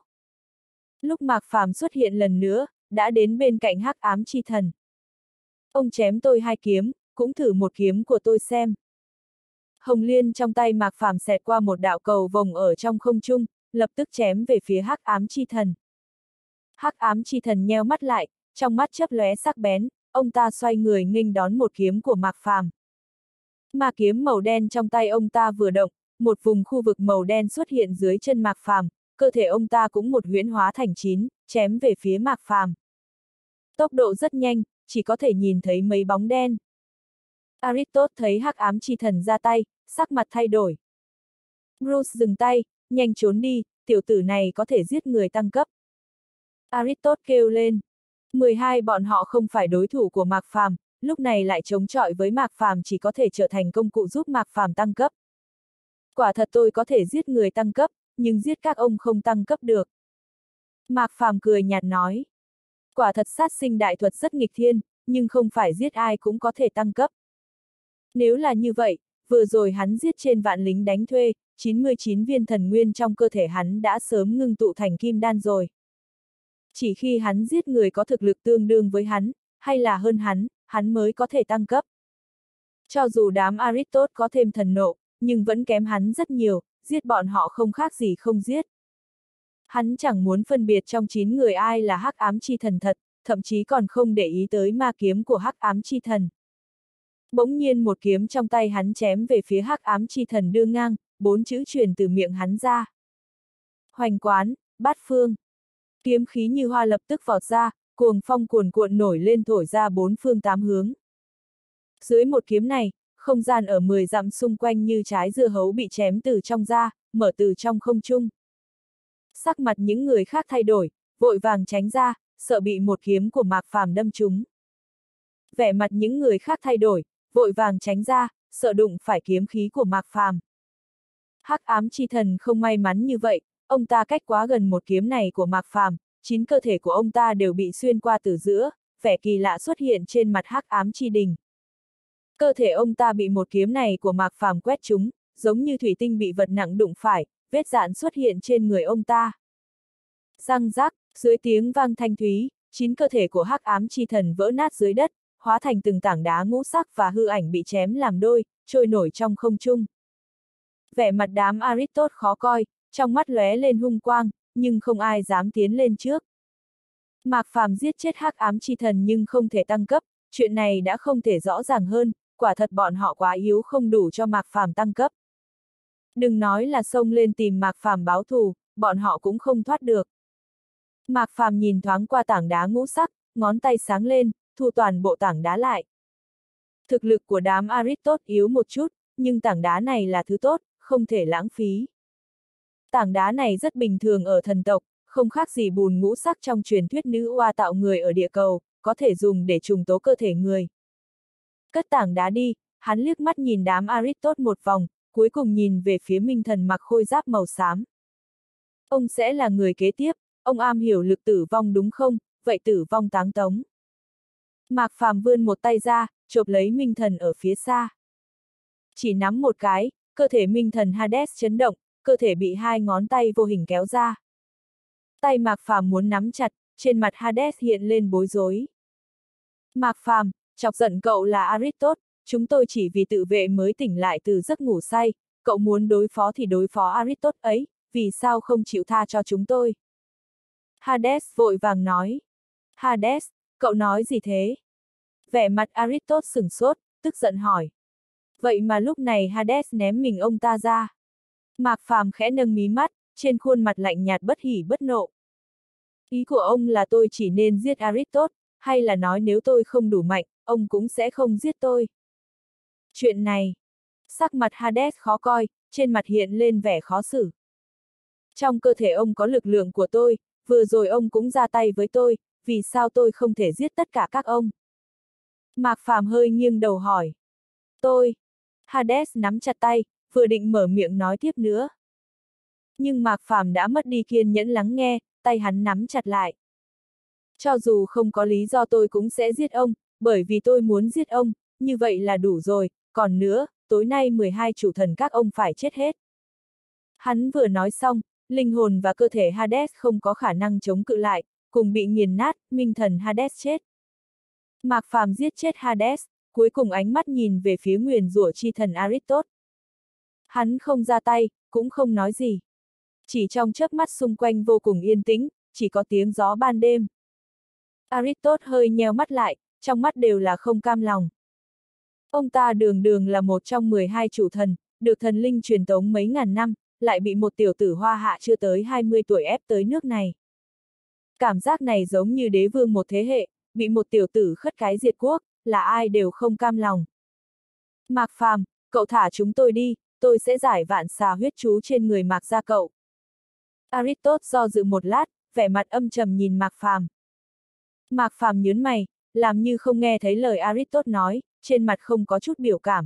Lúc Mạc Phàm xuất hiện lần nữa, đã đến bên cạnh Hắc Ám Chi Thần. Ông chém tôi 2 kiếm, cũng thử một kiếm của tôi xem. Hồng liên trong tay Mạc Phàm xẹt qua một đạo cầu vồng ở trong không trung, lập tức chém về phía Hắc Ám Chi Thần. Hắc Ám Chi Thần nheo mắt lại, trong mắt chớp lóe sắc bén, ông ta xoay người nghênh đón một kiếm của Mạc Phàm. Ma kiếm màu đen trong tay ông ta vừa động, một vùng khu vực màu đen xuất hiện dưới chân Mạc Phàm, cơ thể ông ta cũng một huyễn hóa thành chín, chém về phía Mạc Phàm. Tốc độ rất nhanh, chỉ có thể nhìn thấy mấy bóng đen. Aristotle thấy hắc ám chi thần ra tay, sắc mặt thay đổi. Bruce dừng tay, nhanh trốn đi, tiểu tử này có thể giết người tăng cấp. Aristotle kêu lên. 12 bọn họ không phải đối thủ của Mạc Phàm, lúc này lại chống chọi với Mạc Phàm chỉ có thể trở thành công cụ giúp Mạc Phàm tăng cấp. Quả thật tôi có thể giết người tăng cấp, nhưng giết các ông không tăng cấp được. Mạc Phàm cười nhạt nói. Quả thật sát sinh đại thuật rất nghịch thiên, nhưng không phải giết ai cũng có thể tăng cấp. Nếu là như vậy, vừa rồi hắn giết trên vạn lính đánh thuê, 99 viên thần nguyên trong cơ thể hắn đã sớm ngưng tụ thành kim đan rồi. Chỉ khi hắn giết người có thực lực tương đương với hắn, hay là hơn hắn mới có thể tăng cấp. Cho dù đám Aristotle có thêm thần nộ, nhưng vẫn kém hắn rất nhiều, giết bọn họ không khác gì không giết. Hắn chẳng muốn phân biệt trong 9 người ai là hắc ám chi thần thật, thậm chí còn không để ý tới ma kiếm của hắc ám chi thần. Bỗng nhiên một kiếm trong tay hắn chém về phía hắc ám chi thần đưa ngang, 4 chữ truyền từ miệng hắn ra. Hoành quán, bát phương. Kiếm khí như hoa lập tức vọt ra, cuồng phong cuồn cuộn nổi lên thổi ra 4 phương 8 hướng. Dưới một kiếm này, không gian ở 10 dặm xung quanh như trái dưa hấu bị chém từ trong ra, mở từ trong không trung. Sắc mặt những người khác thay đổi, vội vàng tránh ra, sợ bị một kiếm của Mạc Phàm đâm trúng. Vẻ mặt những người khác thay đổi, vội vàng tránh ra, sợ đụng phải kiếm khí của Mạc Phàm. Hắc ám chi thần không may mắn như vậy, ông ta cách quá gần một kiếm này của Mạc Phàm, 9 cơ thể của ông ta đều bị xuyên qua từ giữa, vẻ kỳ lạ xuất hiện trên mặt hắc ám chi đình. Cơ thể ông ta bị một kiếm này của Mạc Phàm quét trúng, giống như thủy tinh bị vật nặng đụng phải, vết dạn xuất hiện trên người ông ta. Răng rắc, dưới tiếng vang thanh thúy, 9 cơ thể của hắc ám chi thần vỡ nát dưới đất, hóa thành từng tảng đá ngũ sắc và hư ảnh bị chém làm đôi, trôi nổi trong không trung. Vẻ mặt đám Aristotle khó coi, trong mắt lóe lên hung quang, nhưng không ai dám tiến lên trước. Mạc Phàm giết chết hắc ám chi thần nhưng không thể tăng cấp, chuyện này đã không thể rõ ràng hơn, quả thật bọn họ quá yếu không đủ cho Mạc Phàm tăng cấp. Đừng nói là xông lên tìm Mạc Phàm báo thù, bọn họ cũng không thoát được. Mạc Phàm nhìn thoáng qua tảng đá ngũ sắc, ngón tay sáng lên, thu toàn bộ tảng đá lại. Thực lực của đám Aristotle yếu một chút, nhưng tảng đá này là thứ tốt, không thể lãng phí. Tảng đá này rất bình thường ở thần tộc, không khác gì bùn ngũ sắc trong truyền thuyết nữ oa tạo người ở địa cầu, có thể dùng để trùng tố cơ thể người. Cất tảng đá đi, hắn liếc mắt nhìn đám Aristotle một vòng, cuối cùng nhìn về phía Minh Thần mặc khôi giáp màu xám. Ông sẽ là người kế tiếp, ông am hiểu lực tử vong đúng không, vậy tử vong táng tống. Mạc Phàm vươn một tay ra, chộp lấy Minh Thần ở phía xa. Chỉ nắm một cái, cơ thể Minh Thần Hades chấn động, cơ thể bị hai ngón tay vô hình kéo ra. Tay Mạc Phàm muốn nắm chặt, trên mặt Hades hiện lên bối rối. Mạc Phàm, chọc giận cậu là Aristotle, chúng tôi chỉ vì tự vệ mới tỉnh lại từ giấc ngủ say, cậu muốn đối phó thì đối phó Aristotle ấy, vì sao không chịu tha cho chúng tôi? Hades vội vàng nói. Hades, cậu nói gì thế? Vẻ mặt Aristotle sửng sốt, tức giận hỏi. Vậy mà lúc này Hades ném mình ông ta ra. Mạc Phàm khẽ nâng mí mắt, trên khuôn mặt lạnh nhạt bất hỉ bất nộ. Ý của ông là tôi chỉ nên giết Aristotle, hay là nói nếu tôi không đủ mạnh, ông cũng sẽ không giết tôi? Chuyện này, sắc mặt Hades khó coi, trên mặt hiện lên vẻ khó xử. Trong cơ thể ông có lực lượng của tôi, vừa rồi ông cũng ra tay với tôi, vì sao tôi không thể giết tất cả các ông? Mạc Phàm hơi nghiêng đầu hỏi. Tôi. Hades nắm chặt tay, vừa định mở miệng nói tiếp nữa. Nhưng Mạc Phàm đã mất đi kiên nhẫn lắng nghe, tay hắn nắm chặt lại. Cho dù không có lý do tôi cũng sẽ giết ông, bởi vì tôi muốn giết ông, như vậy là đủ rồi, còn nữa, tối nay 12 chủ thần các ông phải chết hết. Hắn vừa nói xong, linh hồn và cơ thể Hades không có khả năng chống cự lại, cùng bị nghiền nát, minh thần Hades chết. Mạc Phàm giết chết Hades, cuối cùng ánh mắt nhìn về phía nguyền rủa chi thần Aristotle. Hắn không ra tay, cũng không nói gì. Chỉ trong chớp mắt xung quanh vô cùng yên tĩnh, chỉ có tiếng gió ban đêm. Aristotle hơi nheo mắt lại, trong mắt đều là không cam lòng. Ông ta đường đường là một trong 12 chủ thần, được thần linh truyền tống mấy ngàn năm, lại bị một tiểu tử hoa hạ chưa tới 20 tuổi ép tới nước này. Cảm giác này giống như đế vương một thế hệ, bị một tiểu tử khất cái diệt quốc, là ai đều không cam lòng. Mạc Phàm, cậu thả chúng tôi đi, tôi sẽ giải vạn xà huyết chú trên người Mạc gia cậu. Aristotle do dự một lát, vẻ mặt âm trầm nhìn Mạc Phàm. Mạc Phàm nhớn mày, làm như không nghe thấy lời Aristotle nói, trên mặt không có chút biểu cảm.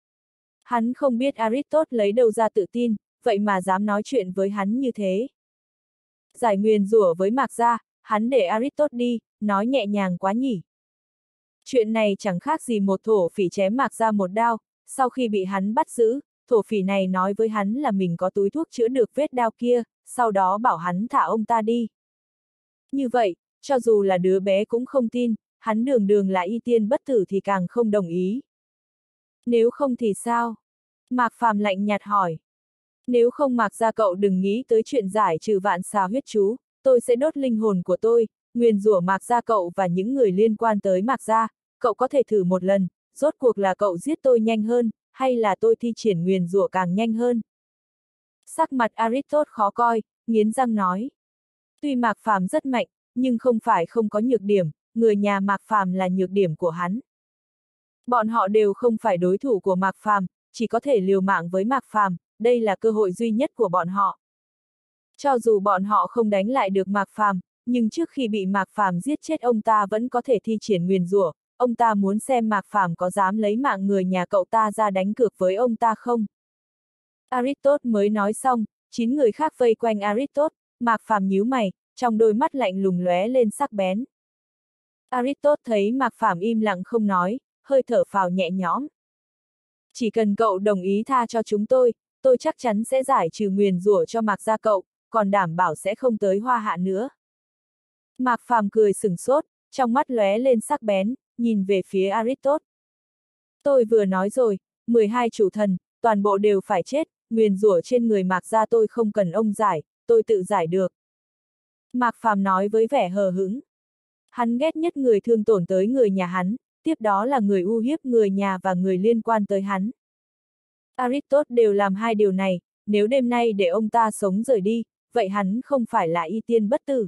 Hắn không biết Aristotle lấy đâu ra tự tin, vậy mà dám nói chuyện với hắn như thế. Giải nguyền rủa với Mạc gia, hắn để Aristotle đi, nói nhẹ nhàng quá nhỉ. Chuyện này chẳng khác gì một thổ phỉ chém Mạc gia một đao, sau khi bị hắn bắt giữ, thổ phỉ này nói với hắn là mình có túi thuốc chữa được vết đao kia, sau đó bảo hắn thả ông ta đi. Như vậy, cho dù là đứa bé cũng không tin, hắn đường đường là y tiên bất tử thì càng không đồng ý. Nếu không thì sao? Mạc Phàm lạnh nhạt hỏi. Nếu không Mạc gia cậu đừng nghĩ tới chuyện giải trừ vạn xà huyết chú, tôi sẽ đốt linh hồn của tôi, nguyền rủa Mạc gia cậu và những người liên quan tới Mạc gia, cậu có thể thử một lần, rốt cuộc là cậu giết tôi nhanh hơn, hay là tôi thi triển nguyền rủa càng nhanh hơn. Sắc mặt Aristotle khó coi, nghiến răng nói. Tuy Mạc Phàm rất mạnh, nhưng không phải không có nhược điểm, người nhà Mạc Phàm là nhược điểm của hắn. Bọn họ đều không phải đối thủ của Mạc Phàm, chỉ có thể liều mạng với Mạc Phàm, đây là cơ hội duy nhất của bọn họ. Cho dù bọn họ không đánh lại được Mạc Phàm, nhưng trước khi bị Mạc Phàm giết chết ông ta vẫn có thể thi triển nguyền rủa, ông ta muốn xem Mạc Phàm có dám lấy mạng người nhà cậu ta ra đánh cược với ông ta không. Aristotle mới nói xong, 9 người khác vây quanh Aristotle, Mạc Phàm nhíu mày, trong đôi mắt lạnh lùng lóe lên sắc bén. Aristotle thấy Mạc Phàm im lặng không nói, hơi thở phào nhẹ nhõm. Chỉ cần cậu đồng ý tha cho chúng tôi chắc chắn sẽ giải trừ nguyền rủa cho Mạc gia cậu, còn đảm bảo sẽ không tới Hoa Hạ nữa. Mạc Phàm cười sửng sốt, trong mắt lóe lên sắc bén, nhìn về phía Aristotle. Tôi vừa nói rồi, 12 chủ thần, toàn bộ đều phải chết, nguyền rủa trên người Mạc gia tôi không cần ông giải, tôi tự giải được. Mạc Phàm nói với vẻ hờ hững. Hắn ghét nhất người thương tổn tới người nhà hắn, tiếp đó là người uy hiếp người nhà và người liên quan tới hắn. Aristotle đều làm hai điều này, nếu đêm nay để ông ta sống rời đi, vậy hắn không phải là y tiên bất tử.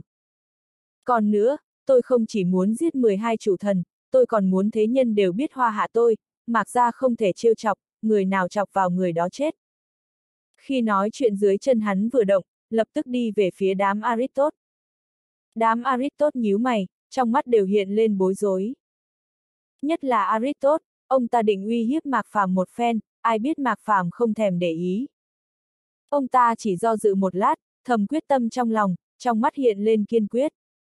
Còn nữa, tôi không chỉ muốn giết 12 chủ thần, tôi còn muốn thế nhân đều biết Hoa Hạ tôi, Mạc gia không thể trêu chọc, người nào chọc vào người đó chết. Khi nói chuyện dưới chân hắn vừa động, lập tức đi về phía đám Aristotle. Đám Aristotle nhíu mày, trong mắt đều hiện lên bối rối. Nhất là Aristotle, ông ta định uy hiếp Mạc Phàm một phen, ai biết Mạc Phàm không thèm để ý. Ông ta chỉ do dự một lát, thầm quyết tâm trong lòng, trong mắt hiện lên kiên quyết.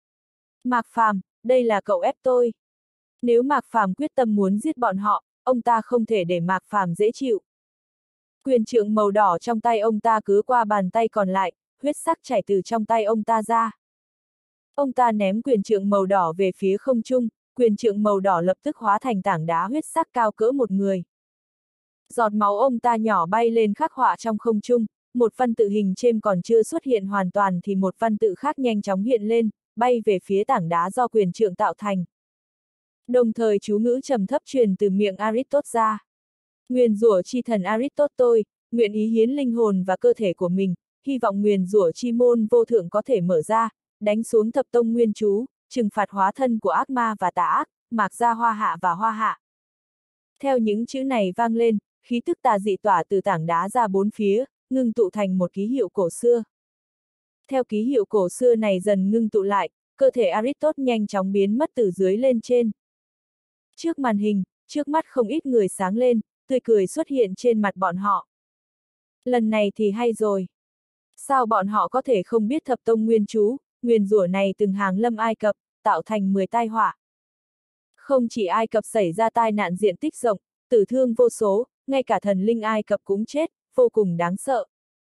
Mạc Phàm, đây là cậu ép tôi. Nếu Mạc Phàm quyết tâm muốn giết bọn họ, ông ta không thể để Mạc Phàm dễ chịu. Quyền trượng màu đỏ trong tay ông ta cứ qua bàn tay còn lại, huyết sắc chảy từ trong tay ông ta ra. Ông ta ném quyền trượng màu đỏ về phía không trung, quyền trượng màu đỏ lập tức hóa thành tảng đá huyết sắc cao cỡ một người. Giọt máu ông ta nhỏ bay lên khắc họa trong không trung, một văn tự hình chêm còn chưa xuất hiện hoàn toàn thì một văn tự khác nhanh chóng hiện lên, bay về phía tảng đá do quyền trượng tạo thành. Đồng thời chú ngữ trầm thấp truyền từ miệng Aristotle ra. Nguyền rủa chi thần Aristotle tôi, nguyện ý hiến linh hồn và cơ thể của mình, hy vọng nguyền rủa chi môn vô thượng có thể mở ra, đánh xuống thập tông nguyên chú, trừng phạt hóa thân của ác ma và tà ác, Mạc gia Hoa Hạ và Hoa Hạ. Theo những chữ này vang lên, khí tức tà dị tỏa từ tảng đá ra bốn phía, ngưng tụ thành một ký hiệu cổ xưa. Theo ký hiệu cổ xưa này dần ngưng tụ lại, cơ thể Aristotle nhanh chóng biến mất từ dưới lên trên. Trước màn hình, trước mắt không ít người sáng lên, tươi cười xuất hiện trên mặt bọn họ. Lần này thì hay rồi. Sao bọn họ có thể không biết thập tông nguyên chú, nguyền rủa này từng hàng lâm Ai Cập, tạo thành 10 tai họa. Không chỉ Ai Cập xảy ra tai nạn diện tích rộng, tử thương vô số, ngay cả thần linh Ai Cập cũng chết, vô cùng đáng sợ.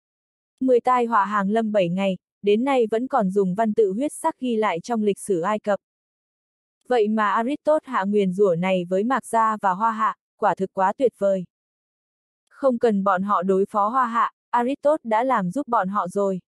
10 tai họa hàng lâm 7 ngày, đến nay vẫn còn dùng văn tự huyết sắc ghi lại trong lịch sử Ai Cập. Vậy mà Aristotle hạ nguyền rủa này với Mạc gia và Hoa Hạ, quả thực quá tuyệt vời. Không cần bọn họ đối phó Hoa Hạ, Aristotle đã làm giúp bọn họ rồi.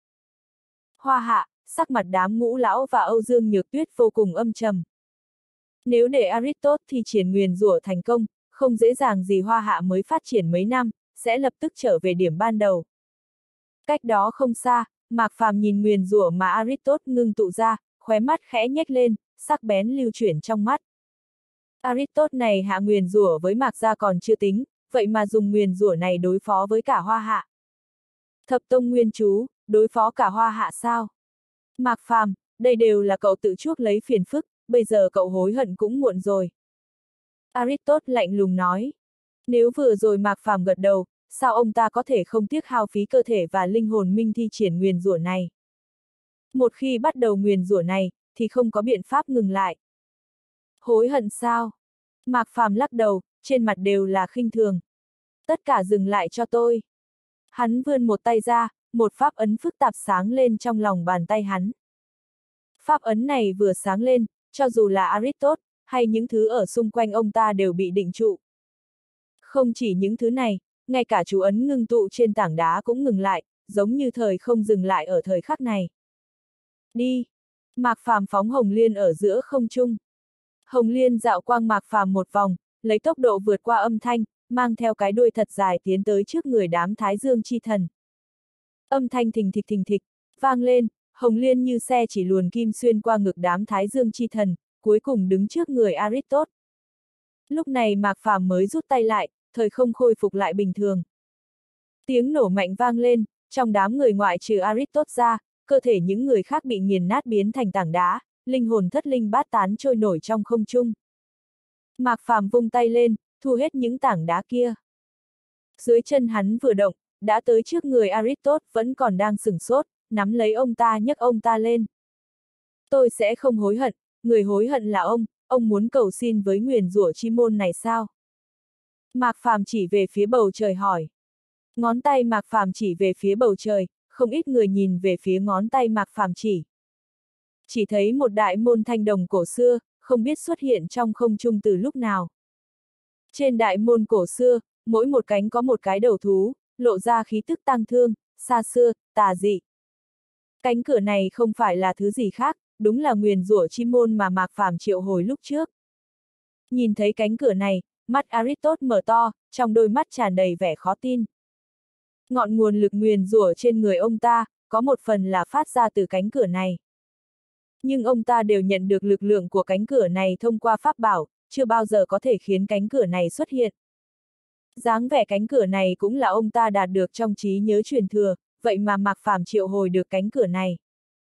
Hoa Hạ, sắc mặt đám Ngũ Lão và Âu Dương Nhược Tuyết vô cùng âm trầm. Nếu để Aristotle thi triển nguyền rủa thành công, không dễ dàng gì Hoa Hạ mới phát triển mấy năm, sẽ lập tức trở về điểm ban đầu. Cách đó không xa, Mạc Phàm nhìn nguyền rủa mà Aristotle ngưng tụ ra, khóe mắt khẽ nhếch lên, sắc bén lưu chuyển trong mắt. Aristotle này hạ nguyền rủa với Mạc gia còn chưa tính, vậy mà dùng nguyền rủa này đối phó với cả Hoa Hạ. Thập tông nguyên chú, đối phó cả Hoa Hạ sao? Mạc Phàm, đây đều là cậu tự chuốc lấy phiền phức, bây giờ cậu hối hận cũng muộn rồi. Aristotle lạnh lùng nói. Nếu vừa rồi Mạc Phàm gật đầu, sao ông ta có thể không tiếc hao phí cơ thể và linh hồn minh thi triển nguyền rủa này? Một khi bắt đầu nguyền rủa này, thì không có biện pháp ngừng lại. Hối hận sao? Mạc Phàm lắc đầu, trên mặt đều là khinh thường. Tất cả dừng lại cho tôi. Hắn vươn một tay ra, một pháp ấn phức tạp sáng lên trong lòng bàn tay hắn. Pháp ấn này vừa sáng lên, cho dù là Aristotle, hay những thứ ở xung quanh ông ta đều bị định trụ. Không chỉ những thứ này, ngay cả chú ấn ngưng tụ trên tảng đá cũng ngừng lại, giống như thời không dừng lại ở thời khắc này. Đi! Mạc Phàm phóng Hồng Liên ở giữa không trung. Hồng Liên dạo quang Mạc Phàm một vòng, lấy tốc độ vượt qua âm thanh, mang theo cái đuôi thật dài tiến tới trước người đám Thái Dương chi thần. Âm thanh thình thịch, vang lên, Hồng Liên như xe chỉ luồn kim xuyên qua ngực đám Thái Dương chi thần, cuối cùng đứng trước người Aristotle. Lúc này Mạc Phàm mới rút tay lại, thời không khôi phục lại bình thường. Tiếng nổ mạnh vang lên, trong đám người ngoại trừ Aristotle ra, cơ thể những người khác bị nghiền nát biến thành tảng đá, linh hồn thất linh bát tán trôi nổi trong không trung. Mạc Phàm vung tay lên, thu hết những tảng đá kia. Dưới chân hắn vừa động, đã tới trước người Aristotle vẫn còn đang sửng sốt, nắm lấy ông ta nhấc ông ta lên. Tôi sẽ không hối hận, người hối hận là ông muốn cầu xin với nguyền rủa chi môn này sao? Mạc Phàm chỉ về phía bầu trời hỏi. Ngón tay Mạc Phàm chỉ về phía bầu trời, không ít người nhìn về phía ngón tay Mạc Phàm chỉ. Chỉ thấy một đại môn thanh đồng cổ xưa, không biết xuất hiện trong không trung từ lúc nào. Trên đại môn cổ xưa, mỗi một cánh có một cái đầu thú, lộ ra khí tức tang thương, xa xưa, tà dị. Cánh cửa này không phải là thứ gì khác, đúng là nguyền rủa chi môn mà Mạc Phàm triệu hồi lúc trước. Nhìn thấy cánh cửa này, mắt Aristotle mở to, trong đôi mắt tràn đầy vẻ khó tin. Ngọn nguồn lực nguyền rủa trên người ông ta, có một phần là phát ra từ cánh cửa này. Nhưng ông ta đều nhận được lực lượng của cánh cửa này thông qua pháp bảo, chưa bao giờ có thể khiến cánh cửa này xuất hiện. Dáng vẻ cánh cửa này cũng là ông ta đạt được trong trí nhớ truyền thừa, vậy mà Mạc Phàm triệu hồi được cánh cửa này.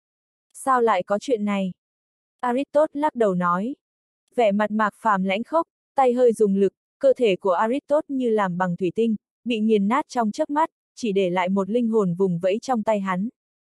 Sao lại có chuyện này? Aristotle lắc đầu nói. Vẻ mặt Mạc Phàm lãnh khốc, tay hơi dùng lực, cơ thể của Aristotle như làm bằng thủy tinh, bị nghiền nát trong chớp mắt, chỉ để lại một linh hồn vùng vẫy trong tay hắn.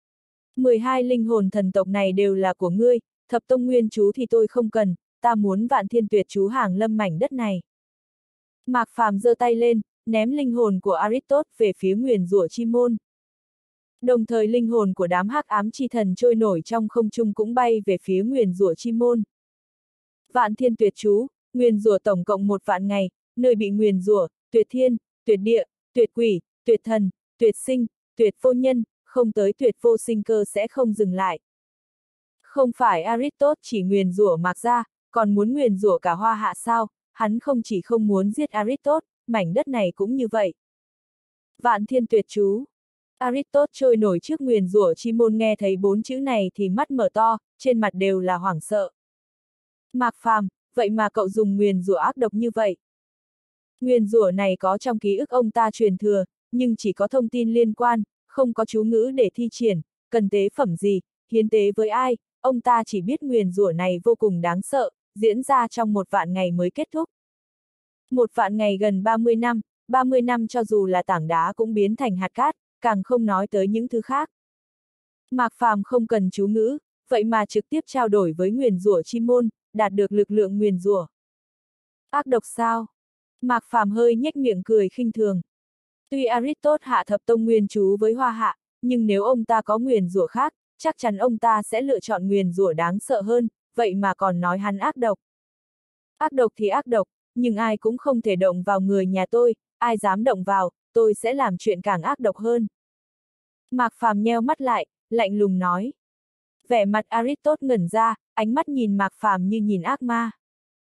12 linh hồn thần tộc này đều là của ngươi, thập tông nguyên chú thì tôi không cần, ta muốn vạn thiên tuyệt chú hàng lâm mảnh đất này. Mạc Phàm giơ tay lên, ném linh hồn của Aristotle về phía nguyền rủa chi môn. Đồng thời linh hồn của đám hắc ám chi thần trôi nổi trong không trung cũng bay về phía nguyền rủa chi môn. Vạn thiên tuyệt chú, nguyền rủa tổng cộng 1 vạn ngày, nơi bị nguyền rủa, tuyệt thiên, tuyệt địa, tuyệt quỷ, tuyệt thần, tuyệt sinh, tuyệt vô nhân, không tới tuyệt vô sinh cơ sẽ không dừng lại. Không phải Aristotle chỉ nguyền rủa Mạc gia, còn muốn nguyền rủa cả Hoa Hạ sao? Hắn không chỉ không muốn giết Aristotle, mảnh đất này cũng như vậy. Vạn thiên tuyệt chú. Aristotle trôi nổi trước nguyền rủa chi môn nghe thấy 4 chữ này thì mắt mở to, trên mặt đều là hoảng sợ. Mạc Phàm, vậy mà cậu dùng nguyền rủa ác độc như vậy. Nguyền rủa này có trong ký ức ông ta truyền thừa, nhưng chỉ có thông tin liên quan, không có chú ngữ để thi triển, cần tế phẩm gì, hiến tế với ai, ông ta chỉ biết nguyền rủa này vô cùng đáng sợ, diễn ra trong 1 vạn ngày mới kết thúc. 1 vạn ngày gần 30 năm cho dù là tảng đá cũng biến thành hạt cát, càng không nói tới những thứ khác. Mạc Phàm không cần chú ngữ, vậy mà trực tiếp trao đổi với nguyền rủa chi môn, đạt được lực lượng nguyền rủa. Ác độc sao? Mạc Phàm hơi nhếch miệng cười khinh thường. Tuy Aristotle hạ thập tông nguyên chú với Hoa Hạ, nhưng nếu ông ta có nguyền rủa khác, chắc chắn ông ta sẽ lựa chọn nguyền rủa đáng sợ hơn, vậy mà còn nói hắn ác độc. Ác độc thì ác độc, nhưng ai cũng không thể động vào người nhà tôi, ai dám động vào, tôi sẽ làm chuyện càng ác độc hơn. Mạc Phàm nheo mắt lại, lạnh lùng nói. Vẻ mặt Aristotle ngẩn ra, ánh mắt nhìn Mạc Phàm như nhìn ác ma.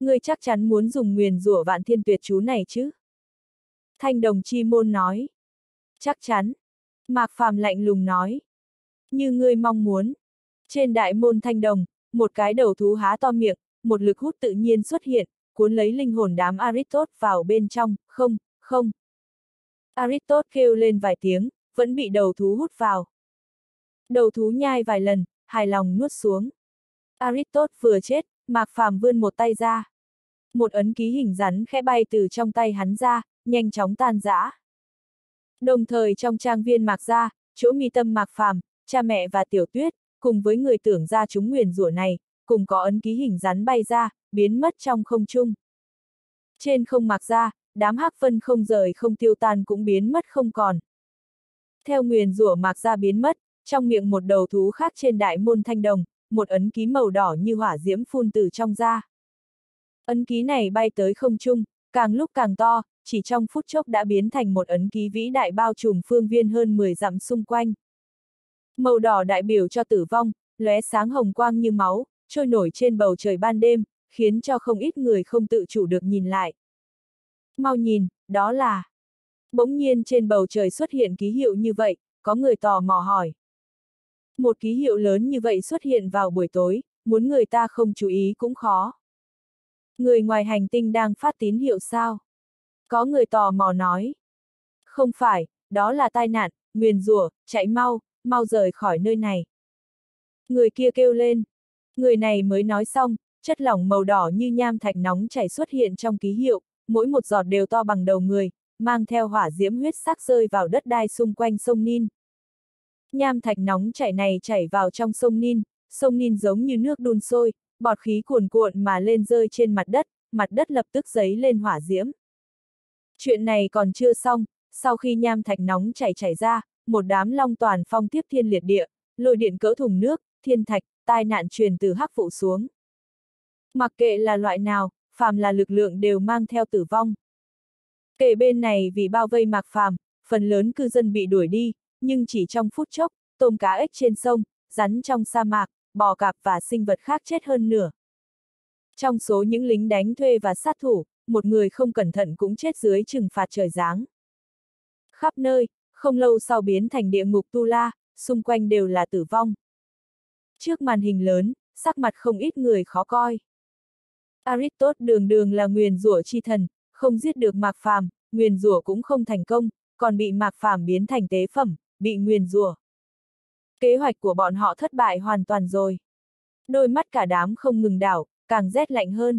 Ngươi chắc chắn muốn dùng nguyền rủa vạn thiên tuyệt chú này chứ? Thanh đồng chi môn nói. Chắc chắn. Mạc Phàm lạnh lùng nói. Như ngươi mong muốn. Trên đại môn thanh đồng, một cái đầu thú há to miệng, một lực hút tự nhiên xuất hiện, cuốn lấy linh hồn đám Aristotle vào bên trong, không, không. Aristotle kêu lên vài tiếng, vẫn bị đầu thú hút vào. Đầu thú nhai vài lần, hài lòng nuốt xuống. Aristotle vừa chết, Mạc Phàm vươn một tay ra. Một ấn ký hình rắn khẽ bay từ trong tay hắn ra, nhanh chóng tan rã. Đồng thời trong trang viên Mạc gia, chỗ mi tâm Mạc Phàm, cha mẹ và Tiểu Tuyết, cùng với người tưởng ra chúng nguyền rủa này, cùng có ấn ký hình rắn bay ra, biến mất trong không trung. Trên không Mạc gia, đám hắc vân không rời không tiêu tan cũng biến mất không còn. Theo nguyền rủa Mạc gia biến mất, trong miệng một đầu thú khác trên đại môn thanh đồng, một ấn ký màu đỏ như hỏa diễm phun từ trong ra. Ấn ký này bay tới không trung, càng lúc càng to, chỉ trong phút chốc đã biến thành một ấn ký vĩ đại bao trùm phương viên hơn 10 dặm xung quanh. Màu đỏ đại biểu cho tử vong, lóe sáng hồng quang như máu, trôi nổi trên bầu trời ban đêm, khiến cho không ít người không tự chủ được nhìn lại. Mau nhìn, đó là... Bỗng nhiên trên bầu trời xuất hiện ký hiệu như vậy, có người tò mò hỏi. Một ký hiệu lớn như vậy xuất hiện vào buổi tối, muốn người ta không chú ý cũng khó. Người ngoài hành tinh đang phát tín hiệu sao? Có người tò mò nói. Không phải, đó là tai nạn, nguyền rủa, chạy mau, mau rời khỏi nơi này. Người kia kêu lên. Người này mới nói xong, chất lỏng màu đỏ như nham thạch nóng chảy xuất hiện trong ký hiệu, mỗi một giọt đều to bằng đầu người, mang theo hỏa diễm huyết sắc rơi vào đất đai xung quanh sông Nin. Nham thạch nóng chảy này chảy vào trong sông Nin giống như nước đun sôi, bọt khí cuồn cuộn mà lên rơi trên mặt đất lập tức dấy lên hỏa diễm. Chuyện này còn chưa xong, sau khi nham thạch nóng chảy ra, một đám long toàn phong tiếp thiên liệt địa, lôi điện cỡ thùng nước, thiên thạch, tai nạn truyền từ hắc vụ xuống. Mặc kệ là loại nào, phàm là lực lượng đều mang theo tử vong. Kể bên này vì bao vây Mạc Phàm, phần lớn cư dân bị đuổi đi, nhưng chỉ trong phút chốc, tôm cá ếch trên sông, rắn trong sa mạc, bò cạp và sinh vật khác chết hơn nửa. Trong số những lính đánh thuê và sát thủ, một người không cẩn thận cũng chết dưới trừng phạt trời giáng. Khắp nơi, không lâu sau biến thành địa ngục Tu La, xung quanh đều là tử vong. Trước màn hình lớn, sắc mặt không ít người khó coi. Aristotle đường đường là nguyền rủa chi thần, không giết được Mạc Phàm, nguyền rủa cũng không thành công, còn bị Mạc Phàm biến thành tế phẩm, bị nguyền rủa. Kế hoạch của bọn họ thất bại hoàn toàn rồi. Đôi mắt cả đám không ngừng đảo, càng rét lạnh hơn.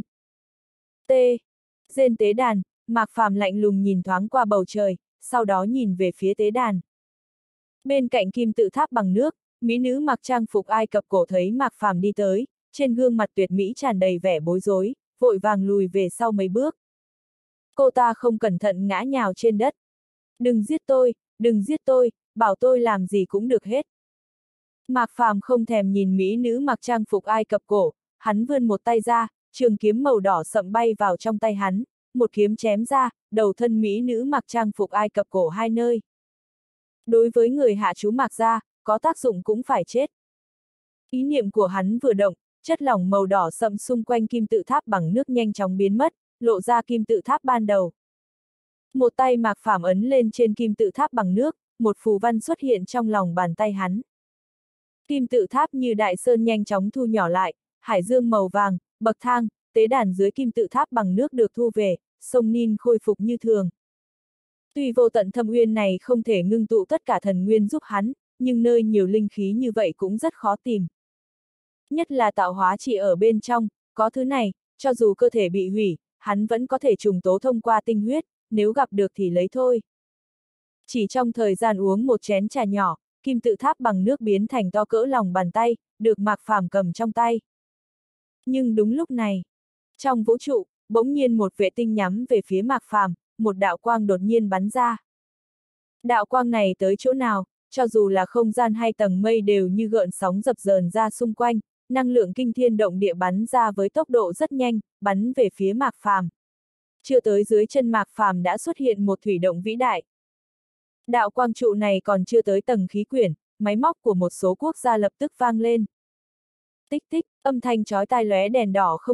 Trên tế đàn, Mạc Phàm lạnh lùng nhìn thoáng qua bầu trời, sau đó nhìn về phía tế đàn. Bên cạnh kim tự tháp bằng nước, mỹ nữ mặc trang phục Ai Cập cổ thấy Mạc Phàm đi tới, trên gương mặt tuyệt mỹ tràn đầy vẻ bối rối, vội vàng lùi về sau mấy bước. Cô ta không cẩn thận ngã nhào trên đất. Đừng giết tôi, bảo tôi làm gì cũng được hết. Mạc Phàm không thèm nhìn mỹ nữ mặc trang phục Ai Cập cổ, hắn vươn một tay ra, trường kiếm màu đỏ sậm bay vào trong tay hắn, một kiếm chém ra, đầu thân mỹ nữ mặc trang phục Ai Cập cổ hai nơi. Đối với người hạ chú Mạc gia, có tác dụng cũng phải chết. Ý niệm của hắn vừa động, chất lỏng màu đỏ sậm xung quanh kim tự tháp bằng nước nhanh chóng biến mất, lộ ra kim tự tháp ban đầu. Một tay Mạc Phàm ấn lên trên kim tự tháp bằng nước, một phù văn xuất hiện trong lòng bàn tay hắn. Kim tự tháp như đại sơn nhanh chóng thu nhỏ lại, hải dương màu vàng, bậc thang, tế đàn dưới kim tự tháp bằng nước được thu về, sông Nin khôi phục như thường. Tuy vô tận thâm uyên này không thể ngưng tụ tất cả thần nguyên giúp hắn, nhưng nơi nhiều linh khí như vậy cũng rất khó tìm. Nhất là tạo hóa chỉ ở bên trong, có thứ này, cho dù cơ thể bị hủy, hắn vẫn có thể trùng tố thông qua tinh huyết, nếu gặp được thì lấy thôi. Chỉ trong thời gian uống một chén trà nhỏ, kim tự tháp bằng nước biến thành to cỡ lòng bàn tay, được Mạc Phàm cầm trong tay. Nhưng đúng lúc này, trong vũ trụ, bỗng nhiên một vệ tinh nhắm về phía Mạc Phàm, một đạo quang đột nhiên bắn ra. Đạo quang này tới chỗ nào, cho dù là không gian hay tầng mây đều như gợn sóng dập dờn ra xung quanh, năng lượng kinh thiên động địa bắn ra với tốc độ rất nhanh, bắn về phía Mạc Phàm. Chưa tới dưới chân Mạc Phàm đã xuất hiện một thủy động vĩ đại. Đạo quang trụ này còn chưa tới tầng khí quyển, máy móc của một số quốc gia lập tức vang lên. Tích tích, âm thanh chói tai lóe đèn đỏ không ngừng,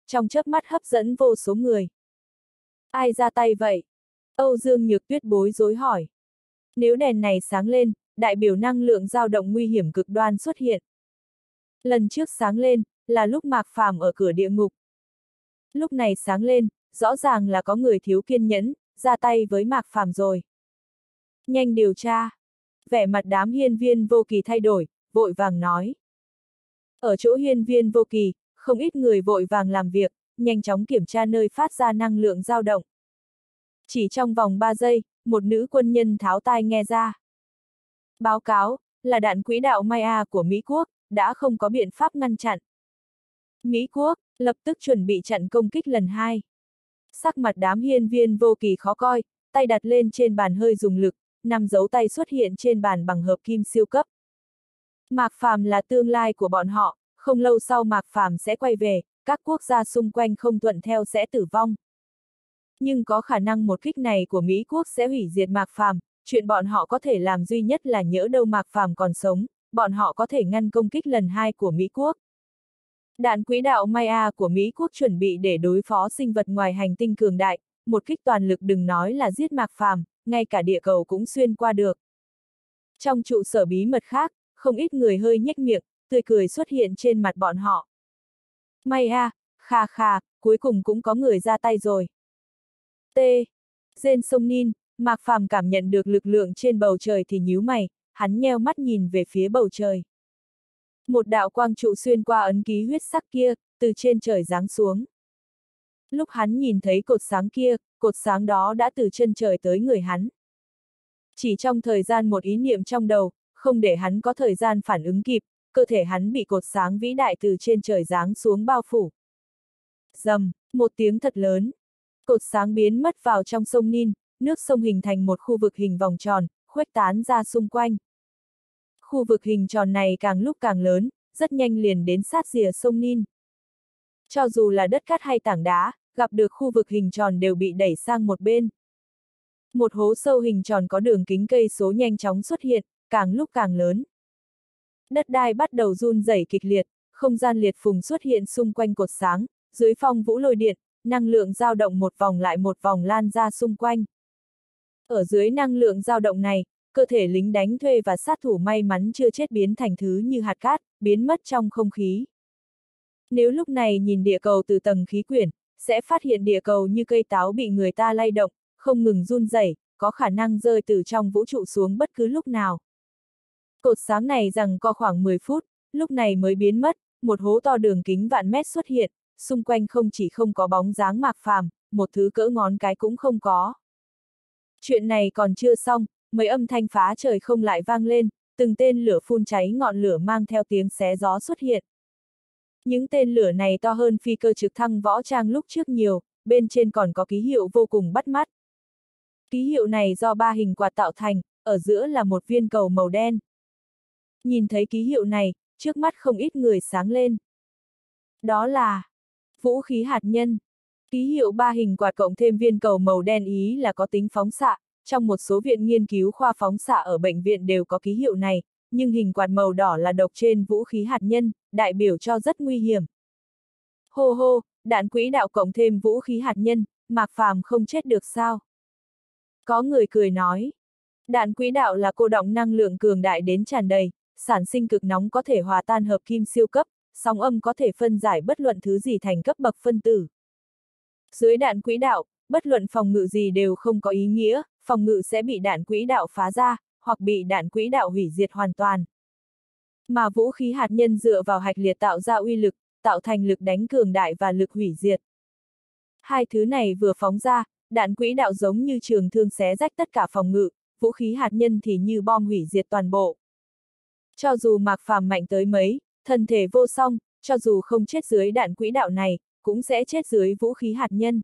trong chớp mắt hấp dẫn vô số người. Ai ra tay vậy? Âu Dương Nhược Tuyết bối rối hỏi. Nếu đèn này sáng lên, đại biểu năng lượng dao động nguy hiểm cực đoan xuất hiện. Lần trước sáng lên, là lúc Mạc Phàm ở cửa địa ngục. Lúc này sáng lên, rõ ràng là có người thiếu kiên nhẫn, ra tay với Mạc Phàm rồi. Nhanh điều tra. Vẻ mặt đám hiên viên vô kỳ thay đổi, vội vàng nói. Ở chỗ hiên viên vô kỳ, không ít người vội vàng làm việc, nhanh chóng kiểm tra nơi phát ra năng lượng dao động. Chỉ trong vòng 3 giây, một nữ quân nhân tháo tai nghe ra. Báo cáo, là đạn quỹ đạo Maya của Mỹ Quốc, đã không có biện pháp ngăn chặn. Mỹ Quốc, lập tức chuẩn bị chặn công kích lần 2. Sắc mặt đám hiên viên vô kỳ khó coi, tay đặt lên trên bàn hơi dùng lực, 5 dấu tay xuất hiện trên bàn bằng hợp kim siêu cấp. Mạc Phàm là tương lai của bọn họ, không lâu sau Mạc Phàm sẽ quay về, các quốc gia xung quanh không thuận theo sẽ tử vong. Nhưng có khả năng một kích này của Mỹ Quốc sẽ hủy diệt Mạc Phàm, chuyện bọn họ có thể làm duy nhất là nhỡ đâu Mạc Phàm còn sống, bọn họ có thể ngăn công kích lần 2 của Mỹ Quốc. Đạn quỹ đạo Maya của Mỹ Quốc chuẩn bị để đối phó sinh vật ngoài hành tinh cường đại, một kích toàn lực đừng nói là giết Mạc Phàm, ngay cả địa cầu cũng xuyên qua được. Trong trụ sở bí mật khác, không ít người hơi nhếch miệng, tươi cười xuất hiện trên mặt bọn họ. Maya, kha kha, cuối cùng cũng có người ra tay rồi. Trên sông Nin, Mạc Phàm cảm nhận được lực lượng trên bầu trời thì nhíu mày, hắn nheo mắt nhìn về phía bầu trời. Một đạo quang trụ xuyên qua ấn ký huyết sắc kia, từ trên trời giáng xuống. Lúc hắn nhìn thấy cột sáng kia, cột sáng đó đã từ chân trời tới người hắn. Chỉ trong thời gian một ý niệm trong đầu, không để hắn có thời gian phản ứng kịp, cơ thể hắn bị cột sáng vĩ đại từ trên trời giáng xuống bao phủ. Rầm, một tiếng thật lớn. Cột sáng biến mất vào trong sông Nin, nước sông hình thành một khu vực hình vòng tròn, khuếch tán ra xung quanh. Khu vực hình tròn này càng lúc càng lớn, rất nhanh liền đến sát rìa sông Nin. Cho dù là đất cát hay tảng đá, gặp được khu vực hình tròn đều bị đẩy sang một bên. Một hố sâu hình tròn có đường kính cây số nhanh chóng xuất hiện, càng lúc càng lớn. Đất đai bắt đầu run rẩy kịch liệt, không gian liệt phùng xuất hiện xung quanh cột sáng, dưới phong vũ lôi điện, năng lượng dao động một vòng lại một vòng lan ra xung quanh. Ở dưới năng lượng dao động này, cơ thể lính đánh thuê và sát thủ may mắn chưa chết biến thành thứ như hạt cát, biến mất trong không khí. Nếu lúc này nhìn địa cầu từ tầng khí quyển, sẽ phát hiện địa cầu như cây táo bị người ta lay động, không ngừng run rẩy, có khả năng rơi từ trong vũ trụ xuống bất cứ lúc nào. Cột sáng này giằng co khoảng 10 phút, lúc này mới biến mất, một hố to đường kính vạn mét xuất hiện, xung quanh không chỉ không có bóng dáng Mạc Phàm, một thứ cỡ ngón cái cũng không có. Chuyện này còn chưa xong, mấy âm thanh phá trời không lại vang lên, từng tên lửa phun cháy ngọn lửa mang theo tiếng xé gió xuất hiện. Những tên lửa này to hơn phi cơ trực thăng võ trang lúc trước nhiều, bên trên còn có ký hiệu vô cùng bắt mắt. Ký hiệu này do 3 hình quạt tạo thành, ở giữa là một viên cầu màu đen. Nhìn thấy ký hiệu này, trước mắt không ít người sáng lên. Đó là vũ khí hạt nhân. Ký hiệu 3 hình quạt cộng thêm viên cầu màu đen ý là có tính phóng xạ, trong một số viện nghiên cứu khoa phóng xạ ở bệnh viện đều có ký hiệu này, nhưng hình quạt màu đỏ là độc trên vũ khí hạt nhân, đại biểu cho rất nguy hiểm. Hô hô, đạn quỹ đạo cộng thêm vũ khí hạt nhân, Mạc Phàm không chết được sao? Có người cười nói. Đạn quỹ đạo là cô đọng năng lượng cường đại đến tràn đầy, sản sinh cực nóng có thể hòa tan hợp kim siêu cấp, sóng âm có thể phân giải bất luận thứ gì thành cấp bậc phân tử. Dưới đạn quỹ đạo, bất luận phòng ngự gì đều không có ý nghĩa, phòng ngự sẽ bị đạn quỹ đạo phá ra, hoặc bị đạn quỹ đạo hủy diệt hoàn toàn. Mà vũ khí hạt nhân dựa vào hạch liệt tạo ra uy lực, tạo thành lực đánh cường đại và lực hủy diệt. Hai thứ này vừa phóng ra, đạn quỹ đạo giống như trường thương xé rách tất cả phòng ngự, vũ khí hạt nhân thì như bom hủy diệt toàn bộ. Cho dù Mạc Phàm mạnh tới mấy, thân thể vô song, cho dù không chết dưới đạn quỹ đạo này, cũng sẽ chết dưới vũ khí hạt nhân.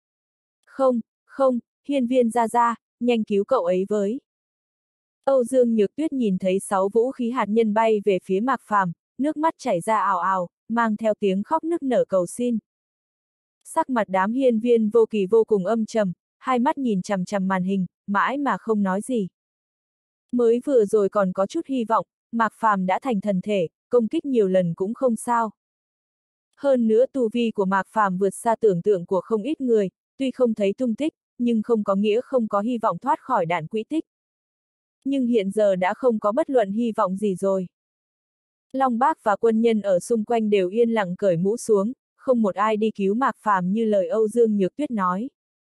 Không, hiên viên ra, nhanh cứu cậu ấy với. Âu Dương Nhược Tuyết nhìn thấy 6 vũ khí hạt nhân bay về phía Mạc Phàm, nước mắt chảy ra ào ào, mang theo tiếng khóc nức nở cầu xin. Sắc mặt đám hiên viên vô kỳ vô cùng âm trầm, hai mắt nhìn chằm chằm màn hình, mãi mà không nói gì. Mới vừa rồi còn có chút hy vọng, Mạc Phàm đã thành thần thể, công kích nhiều lần cũng không sao. Hơn nữa tu vi của Mạc Phàm vượt xa tưởng tượng của không ít người, tuy không thấy tung tích, nhưng không có nghĩa không có hy vọng thoát khỏi đạn quỹ tích. Nhưng hiện giờ đã không có bất luận hy vọng gì rồi. Long Bác và quân nhân ở xung quanh đều yên lặng cởi mũ xuống, không một ai đi cứu Mạc Phàm như lời Âu Dương Nhược Tuyết nói.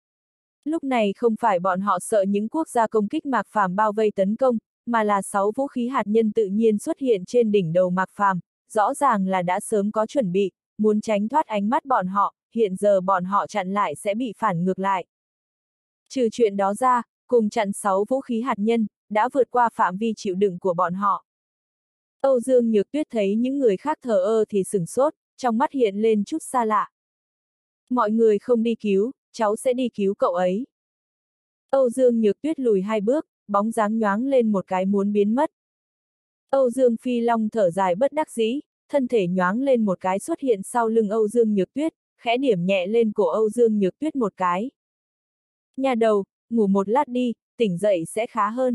Lúc này không phải bọn họ sợ những quốc gia công kích Mạc Phàm bao vây tấn công, mà là 6 vũ khí hạt nhân tự nhiên xuất hiện trên đỉnh đầu Mạc Phàm, rõ ràng là đã sớm có chuẩn bị, muốn tránh thoát ánh mắt bọn họ, hiện giờ bọn họ chặn lại sẽ bị phản ngược lại. Trừ chuyện đó ra, cùng chặn 6 vũ khí hạt nhân, đã vượt qua phạm vi chịu đựng của bọn họ. Âu Dương Nhược Tuyết thấy những người khác thờ ơ thì sửng sốt, trong mắt hiện lên chút xa lạ. Mọi người không đi cứu, cháu sẽ đi cứu cậu ấy. Âu Dương Nhược Tuyết lùi 2 bước, bóng dáng nhoáng lên một cái muốn biến mất. Âu Dương Phi Long thở dài bất đắc dĩ, thân thể nhoáng lên một cái xuất hiện sau lưng Âu Dương Nhược Tuyết, khẽ điểm nhẹ lên cổ Âu Dương Nhược Tuyết một cái. Nhà đầu, ngủ một lát đi, tỉnh dậy sẽ khá hơn.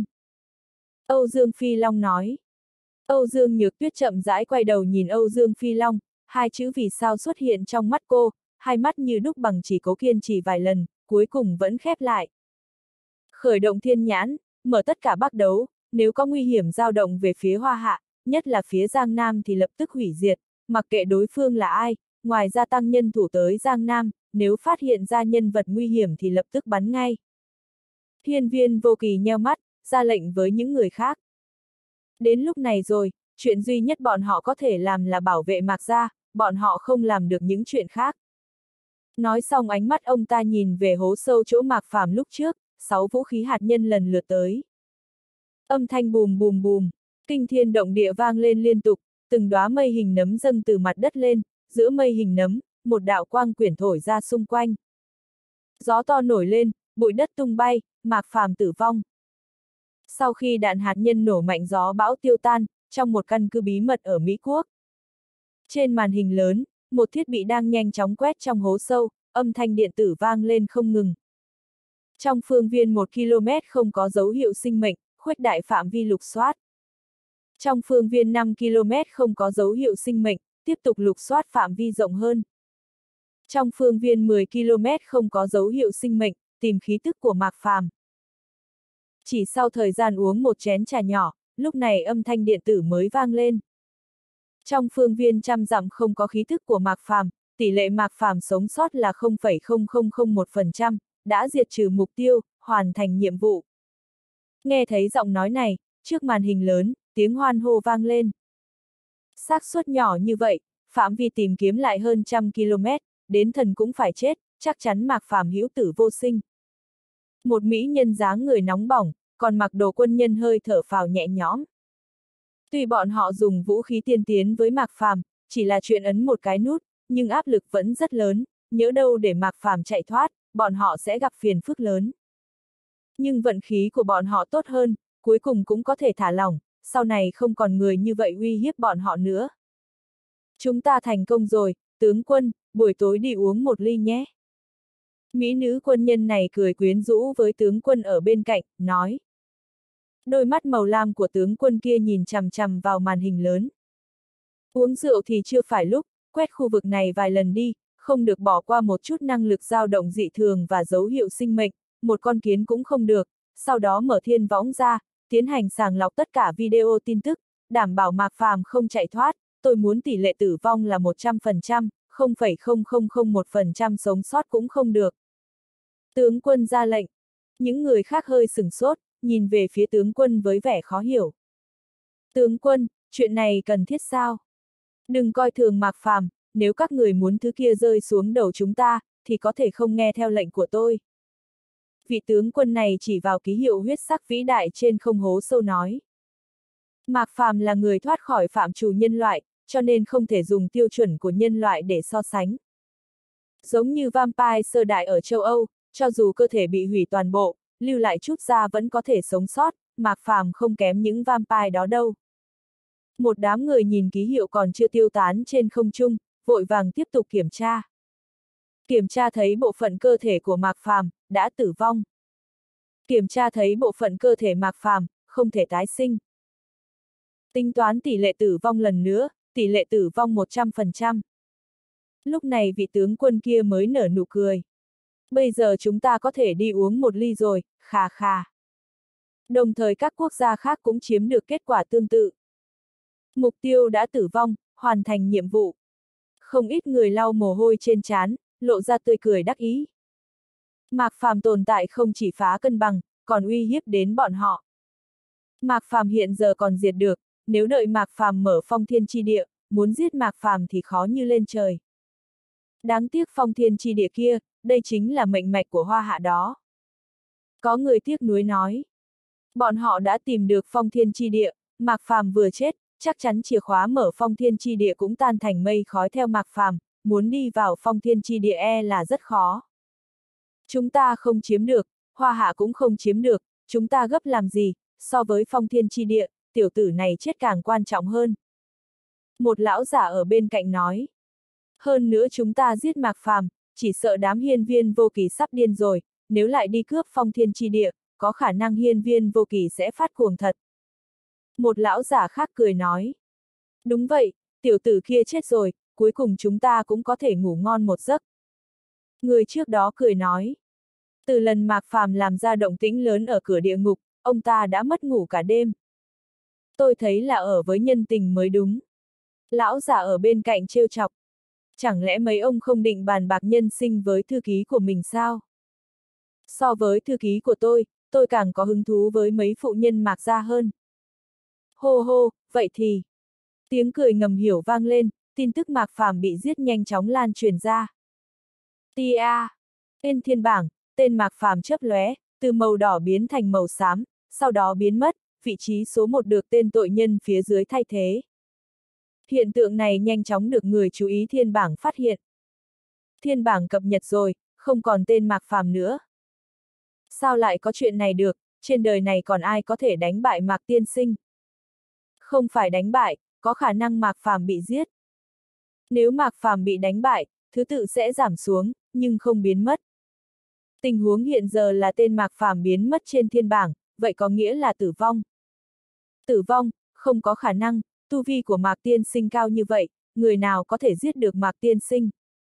Âu Dương Phi Long nói. Âu Dương Nhược Tuyết chậm rãi quay đầu nhìn Âu Dương Phi Long, 2 chữ vì sao xuất hiện trong mắt cô, 2 mắt như đúc bằng chỉ cố kiên trì vài lần, cuối cùng vẫn khép lại. Khởi động thiên nhãn, mở tất cả bắc đấu, nếu có nguy hiểm dao động về phía Hoa Hạ, nhất là phía Giang Nam thì lập tức hủy diệt, mặc kệ đối phương là ai, ngoài ra tăng nhân thủ tới Giang Nam, nếu phát hiện ra nhân vật nguy hiểm thì lập tức bắn ngay. Hiên Viên Vô Kỳ nheo mắt, ra lệnh với những người khác. Đến lúc này rồi, chuyện duy nhất bọn họ có thể làm là bảo vệ Mạc gia, bọn họ không làm được những chuyện khác. Nói xong ánh mắt ông ta nhìn về hố sâu chỗ Mạc Phàm lúc trước, 6 vũ khí hạt nhân lần lượt tới. Âm thanh bùm bùm bùm, kinh thiên động địa vang lên liên tục, từng đóa mây hình nấm dâng từ mặt đất lên, giữa mây hình nấm, một đạo quang quyển thổi ra xung quanh. Gió to nổi lên, bụi đất tung bay, Mạc Phàm tử vong. Sau khi đạn hạt nhân nổ mạnh gió bão tiêu tan, trong một căn cứ bí mật ở Mỹ Quốc. Trên màn hình lớn, một thiết bị đang nhanh chóng quét trong hố sâu, âm thanh điện tử vang lên không ngừng. Trong phương viên 1 km không có dấu hiệu sinh mệnh, khuếch đại phạm vi lục soát. Trong phương viên 5 km không có dấu hiệu sinh mệnh, tiếp tục lục soát phạm vi rộng hơn. Trong phương viên 10 km không có dấu hiệu sinh mệnh, tìm khí tức của Mạc Phàm. Chỉ sau thời gian uống một chén trà nhỏ, lúc này âm thanh điện tử mới vang lên. Trong phương viên 100 dặm không có khí tức của Mạc Phàm, tỷ lệ Mạc Phàm sống sót là 0,0001%, đã diệt trừ mục tiêu, hoàn thành nhiệm vụ. Nghe thấy giọng nói này, trước màn hình lớn, tiếng hoan hô vang lên. Xác suất nhỏ như vậy, phạm vi tìm kiếm lại hơn 100 km, đến thần cũng phải chết, chắc chắn Mạc Phàm hữu tử vô sinh. Một mỹ nhân dáng người nóng bỏng, còn mặc đồ quân nhân hơi thở phào nhẹ nhõm. Tuy bọn họ dùng vũ khí tiên tiến với Mạc Phàm, chỉ là chuyện ấn một cái nút, nhưng áp lực vẫn rất lớn, nhỡ đâu để Mạc Phàm chạy thoát, bọn họ sẽ gặp phiền phức lớn. Nhưng vận khí của bọn họ tốt hơn, cuối cùng cũng có thể thả lỏng, sau này không còn người như vậy uy hiếp bọn họ nữa. Chúng ta thành công rồi, tướng quân, buổi tối đi uống một ly nhé. Mỹ nữ quân nhân này cười quyến rũ với tướng quân ở bên cạnh, nói. Đôi mắt màu lam của tướng quân kia nhìn chằm chằm vào màn hình lớn. Uống rượu thì chưa phải lúc, quét khu vực này vài lần đi, không được bỏ qua một chút năng lực dao động dị thường và dấu hiệu sinh mệnh, một con kiến cũng không được, sau đó mở thiên võng ra, tiến hành sàng lọc tất cả video tin tức, đảm bảo Mạc Phàm không chạy thoát, tôi muốn tỷ lệ tử vong là 100%, 0,0001% sống sót cũng không được. Tướng quân ra lệnh, những người khác hơi sửng sốt, nhìn về phía tướng quân với vẻ khó hiểu. Tướng quân, chuyện này cần thiết sao? Đừng coi thường Mạc Phàm, nếu các người muốn thứ kia rơi xuống đầu chúng ta, thì có thể không nghe theo lệnh của tôi. Vị tướng quân này chỉ vào ký hiệu huyết sắc vĩ đại trên không hố sâu nói. Mạc Phàm là người thoát khỏi phạm trù nhân loại, cho nên không thể dùng tiêu chuẩn của nhân loại để so sánh. Giống như vampire sơ đại ở châu Âu, cho dù cơ thể bị hủy toàn bộ, lưu lại chút da vẫn có thể sống sót, Mạc Phàm không kém những vampire đó đâu. Một đám người nhìn ký hiệu còn chưa tiêu tán trên không trung, vội vàng tiếp tục kiểm tra. Kiểm tra thấy bộ phận cơ thể của Mạc Phàm đã tử vong. Kiểm tra thấy bộ phận cơ thể Mạc Phàm không thể tái sinh. Tính toán tỷ lệ tử vong lần nữa, tỷ lệ tử vong 100%. Lúc này vị tướng quân kia mới nở nụ cười. Bây giờ chúng ta có thể đi uống một ly rồi, khà khà. Đồng thời các quốc gia khác cũng chiếm được kết quả tương tự. Mục tiêu đã tử vong, hoàn thành nhiệm vụ. Không ít người lau mồ hôi trên trán, lộ ra tươi cười đắc ý. Mạc Phàm tồn tại không chỉ phá cân bằng, còn uy hiếp đến bọn họ. Mạc Phàm hiện giờ còn diệt được, nếu đợi Mạc Phàm mở phong thiên chi địa, muốn giết Mạc Phàm thì khó như lên trời. Đáng tiếc phong thiên chi địa kia, đây chính là mệnh mạch của Hoa Hạ đó. Có người tiếc nuối nói. Bọn họ đã tìm được phong thiên chi địa, Mạc Phàm vừa chết, chắc chắn chìa khóa mở phong thiên chi địa cũng tan thành mây khói theo Mạc Phàm, muốn đi vào phong thiên chi địa là rất khó. Chúng ta không chiếm được, Hoa Hạ cũng không chiếm được, chúng ta gấp làm gì, so với phong thiên chi địa, tiểu tử này chết càng quan trọng hơn. Một lão giả ở bên cạnh nói. Hơn nữa chúng ta giết Mạc Phàm, chỉ sợ đám hiên viên vô kỳ sắp điên rồi, nếu lại đi cướp phong thiên chi địa, có khả năng hiên viên vô kỳ sẽ phát cuồng thật. Một lão giả khác cười nói. Đúng vậy, tiểu tử kia chết rồi, cuối cùng chúng ta cũng có thể ngủ ngon một giấc. Người trước đó cười nói. Từ lần Mạc Phàm làm ra động tĩnh lớn ở cửa địa ngục, ông ta đã mất ngủ cả đêm. Tôi thấy là ở với nhân tình mới đúng. Lão giả ở bên cạnh trêu chọc. Chẳng lẽ mấy ông không định bàn bạc nhân sinh với thư ký của mình sao? So với thư ký của tôi càng có hứng thú với mấy phụ nhân Mạc gia hơn. Hô hô, vậy thì... Tiếng cười ngầm hiểu vang lên, tin tức Mạc Phàm bị giết nhanh chóng lan truyền ra. Tia! Tên thiên bảng, tên Mạc Phàm chớp lóe, từ màu đỏ biến thành màu xám, sau đó biến mất, vị trí số 1 được tên tội nhân phía dưới thay thế. Hiện tượng này nhanh chóng được người chú ý thiên bảng phát hiện. Thiên bảng cập nhật rồi, không còn tên Mạc Phàm nữa. Sao lại có chuyện này được, trên đời này còn ai có thể đánh bại Mạc tiên sinh? Không phải đánh bại, có khả năng Mạc Phàm bị giết. Nếu Mạc Phàm bị đánh bại, thứ tự sẽ giảm xuống, nhưng không biến mất. Tình huống hiện giờ là tên Mạc Phàm biến mất trên thiên bảng, vậy có nghĩa là tử vong. Tử vong, không có khả năng, tu vi của Mạc tiên sinh cao như vậy, người nào có thể giết được Mạc tiên sinh?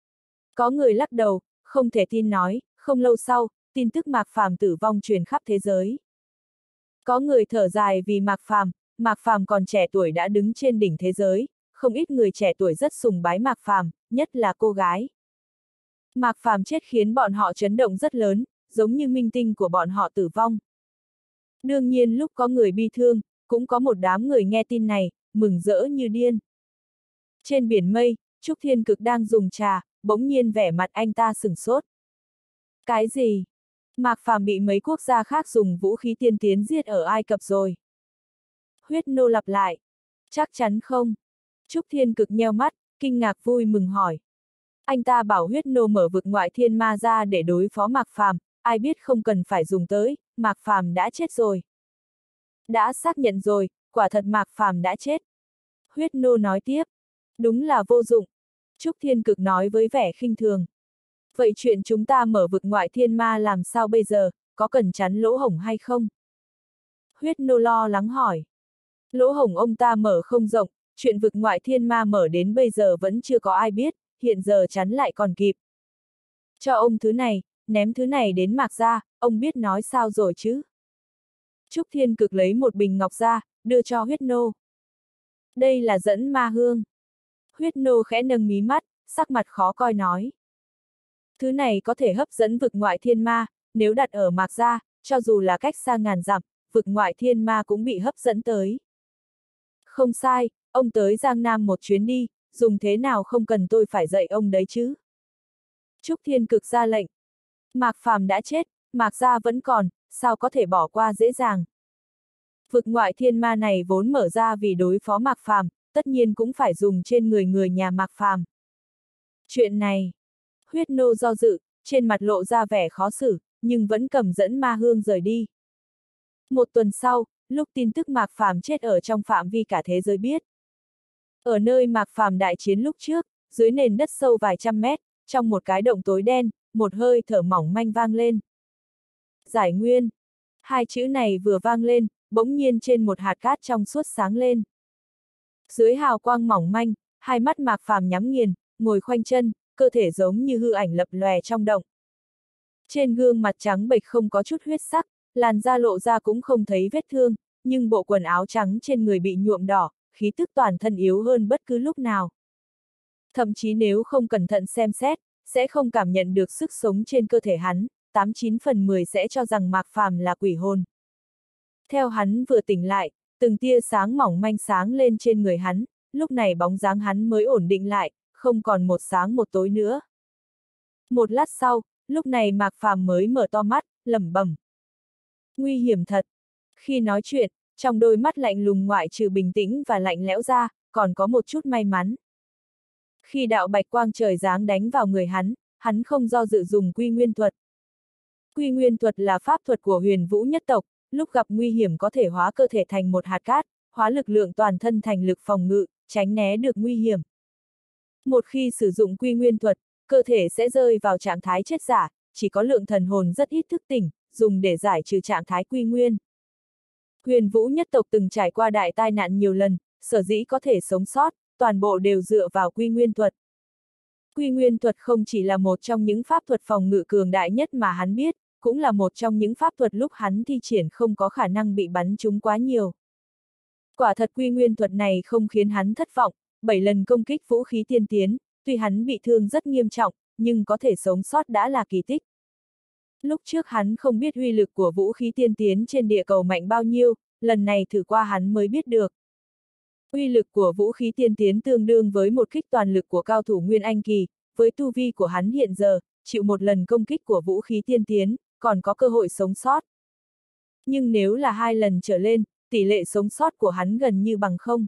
Có người lắc đầu, không thể tin nói, không lâu sau, tin tức Mạc Phàm tử vong truyền khắp thế giới. Có người thở dài vì Mạc Phàm còn trẻ tuổi đã đứng trên đỉnh thế giới, không ít người trẻ tuổi rất sùng bái Mạc Phàm, nhất là cô gái. Mạc Phàm chết khiến bọn họ chấn động rất lớn, giống như minh tinh của bọn họ tử vong. Đương nhiên lúc có người bi thương, cũng có một đám người nghe tin này, mừng rỡ như điên. Trên biển mây, Trúc Thiên Cực đang dùng trà, bỗng nhiên vẻ mặt anh ta sửng sốt. Cái gì? Mạc Phàm bị mấy quốc gia khác dùng vũ khí tiên tiến giết ở Ai Cập rồi. Huyết nô lặp lại. Chắc chắn không? Trúc Thiên Cực nheo mắt, kinh ngạc vui mừng hỏi. Anh ta bảo huyết nô mở vực ngoại thiên ma ra để đối phó Mạc Phàm, ai biết không cần phải dùng tới, Mạc Phàm đã chết rồi. Đã xác nhận rồi, quả thật Mạc Phàm đã chết. Huyết nô nói tiếp. Đúng là vô dụng. Trúc Thiên Cực nói với vẻ khinh thường. Vậy chuyện chúng ta mở vực ngoại thiên ma làm sao bây giờ, có cần chắn lỗ hổng hay không? Huyết nô lo lắng hỏi. Lỗ hổng ông ta mở không rộng, chuyện vực ngoại thiên ma mở đến bây giờ vẫn chưa có ai biết, hiện giờ chắn lại còn kịp. Cho ông thứ này, ném thứ này đến Mạc gia, ông biết nói sao rồi chứ? Trúc Thiên Cực lấy một bình ngọc ra, đưa cho huyết nô. Đây là dẫn ma hương. Huyết nô khẽ nâng mí mắt, sắc mặt khó coi nói. Thứ này có thể hấp dẫn vực ngoại thiên ma, nếu đặt ở Mạc gia, cho dù là cách xa ngàn dặm, vực ngoại thiên ma cũng bị hấp dẫn tới. Không sai, ông tới Giang Nam một chuyến đi, dùng thế nào không cần tôi phải dạy ông đấy chứ. Trúc Thiên Cực ra lệnh. Mạc Phàm đã chết, Mạc gia vẫn còn, sao có thể bỏ qua dễ dàng. Vực ngoại thiên ma này vốn mở ra vì đối phó Mạc Phàm, tất nhiên cũng phải dùng trên người nhà Mạc Phàm. Chuyện này, huyết nô do dự, trên mặt lộ ra vẻ khó xử, nhưng vẫn cầm dẫn ma hương rời đi. Một tuần sau, lúc tin tức Mạc Phàm chết ở trong phạm vi cả thế giới biết. Ở nơi Mạc Phàm đại chiến lúc trước, dưới nền đất sâu vài trăm mét, trong một cái động tối đen, một hơi thở mỏng manh vang lên. Giải nguyên. Hai chữ này vừa vang lên, bỗng nhiên trên một hạt cát trong suốt sáng lên. Dưới hào quang mỏng manh, hai mắt Mạc Phàm nhắm nghiền, ngồi khoanh chân, cơ thể giống như hư ảnh lập lòe trong động. Trên gương mặt trắng bệch không có chút huyết sắc, làn da lộ ra cũng không thấy vết thương, nhưng bộ quần áo trắng trên người bị nhuộm đỏ, khí tức toàn thân yếu hơn bất cứ lúc nào. Thậm chí nếu không cẩn thận xem xét, sẽ không cảm nhận được sức sống trên cơ thể hắn, 89/10 sẽ cho rằng Mạc Phàm là quỷ hồn. Theo hắn vừa tỉnh lại, từng tia sáng mỏng manh sáng lên trên người hắn, lúc này bóng dáng hắn mới ổn định lại, không còn một sáng một tối nữa. Một lát sau, lúc này Mạc Phàm mới mở to mắt, lẩm bẩm. Nguy hiểm thật. Khi nói chuyện, trong đôi mắt lạnh lùng ngoại trừ bình tĩnh và lạnh lẽo ra, còn có một chút may mắn. Khi đạo bạch quang trời giáng đánh vào người hắn không do dự dùng quy nguyên thuật. Quy nguyên thuật là pháp thuật của Huyền Vũ nhất tộc, lúc gặp nguy hiểm có thể hóa cơ thể thành một hạt cát, hóa lực lượng toàn thân thành lực phòng ngự, tránh né được nguy hiểm. Một khi sử dụng quy nguyên thuật, cơ thể sẽ rơi vào trạng thái chết giả, chỉ có lượng thần hồn rất ít thức tỉnh, dùng để giải trừ trạng thái quy nguyên. Huyền Vũ nhất tộc từng trải qua đại tai nạn nhiều lần, sở dĩ có thể sống sót, toàn bộ đều dựa vào quy nguyên thuật. Quy nguyên thuật không chỉ là một trong những pháp thuật phòng ngự cường đại nhất mà hắn biết, cũng là một trong những pháp thuật lúc hắn thi triển không có khả năng bị bắn trúng quá nhiều. Quả thật quy nguyên thuật này không khiến hắn thất vọng, 7 lần công kích vũ khí tiên tiến, tuy hắn bị thương rất nghiêm trọng, nhưng có thể sống sót đã là kỳ tích. Lúc trước hắn không biết uy lực của vũ khí tiên tiến trên địa cầu mạnh bao nhiêu, lần này thử qua hắn mới biết được. Uy lực của vũ khí tiên tiến tương đương với một kích toàn lực của cao thủ Nguyên Anh kỳ, với tu vi của hắn hiện giờ, chịu một lần công kích của vũ khí tiên tiến, còn có cơ hội sống sót. Nhưng nếu là 2 lần trở lên, tỷ lệ sống sót của hắn gần như bằng không.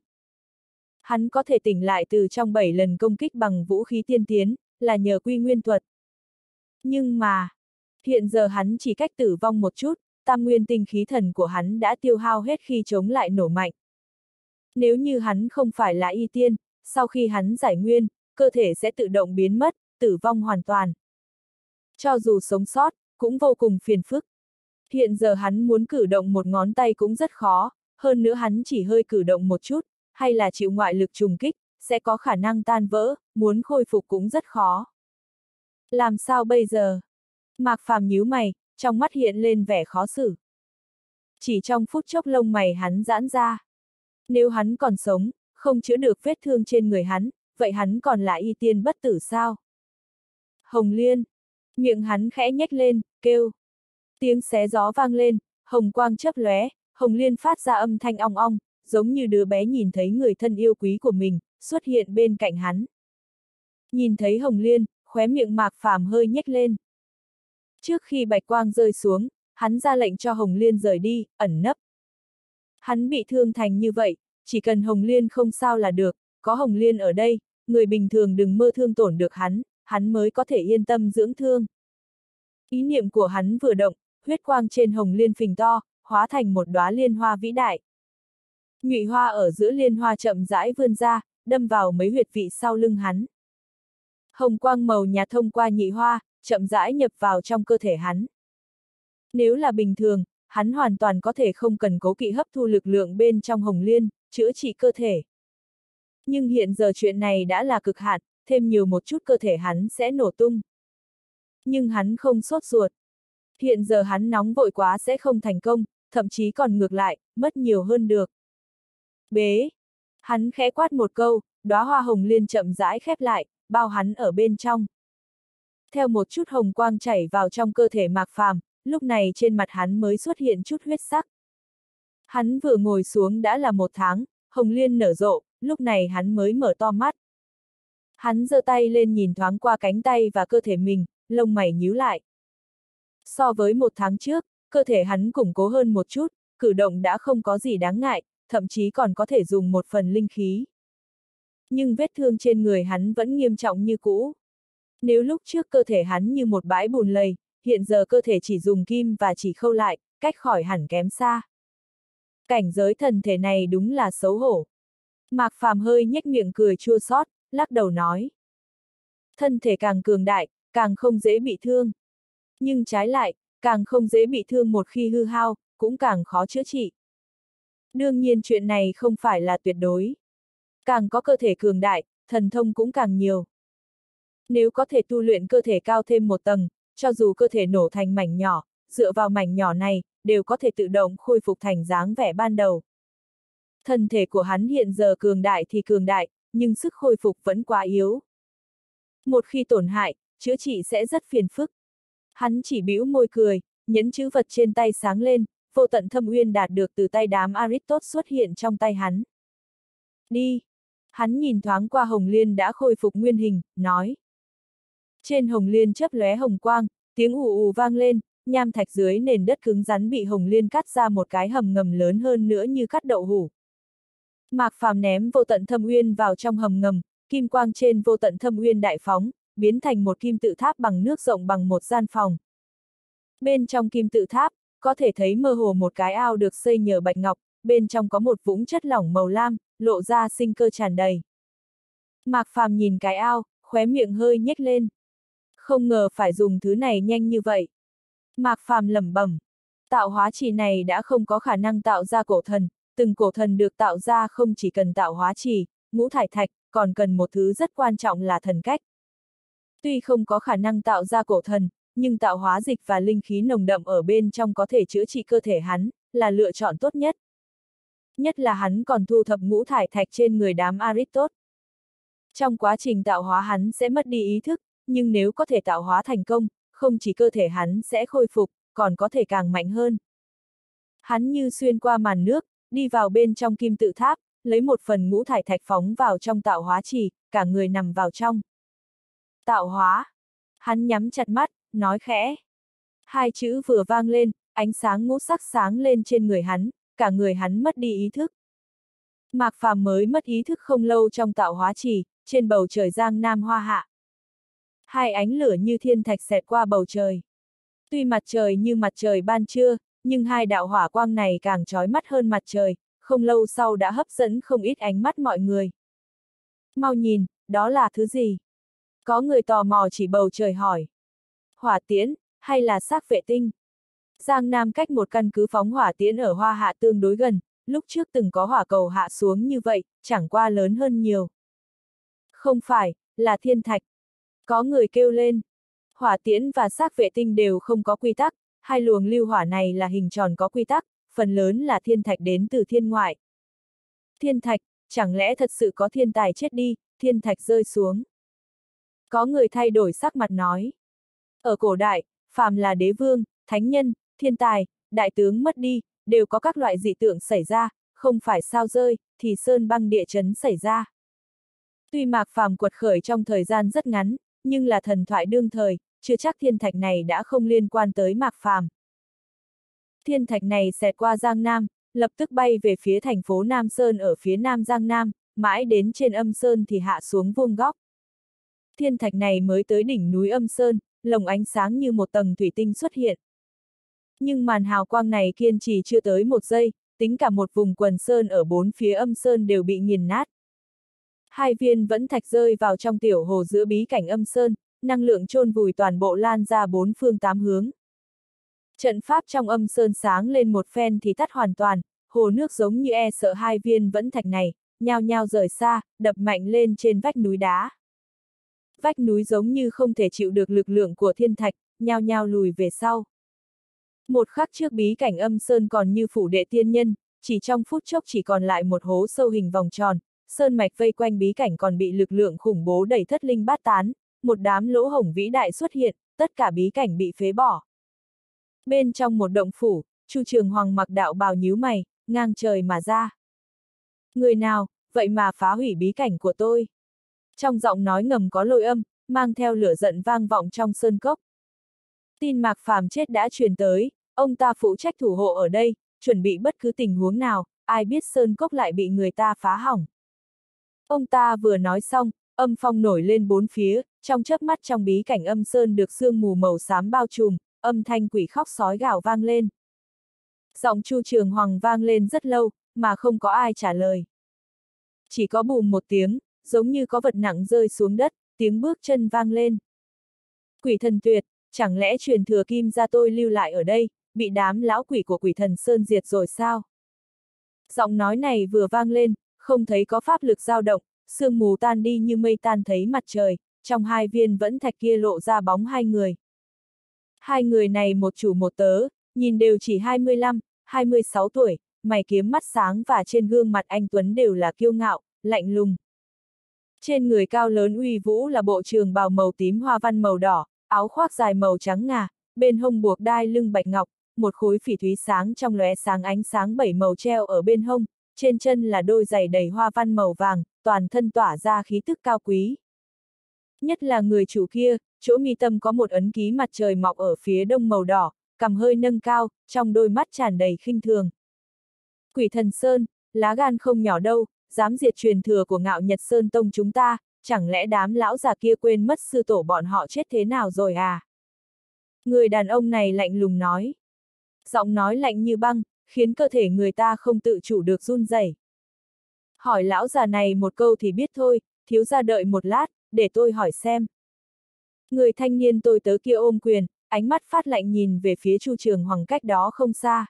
Hắn có thể tỉnh lại từ trong 7 lần công kích bằng vũ khí tiên tiến, là nhờ quy nguyên thuật. Nhưng mà, hiện giờ hắn chỉ cách tử vong một chút, tam nguyên tinh khí thần của hắn đã tiêu hao hết khi chống lại nổ mạnh. Nếu như hắn không phải là y tiên, sau khi hắn giải nguyên, cơ thể sẽ tự động biến mất, tử vong hoàn toàn. Cho dù sống sót, cũng vô cùng phiền phức. Hiện giờ hắn muốn cử động một ngón tay cũng rất khó, hơn nữa hắn chỉ hơi cử động một chút, hay là chịu ngoại lực trùng kích, sẽ có khả năng tan vỡ, muốn khôi phục cũng rất khó. Làm sao bây giờ? Mạc Phàm nhíu mày, trong mắt hiện lên vẻ khó xử. Chỉ trong phút chốc lông mày hắn giãn ra. Nếu hắn còn sống, không chữa được vết thương trên người hắn, vậy hắn còn là y tiên bất tử sao? Hồng Liên. Miệng hắn khẽ nhếch lên, kêu. Tiếng xé gió vang lên, hồng quang chớp lóe, Hồng Liên phát ra âm thanh ong ong, giống như đứa bé nhìn thấy người thân yêu quý của mình, xuất hiện bên cạnh hắn. Nhìn thấy Hồng Liên, khóe miệng Mạc Phàm hơi nhếch lên. Trước khi bạch quang rơi xuống, hắn ra lệnh cho Hồng Liên rời đi, ẩn nấp. Hắn bị thương thành như vậy, chỉ cần Hồng Liên không sao là được, có Hồng Liên ở đây, người bình thường đừng mơ thương tổn được hắn mới có thể yên tâm dưỡng thương. Ý niệm của hắn vừa động, huyết quang trên Hồng Liên phình to, hóa thành một đóa liên hoa vĩ đại. Nhụy hoa ở giữa liên hoa chậm rãi vươn ra, đâm vào mấy huyệt vị sau lưng hắn. Hồng quang màu nhạt thông qua nhị hoa, chậm rãi nhập vào trong cơ thể hắn. Nếu là bình thường, hắn hoàn toàn có thể không cần cố kỵ hấp thu lực lượng bên trong Hồng Liên, chữa trị cơ thể. Nhưng hiện giờ chuyện này đã là cực hạn, thêm nhiều một chút cơ thể hắn sẽ nổ tung. Nhưng hắn không sốt ruột. Hiện giờ hắn nóng vội quá sẽ không thành công, thậm chí còn ngược lại, mất nhiều hơn được. Bế! Hắn khẽ quát một câu, đóa hoa Hồng Liên chậm rãi khép lại, bao hắn ở bên trong. Theo một chút hồng quang chảy vào trong cơ thể Mạc Phàm, lúc này trên mặt hắn mới xuất hiện chút huyết sắc. Hắn vừa ngồi xuống đã là 1 tháng, Hồng Liên nở rộ, lúc này hắn mới mở to mắt. Hắn giơ tay lên nhìn thoáng qua cánh tay và cơ thể mình, lông mày nhíu lại. So với 1 tháng trước, cơ thể hắn củng cố hơn một chút, cử động đã không có gì đáng ngại, thậm chí còn có thể dùng một phần linh khí. Nhưng vết thương trên người hắn vẫn nghiêm trọng như cũ. Nếu lúc trước cơ thể hắn như một bãi bùn lầy, hiện giờ cơ thể chỉ dùng kim và chỉ khâu lại, cách khỏi hẳn kém xa. Cảnh giới thần thể này đúng là xấu hổ. Mạc Phàm hơi nhếch miệng cười chua xót, lắc đầu nói. Thân thể càng cường đại, càng không dễ bị thương. Nhưng trái lại, càng không dễ bị thương một khi hư hao, cũng càng khó chữa trị. Đương nhiên chuyện này không phải là tuyệt đối. Càng có cơ thể cường đại, thần thông cũng càng nhiều. Nếu có thể tu luyện cơ thể cao thêm một tầng, cho dù cơ thể nổ thành mảnh nhỏ, dựa vào mảnh nhỏ này, đều có thể tự động khôi phục thành dáng vẻ ban đầu. Thân thể của hắn hiện giờ cường đại thì cường đại, nhưng sức khôi phục vẫn quá yếu. Một khi tổn hại, chữa trị sẽ rất phiền phức. Hắn chỉ bĩu môi cười, nhẫn chữ vật trên tay sáng lên, vô tận thâm uyên đạt được từ tay đám Aristotle xuất hiện trong tay hắn. Đi! Hắn nhìn thoáng qua Hồng Liên đã khôi phục nguyên hình, nói. Trên Hồng Liên chớp lóe hồng quang, tiếng ù ù vang lên, nham thạch dưới nền đất cứng rắn bị Hồng Liên cắt ra một cái hầm ngầm lớn hơn nữa như cắt đậu hũ. Mạc Phàm ném vô tận thâm uyên vào trong hầm ngầm, kim quang trên vô tận thâm uyên đại phóng, biến thành một kim tự tháp bằng nước rộng bằng một gian phòng. Bên trong kim tự tháp, có thể thấy mơ hồ một cái ao được xây nhờ bạch ngọc, bên trong có một vũng chất lỏng màu lam, lộ ra sinh cơ tràn đầy. Mạc Phàm nhìn cái ao, khóe miệng hơi nhếch lên. Không ngờ phải dùng thứ này nhanh như vậy. Mạc Phàm lẩm bẩm, tạo hóa trì này đã không có khả năng tạo ra cổ thần, từng cổ thần được tạo ra không chỉ cần tạo hóa trì, ngũ thải thạch, còn cần một thứ rất quan trọng là thần cách. Tuy không có khả năng tạo ra cổ thần, nhưng tạo hóa dịch và linh khí nồng đậm ở bên trong có thể chữa trị cơ thể hắn, là lựa chọn tốt nhất. Nhất là hắn còn thu thập ngũ thải thạch trên người đám Aristotle. Trong quá trình tạo hóa hắn sẽ mất đi ý thức, nhưng nếu có thể tạo hóa thành công, không chỉ cơ thể hắn sẽ khôi phục, còn có thể càng mạnh hơn. Hắn như xuyên qua màn nước, đi vào bên trong kim tự tháp, lấy một phần ngũ thải thạch phóng vào trong tạo hóa trì, cả người nằm vào trong. Tạo hóa. Hắn nhắm chặt mắt, nói khẽ. Hai chữ vừa vang lên, ánh sáng ngũ sắc sáng lên trên người hắn, cả người hắn mất đi ý thức. Mạc Phàm mới mất ý thức không lâu trong tạo hóa trì, trên bầu trời giang nam hoa hạ. Hai ánh lửa như thiên thạch xẹt qua bầu trời. Tuy mặt trời như mặt trời ban trưa, nhưng hai đạo hỏa quang này càng chói mắt hơn mặt trời, không lâu sau đã hấp dẫn không ít ánh mắt mọi người. Mau nhìn, đó là thứ gì? Có người tò mò chỉ bầu trời hỏi. Hỏa tiễn, hay là xác vệ tinh? Giang Nam cách một căn cứ phóng hỏa tiễn ở Hoa Hạ tương đối gần, lúc trước từng có hỏa cầu hạ xuống như vậy, chẳng qua lớn hơn nhiều. Không phải, là thiên thạch. Có người kêu lên. Hỏa tiễn và xác vệ tinh đều không có quy tắc, hai luồng lưu hỏa này là hình tròn có quy tắc, phần lớn là thiên thạch đến từ thiên ngoại. Thiên thạch, chẳng lẽ thật sự có thiên tài chết đi, thiên thạch rơi xuống. Có người thay đổi sắc mặt nói. Ở cổ đại, phàm là đế vương, thánh nhân, thiên tài, đại tướng mất đi, đều có các loại dị tượng xảy ra, không phải sao rơi, thì sơn băng địa chấn xảy ra. Tuy Mạc Phàm quật khởi trong thời gian rất ngắn, nhưng là thần thoại đương thời, chưa chắc thiên thạch này đã không liên quan tới Mạc Phàm. Thiên thạch này xẹt qua Giang Nam, lập tức bay về phía thành phố Nam Sơn ở phía nam Giang Nam, mãi đến trên Âm Sơn thì hạ xuống vuông góc. Thiên thạch này mới tới đỉnh núi Âm Sơn, lồng ánh sáng như một tầng thủy tinh xuất hiện. Nhưng màn hào quang này kiên trì chưa tới một giây, tính cả một vùng quần sơn ở bốn phía Âm Sơn đều bị nghiền nát. Hai viên vẫn thạch rơi vào trong tiểu hồ giữa bí cảnh Âm Sơn, năng lượng chôn vùi toàn bộ lan ra bốn phương tám hướng. Trận pháp trong Âm Sơn sáng lên một phen thì tắt hoàn toàn, hồ nước giống như e sợ hai viên vẫn thạch này, nhao nhao rời xa, đập mạnh lên trên vách núi đá. Vách núi giống như không thể chịu được lực lượng của thiên thạch, nhao nhao lùi về sau. Một khắc trước bí cảnh Âm Sơn còn như phủ đệ tiên nhân, chỉ trong phút chốc chỉ còn lại một hố sâu hình vòng tròn, sơn mạch vây quanh bí cảnh còn bị lực lượng khủng bố đẩy thất linh bát tán, một đám lỗ hổng vĩ đại xuất hiện, tất cả bí cảnh bị phế bỏ. Bên trong một động phủ, Chu Trường Hoàng mặc đạo bào nhíu mày, ngang trời mà ra. Người nào, vậy mà phá hủy bí cảnh của tôi? Trong giọng nói ngầm có lôi âm, mang theo lửa giận vang vọng trong sơn cốc. Tin Mạc Phàm chết đã truyền tới, ông ta phụ trách thủ hộ ở đây, chuẩn bị bất cứ tình huống nào, ai biết sơn cốc lại bị người ta phá hỏng. Ông ta vừa nói xong, âm phong nổi lên bốn phía, trong chớp mắt trong bí cảnh Âm Sơn được sương mù màu xám bao trùm, âm thanh quỷ khóc sói gào vang lên. Giọng Chu Trường Hoàng vang lên rất lâu, mà không có ai trả lời. Chỉ có bùm một tiếng, giống như có vật nặng rơi xuống đất, tiếng bước chân vang lên. Quỷ thần tuyệt, chẳng lẽ truyền thừa kim gia tôi lưu lại ở đây, bị đám lão quỷ của quỷ thần Sơn diệt rồi sao? Giọng nói này vừa vang lên, không thấy có pháp lực dao động, sương mù tan đi như mây tan thấy mặt trời, trong hai viên vẫn thạch kia lộ ra bóng hai người. Hai người này một chủ một tớ, nhìn đều chỉ 25, 26 tuổi, mày kiếm mắt sáng và trên gương mặt anh Tuấn đều là kiêu ngạo, lạnh lùng. Trên người cao lớn uy vũ là bộ trường bào màu tím hoa văn màu đỏ, áo khoác dài màu trắng ngà, bên hông buộc đai lưng bạch ngọc, một khối phỉ thúy sáng trong lóe sáng ánh sáng 7 màu treo ở bên hông, trên chân là đôi giày đầy hoa văn màu vàng, toàn thân tỏa ra khí tức cao quý. Nhất là người chủ kia, chỗ mi tâm có một ấn ký mặt trời mọc ở phía đông màu đỏ, cằm hơi nâng cao, trong đôi mắt tràn đầy khinh thường. Quỷ Thần Sơn, lá gan không nhỏ đâu, dám diệt truyền thừa của Ngạo Nhật Sơn Tông chúng ta, chẳng lẽ đám lão già kia quên mất sư tổ bọn họ chết thế nào rồi à? Người đàn ông này lạnh lùng nói. Giọng nói lạnh như băng, khiến cơ thể người ta không tự chủ được run rẩy. Hỏi lão già này một câu thì biết thôi, thiếu gia đợi một lát, để tôi hỏi xem. Người thanh niên tôi tớ kia ôm quyền, ánh mắt phát lạnh nhìn về phía Chu Trường Hoàng cách đó không xa.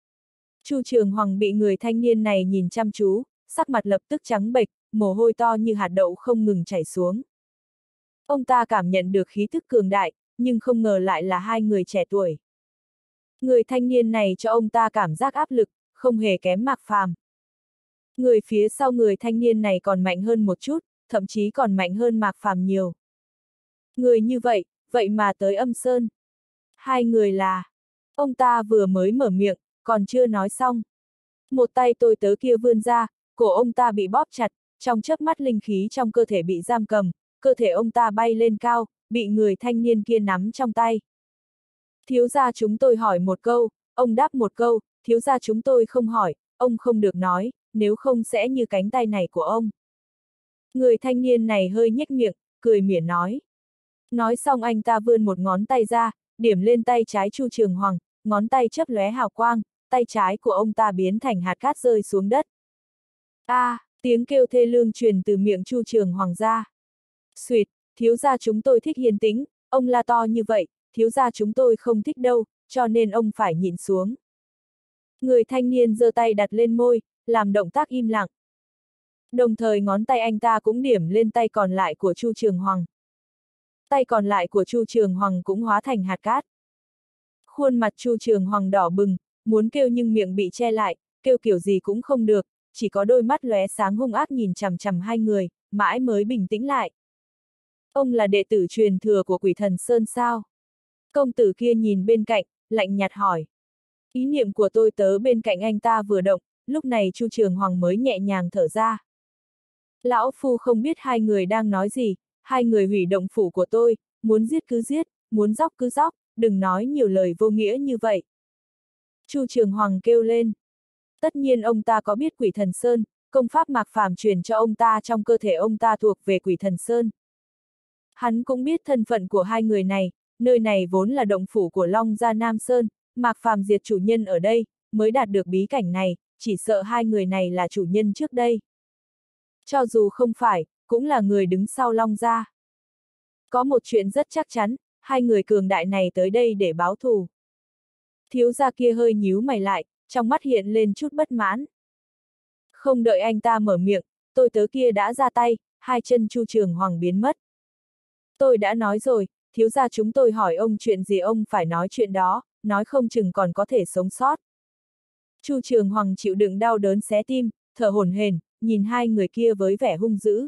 Chu Trường Hoàng bị người thanh niên này nhìn chăm chú, sắc mặt lập tức trắng bệch, mồ hôi to như hạt đậu không ngừng chảy xuống. Ông ta cảm nhận được khí thức cường đại, nhưng không ngờ lại là hai người trẻ tuổi. Người thanh niên này cho ông ta cảm giác áp lực, không hề kém Mạc Phàm. Người phía sau người thanh niên này còn mạnh hơn một chút, thậm chí còn mạnh hơn Mạc Phàm nhiều. Người như vậy, vậy mà tới Âm Sơn. Hai người là... Ông ta vừa mới mở miệng, còn chưa nói xong. Một tay tôi tớ kia vươn ra, cổ ông ta bị bóp chặt, trong chớp mắt linh khí trong cơ thể bị giam cầm, cơ thể ông ta bay lên cao, bị người thanh niên kia nắm trong tay. Thiếu gia chúng tôi hỏi một câu, ông đáp một câu, thiếu gia chúng tôi không hỏi, ông không được nói, nếu không sẽ như cánh tay này của ông. Người thanh niên này hơi nhếch miệng, cười mỉa nói. Nói xong anh ta vươn một ngón tay ra, điểm lên tay trái Chu Trường Hoàng, ngón tay chớp lóe hào quang, tay trái của ông ta biến thành hạt cát rơi xuống đất. Tiếng kêu thê lương truyền từ miệng Chu Trường Hoàng ra. Xuyệt, thiếu gia chúng tôi thích hiền tĩnh, ông la to như vậy, thiếu gia chúng tôi không thích đâu, cho nên ông phải nhịn xuống. Người thanh niên giơ tay đặt lên môi, làm động tác im lặng. Đồng thời ngón tay anh ta cũng điểm lên tay còn lại của Chu Trường Hoàng. Tay còn lại của Chu Trường Hoàng cũng hóa thành hạt cát. Khuôn mặt Chu Trường Hoàng đỏ bừng, muốn kêu nhưng miệng bị che lại, kêu kiểu gì cũng không được, chỉ có đôi mắt lóe sáng hung ác nhìn chằm chằm hai người, mãi mới bình tĩnh lại. Ông là đệ tử truyền thừa của Quỷ Thần Sơn sao? Công tử kia nhìn bên cạnh, lạnh nhạt hỏi. Ý niệm của tôi tớ bên cạnh anh ta vừa động, lúc này Chu Trường Hoàng mới nhẹ nhàng thở ra. Lão Phu không biết hai người đang nói gì, hai người hủy động phủ của tôi, muốn giết cứ giết, muốn dóc cứ dóc, đừng nói nhiều lời vô nghĩa như vậy. Chu Trường Hoàng kêu lên. Tất nhiên ông ta có biết Quỷ Thần Sơn, công pháp Mạc Phàm truyền cho ông ta trong cơ thể ông ta thuộc về Quỷ Thần Sơn. Hắn cũng biết thân phận của hai người này, nơi này vốn là động phủ của Long Gia Nam Sơn, Mạc Phàm diệt chủ nhân ở đây, mới đạt được bí cảnh này, chỉ sợ hai người này là chủ nhân trước đây. Cho dù không phải, cũng là người đứng sau Long Gia. Có một chuyện rất chắc chắn, hai người cường đại này tới đây để báo thù. Thiếu gia kia hơi nhíu mày lại, trong mắt hiện lên chút bất mãn. Không đợi anh ta mở miệng, tôi tớ kia đã ra tay, hai chân Chu Trường Hoàng biến mất. Tôi đã nói rồi, thiếu gia chúng tôi hỏi ông chuyện gì ông phải nói chuyện đó, nói không chừng còn có thể sống sót. Chu Trường Hoàng chịu đựng đau đớn xé tim, thở hổn hển, nhìn hai người kia với vẻ hung dữ.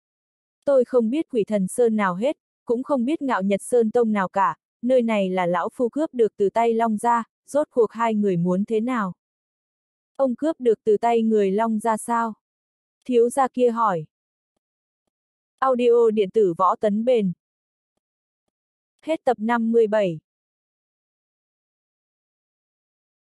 Tôi không biết Quỷ Thần Sơn nào hết, cũng không biết Ngạo Nhật Sơn Tông nào cả, nơi này là lão phu cướp được từ tay Long Gia, rốt cuộc hai người muốn thế nào? Ông cướp được từ tay người Long Gia sao? Thiếu gia kia hỏi. Audio điện tử Võ Tấn Bền. Hết tập 57.